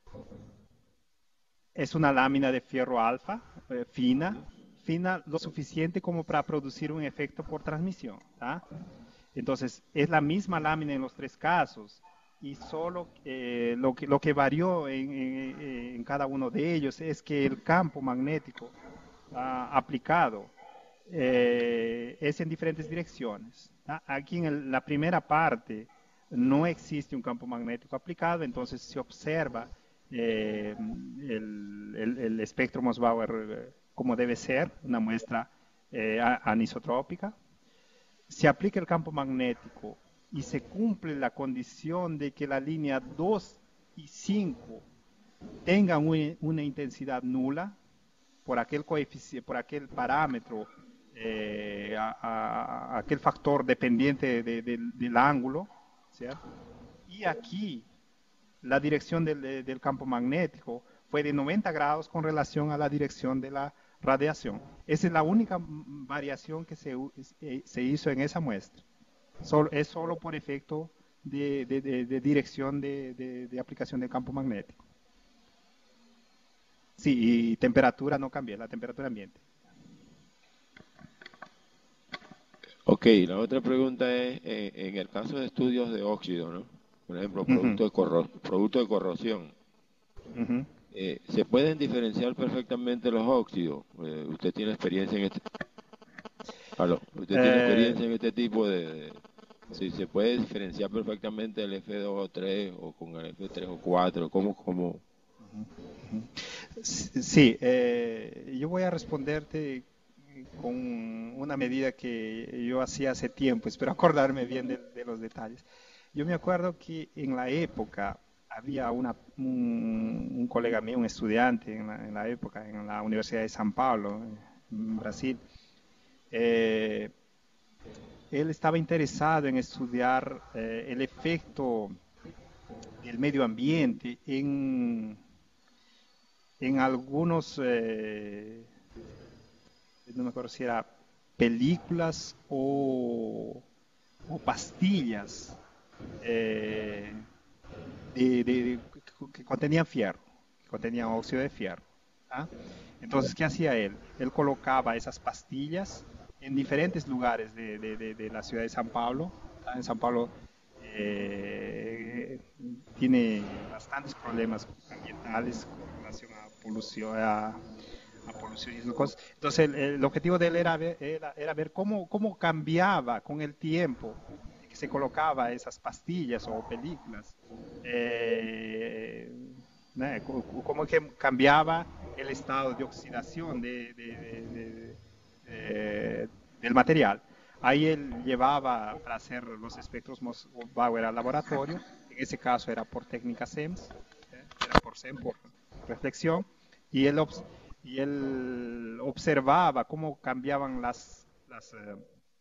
Es una lámina de fierro alfa, eh, fina, fina lo suficiente como para producir un efecto por transmisión. ¿tá? Entonces, es la misma lámina en los tres casos y solo eh, lo, que, lo que varió en, en, en cada uno de ellos es que el campo magnético ah, aplicado eh, es en diferentes direcciones. ¿tá? Aquí en el, la primera parte no existe un campo magnético aplicado, entonces se observa Eh, el, el, el, espectro Mossbauer eh, como debe ser, una muestra eh, anisotrópica. Se aplica el campo magnético y se cumple la condición de que la línea dos y cinco tengan una, una intensidad nula por aquel, por aquel parámetro, eh, a, a, a aquel factor dependiente de, de, del ángulo, ¿cierto? Y aquí la dirección del, del campo magnético fue de noventa grados con relación a la dirección de la radiación. Esa es la única variación que se, se hizo en esa muestra. Solo, es solo por efecto de, de, de, de dirección de, de, de aplicación del campo magnético. Sí, y temperatura no cambia, la temperatura ambiente. Ok, la otra pregunta es, eh, en el caso de estudios de óxido, ¿no? por ejemplo, Ujú. producto de, corro- producto de corrosión, Ujú. eh, ¿se pueden diferenciar perfectamente los óxidos? Eh, ¿Usted tiene experiencia en este, aló, usted tiene Eh, experiencia en este tipo de, de- si se puede diferenciar perfectamente el F dos o tres o con el F tres o cuatro? ¿Cómo, cómo? Sí, sí, eh, yo voy a responderte con una medida que yo hacía hace tiempo, espero acordarme bien de, de los detalles. Yo me acuerdo que en la época había una- un, un colega mío, un estudiante en la, en la época, en la Universidad de San Paulo, en Brasil. eh, Él estaba interesado en estudiar eh, el efecto del medio ambiente en, en algunos, eh, no me acuerdo si era películas o, o pastillas eh, de, de- de- que contenían fierro, que contenían óxido de fierro. ¿Ah? Entonces, ¿qué hacía él? Él colocaba esas pastillas en diferentes lugares de, de- de- de la ciudad de San Pablo. ¿Ah? En San Pablo eh, tiene bastantes problemas ambientales con relación a polución, a, a polución y esas cosas. Entonces, el, el objetivo de él era ver, era, era ver cómo, cómo cambiaba con el tiempo que se colocaba esas pastillas o películas. Eh, ¿no? Cómo que cambiaba el estado de oxidación de, de, de, de, de, del material. Ahí él llevaba para hacer los espectros Bauer al laboratorio, en ese caso era por técnica SEMS, ¿eh? Era por SEM, por reflexión, y él, y él observaba cómo cambiaban las, las eh,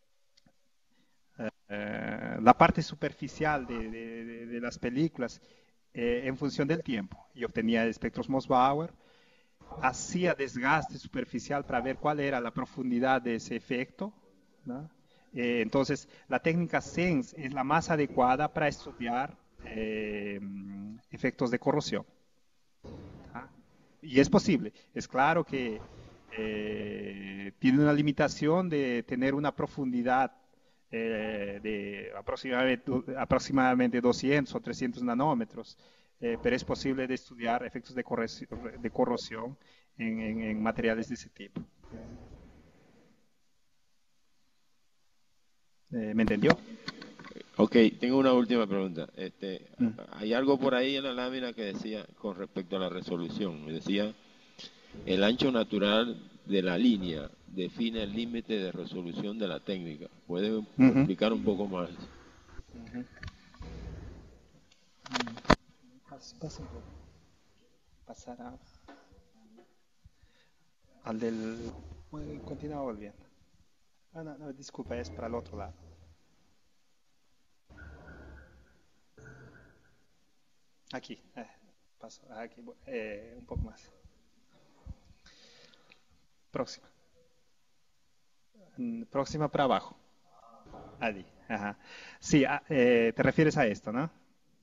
eh, la parte superficial de, de, de, de las películas eh, en función del tiempo, y obtenía espectros Moss-Bauer, hacía desgaste superficial para ver cuál era la profundidad de ese efecto, ¿no? Eh, entonces, la técnica SENS es la más adecuada para estudiar eh, efectos de corrosión. ¿Ah? Y es posible. Es claro que eh, tiene una limitación de tener una profundidad eh, de aproximadamente, aproximadamente doscientos o trescientos nanómetros, eh, pero es posible de estudiar efectos de corrosión, de corrosión en, en, en materiales de ese tipo. Eh, ¿Me entendió? Ok, tengo una última pregunta. Este, Mm. hay algo por ahí en la lámina que decía con respecto a la resolución. Me decía, el ancho natural de la línea define el límite de resolución de la técnica. ¿Puede Uh -huh. explicar un poco más? Uh -huh. Pasa, pasa un poco. Pasar a, al del... Bueno, continúa volviendo. Ah, no, no, disculpa, es para el otro lado. Aquí, eh, paso, aquí, eh, un poco más. Próxima. Próxima para abajo. Allí, ajá. Sí, ah, eh, te refieres a esto, ¿no?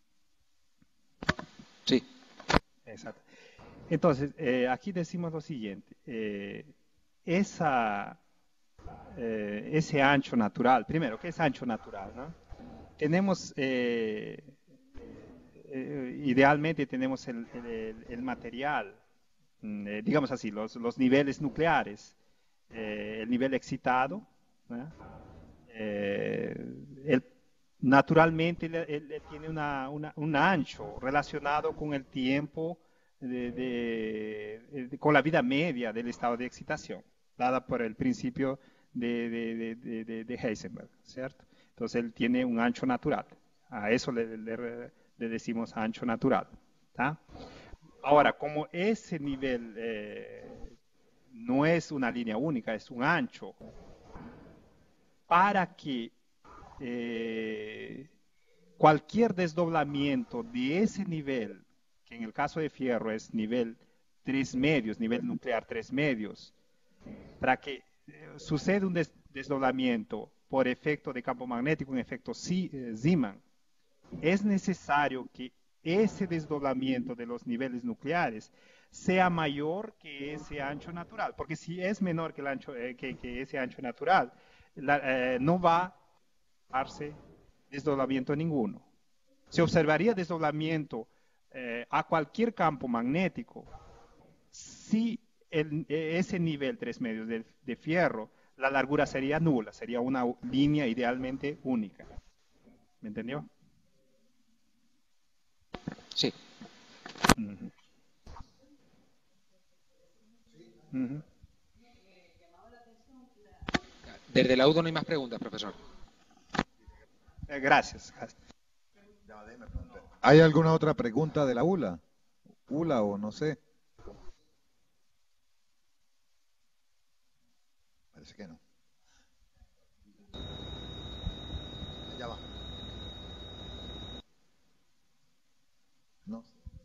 Sí. Exacto. Entonces, eh, aquí decimos lo siguiente. Eh, esa, eh, ese ancho natural, primero, ¿qué es ancho natural, no? Tenemos, eh, eh, idealmente tenemos el, el, el material, eh, digamos así, los, los niveles nucleares, eh, el nivel excitado, ¿no? eh, el, naturalmente él, él, él tiene una, una, un ancho relacionado con el tiempo, de, de, de, con la vida media del estado de excitación, dada por el principio de, de, de, de Heisenberg, ¿cierto? Entonces él tiene un ancho natural. A eso le, le, le decimos ancho natural. ¿Tá? Ahora, como ese nivel eh, no es una línea única, es un ancho, para que eh, cualquier desdoblamiento de ese nivel, que en el caso de fierro es nivel tres medios, nivel nuclear tres medios, para que eh, suceda un des desdoblamiento por efecto de campo magnético, un efecto Zeeman, es necesario que ese desdoblamiento de los niveles nucleares sea mayor que ese ancho natural, porque si es menor que, el ancho, eh, que, que ese ancho natural, la, eh, no va a darse desdoblamiento ninguno. Se observaría desdoblamiento eh, a cualquier campo magnético si el, ese nivel tres medios de, de fierro, la largura sería nula, sería una línea idealmente única. ¿Me entendió? Sí. Uh-huh. Uh-huh. Desde la U D O no hay más preguntas, profesor. Eh, gracias. ¿Hay alguna otra pregunta de la U L A? U L A o no sé. Parece que no. Ya va. No.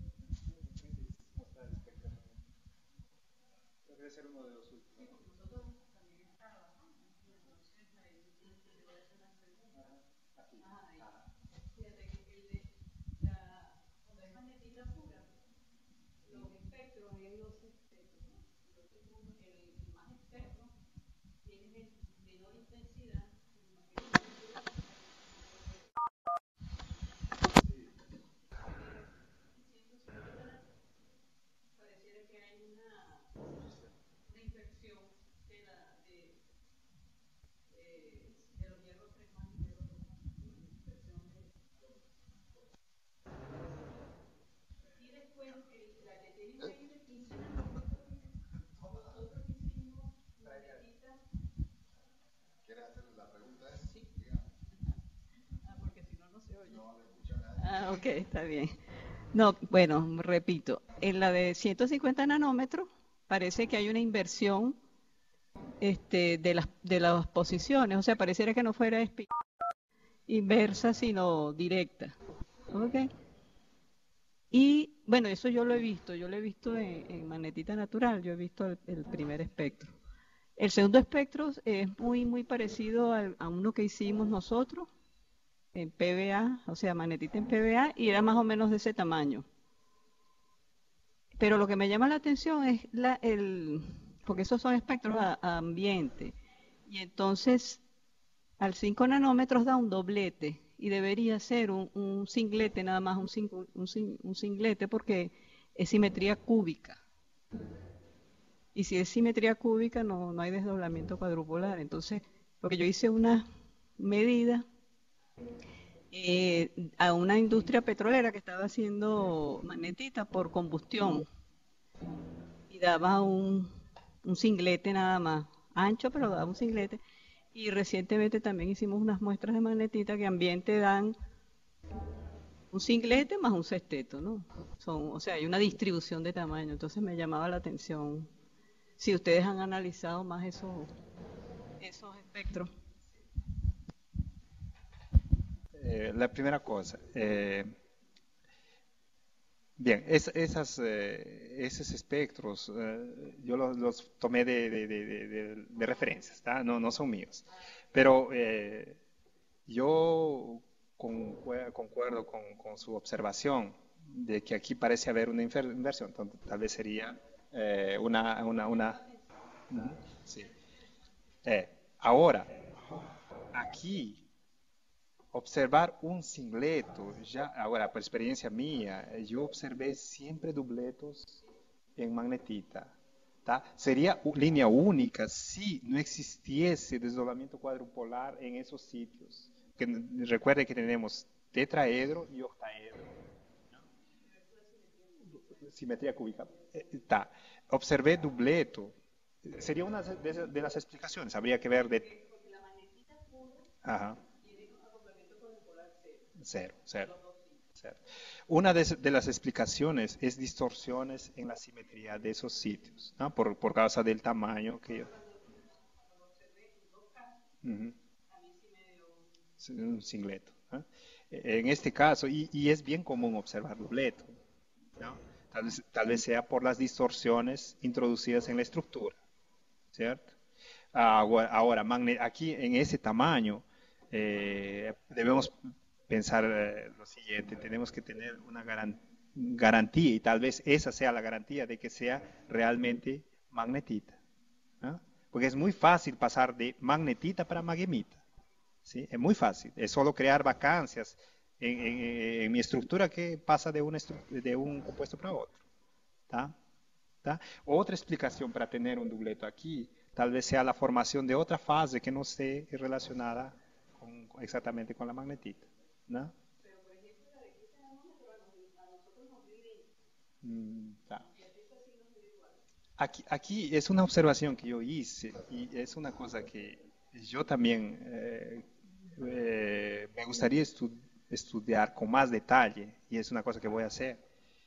Ah, ok, está bien. No, bueno, repito, en la de ciento cincuenta nanómetros parece que hay una inversión este, de las, de las posiciones, o sea, pareciera que no fuera espi- inversa, sino directa. ¿Ok? Y bueno, eso yo lo he visto, yo lo he visto en, en magnetita natural, yo he visto el, el primer espectro. El segundo espectro es muy, muy parecido al- a uno que hicimos nosotros en P V A, o sea, magnetita en P V A, y era más o menos de ese tamaño. Pero lo que me llama la atención es la, el, porque esos son espectros a, a ambiente, y entonces al cinco nanómetros da un doblete, y debería ser un, un singlete nada más, un, sing- un, sing- un singlete, porque es simetría cúbica. Y si es simetría cúbica, no, no hay desdoblamiento cuadrupolar. Entonces, porque yo hice una medida eh, a una industria petrolera que estaba haciendo magnetita por combustión y daba un, un singlete nada más, ancho, pero daba un singlete. Y recientemente también hicimos unas muestras de magnetita que ambiente dan un singlete más un sexteto, ¿no? Son, o sea, hay una distribución de tamaño. Entonces me llamaba la atención si ustedes han analizado más esos, esos espectros. Eh, la primera cosa, eh, bien, es- esas, eh, esos espectros eh, yo los, los tomé de, de- de- de- de- de referencias, ¿tá? No, no son míos, pero eh, yo concue- concuerdo con, con su observación de que aquí parece haber una infer- inversión, entonces, tal vez sería eh, una, una, una, ujú, sí. Eh, ahora, aquí observar un singleto, ya, ahora, por experiencia mía, yo observé siempre dubletos en magnetita. ¿Tá? Sería u- línea única si no existiese desdoblamiento cuadrupolar en esos sitios. Que, n- recuerde que tenemos tetraedro y octaedro, simetría cúbica. Eh, tá. Observé dubleto. Sería una de, de las explicaciones. Habría que ver de... Ajá. Cero, cero, cero. Una de, de las explicaciones es distorsiones en la simetría de esos sitios, ¿no? Por, por causa del tamaño que... Ujú. Sí, un singleto, ¿no? En este caso, y, y es bien común observar dubleto, ¿no? Tal vez, tal vez sea por las distorsiones introducidas en la estructura, ¿cierto? Ahora, ahora, magne- aquí en ese tamaño eh, debemos pensar eh, lo siguiente, tenemos que tener una garan- garantía y tal vez esa sea la garantía de que sea realmente magnetita, ¿no? Porque es muy fácil pasar de magnetita para magemita, ¿sí? Es muy fácil, es solo crear vacancias en, en- en mi estructura que pasa de, una estru- de un compuesto para otro. ¿Tá? ¿Tá? Otra explicación para tener un dubleto aquí, tal vez sea la formación de otra fase que no esté relacionada con- exactamente con la magnetita. ¿No? Mm, tá. Aquí, aquí es una observación que yo hice y es una cosa que yo también eh, eh, me gustaría estu- estudiar con más detalle y es una cosa que voy a hacer.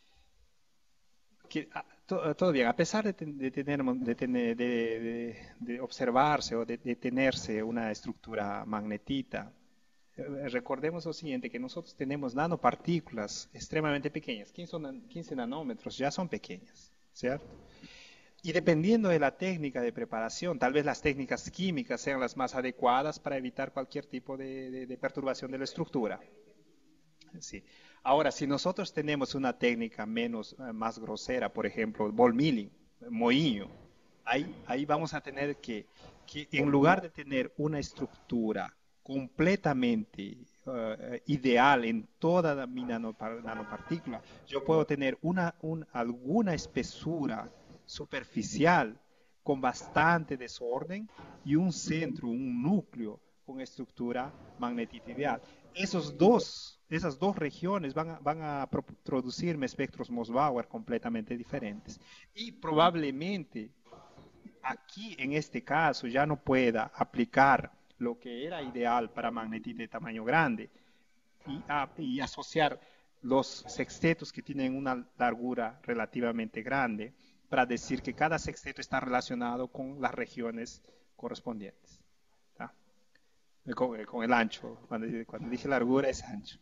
Que, ah, to- todo bien, a pesar de, ten- de tener, de, tener- de- de- de observarse o de, de tenerse una estructura magnetita, eh, recordemos lo siguiente, que nosotros tenemos nanopartículas extremadamente pequeñas, quince, nan- quince nanómetros ya son pequeñas, ¿cierto? Y dependiendo de la técnica de preparación, tal vez las técnicas químicas sean las más adecuadas para evitar cualquier tipo de, de- de perturbación de la estructura. Sí. Ahora, si nosotros tenemos una técnica menos, eh, más grosera, por ejemplo, ball milling, moinho, ahí, ahí vamos a tener que, que en lugar de tener una estructura completamente eh, ideal en toda la- mi nanopar- nanopartícula, yo puedo tener una, un- alguna espesura superficial con bastante desorden y un centro, un núcleo con estructura magnetita ideal. Esos dos, esas dos regiones van a, van a pro- producirme espectros Mossbauer completamente diferentes. Y probablemente aquí en este caso ya no pueda aplicar lo que era ideal para magnetita de tamaño grande y, a- y asociar los sextetos que tienen una largura relativamente grande para decir que cada sexteto está relacionado con las regiones correspondientes. ¿Tá? Con, con el ancho, cuando, cuando dije largura es ancho.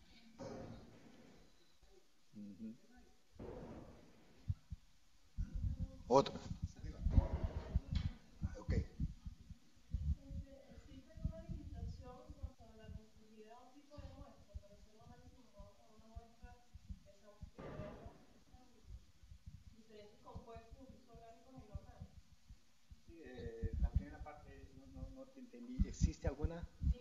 Otro. Ok. Eh, la primera parte no, no, no te entendí. ¿Existe alguna?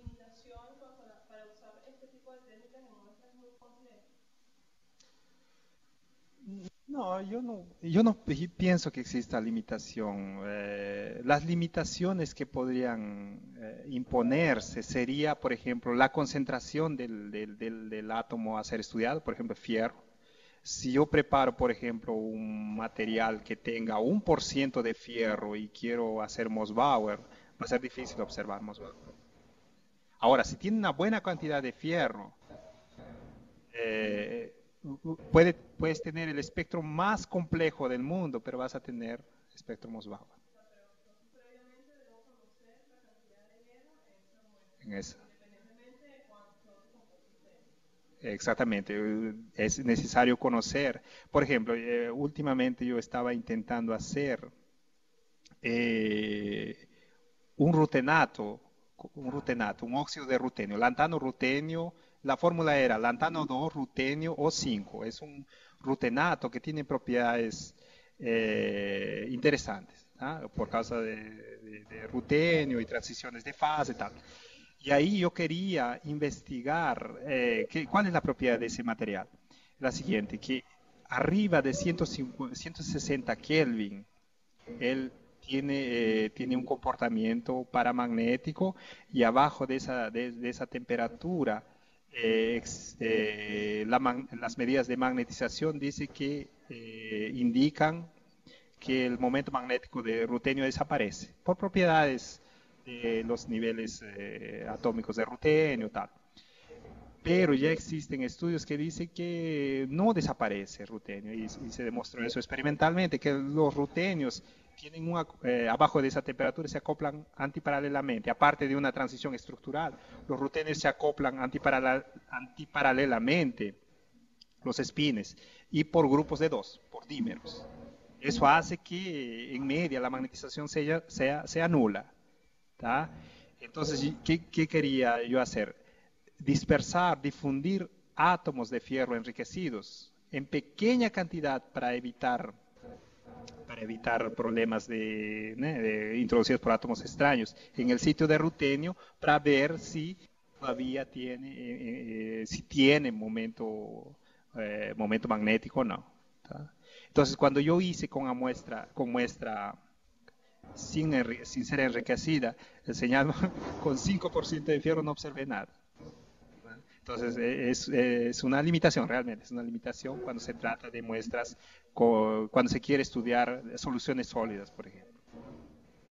No, yo no, yo no pi- pienso que exista limitación. Eh, las limitaciones que podrían eh, imponerse sería, por ejemplo, la concentración del, del- del- del átomo a ser estudiado, por ejemplo, fierro. Si yo preparo, por ejemplo, un material que tenga un por ciento de fierro y quiero hacer Mossbauer, va a ser difícil observar Mossbauer. Ahora, si tiene una buena cantidad de fierro, eh, puede, puedes tener el espectro más complejo del mundo, pero vas a tener espectro Mossbauer. En eso. Exactamente, eh, es necesario conocer. Por ejemplo, eh, últimamente yo estaba intentando hacer eh, un rutenato, un rutenato, un óxido de rutenio, lantano rutenio, la fórmula era lantano dos, rutenio o cinco. Es un rutenato que tiene propiedades eh, interesantes, ¿ah? Por causa de, de- de rutenio y transiciones de fase y tal. Y ahí yo quería investigar eh, qué- cuál es la propiedad de ese material. La siguiente, que arriba de ciento cincuenta, ciento sesenta Kelvin, él tiene, eh, tiene un comportamiento paramagnético y abajo de esa, de, de esa temperatura, eh, ex- eh, la mag- las medidas de magnetización dice que eh, indican que el momento magnético de rutenio desaparece por propiedades de los niveles eh, atómicos de rutenio, tal. Pero ya existen estudios que dicen que no desaparece rutenio y, y se demostró eso experimentalmente, que los rutenios tienen una, eh, abajo de esa temperatura se acoplan antiparalelamente, aparte de una transición estructural, los rutenios se acoplan antiparalel, antiparalelamente, los espines, y por grupos de dos, por dímeros. Eso hace que en media la magnetización sea, sea, sea nula. ¿Tá? Entonces, ¿qué, qué quería yo hacer? Dispersar, difundir átomos de fierro enriquecidos en pequeña cantidad para evitar, para evitar problemas de, ¿no? de introducidos por átomos extraños en el sitio de rutenio para ver si todavía tiene, eh, eh, si tiene momento, eh, momento magnético o no. ¿Tá? Entonces, cuando yo hice con, la muestra, con muestra sin, sin ser enriquecida, el señal con cinco por ciento de fierro no observé nada. Entonces, es, es una limitación realmente, es una limitación cuando se trata de muestras, con, cuando se quiere estudiar soluciones sólidas, por ejemplo.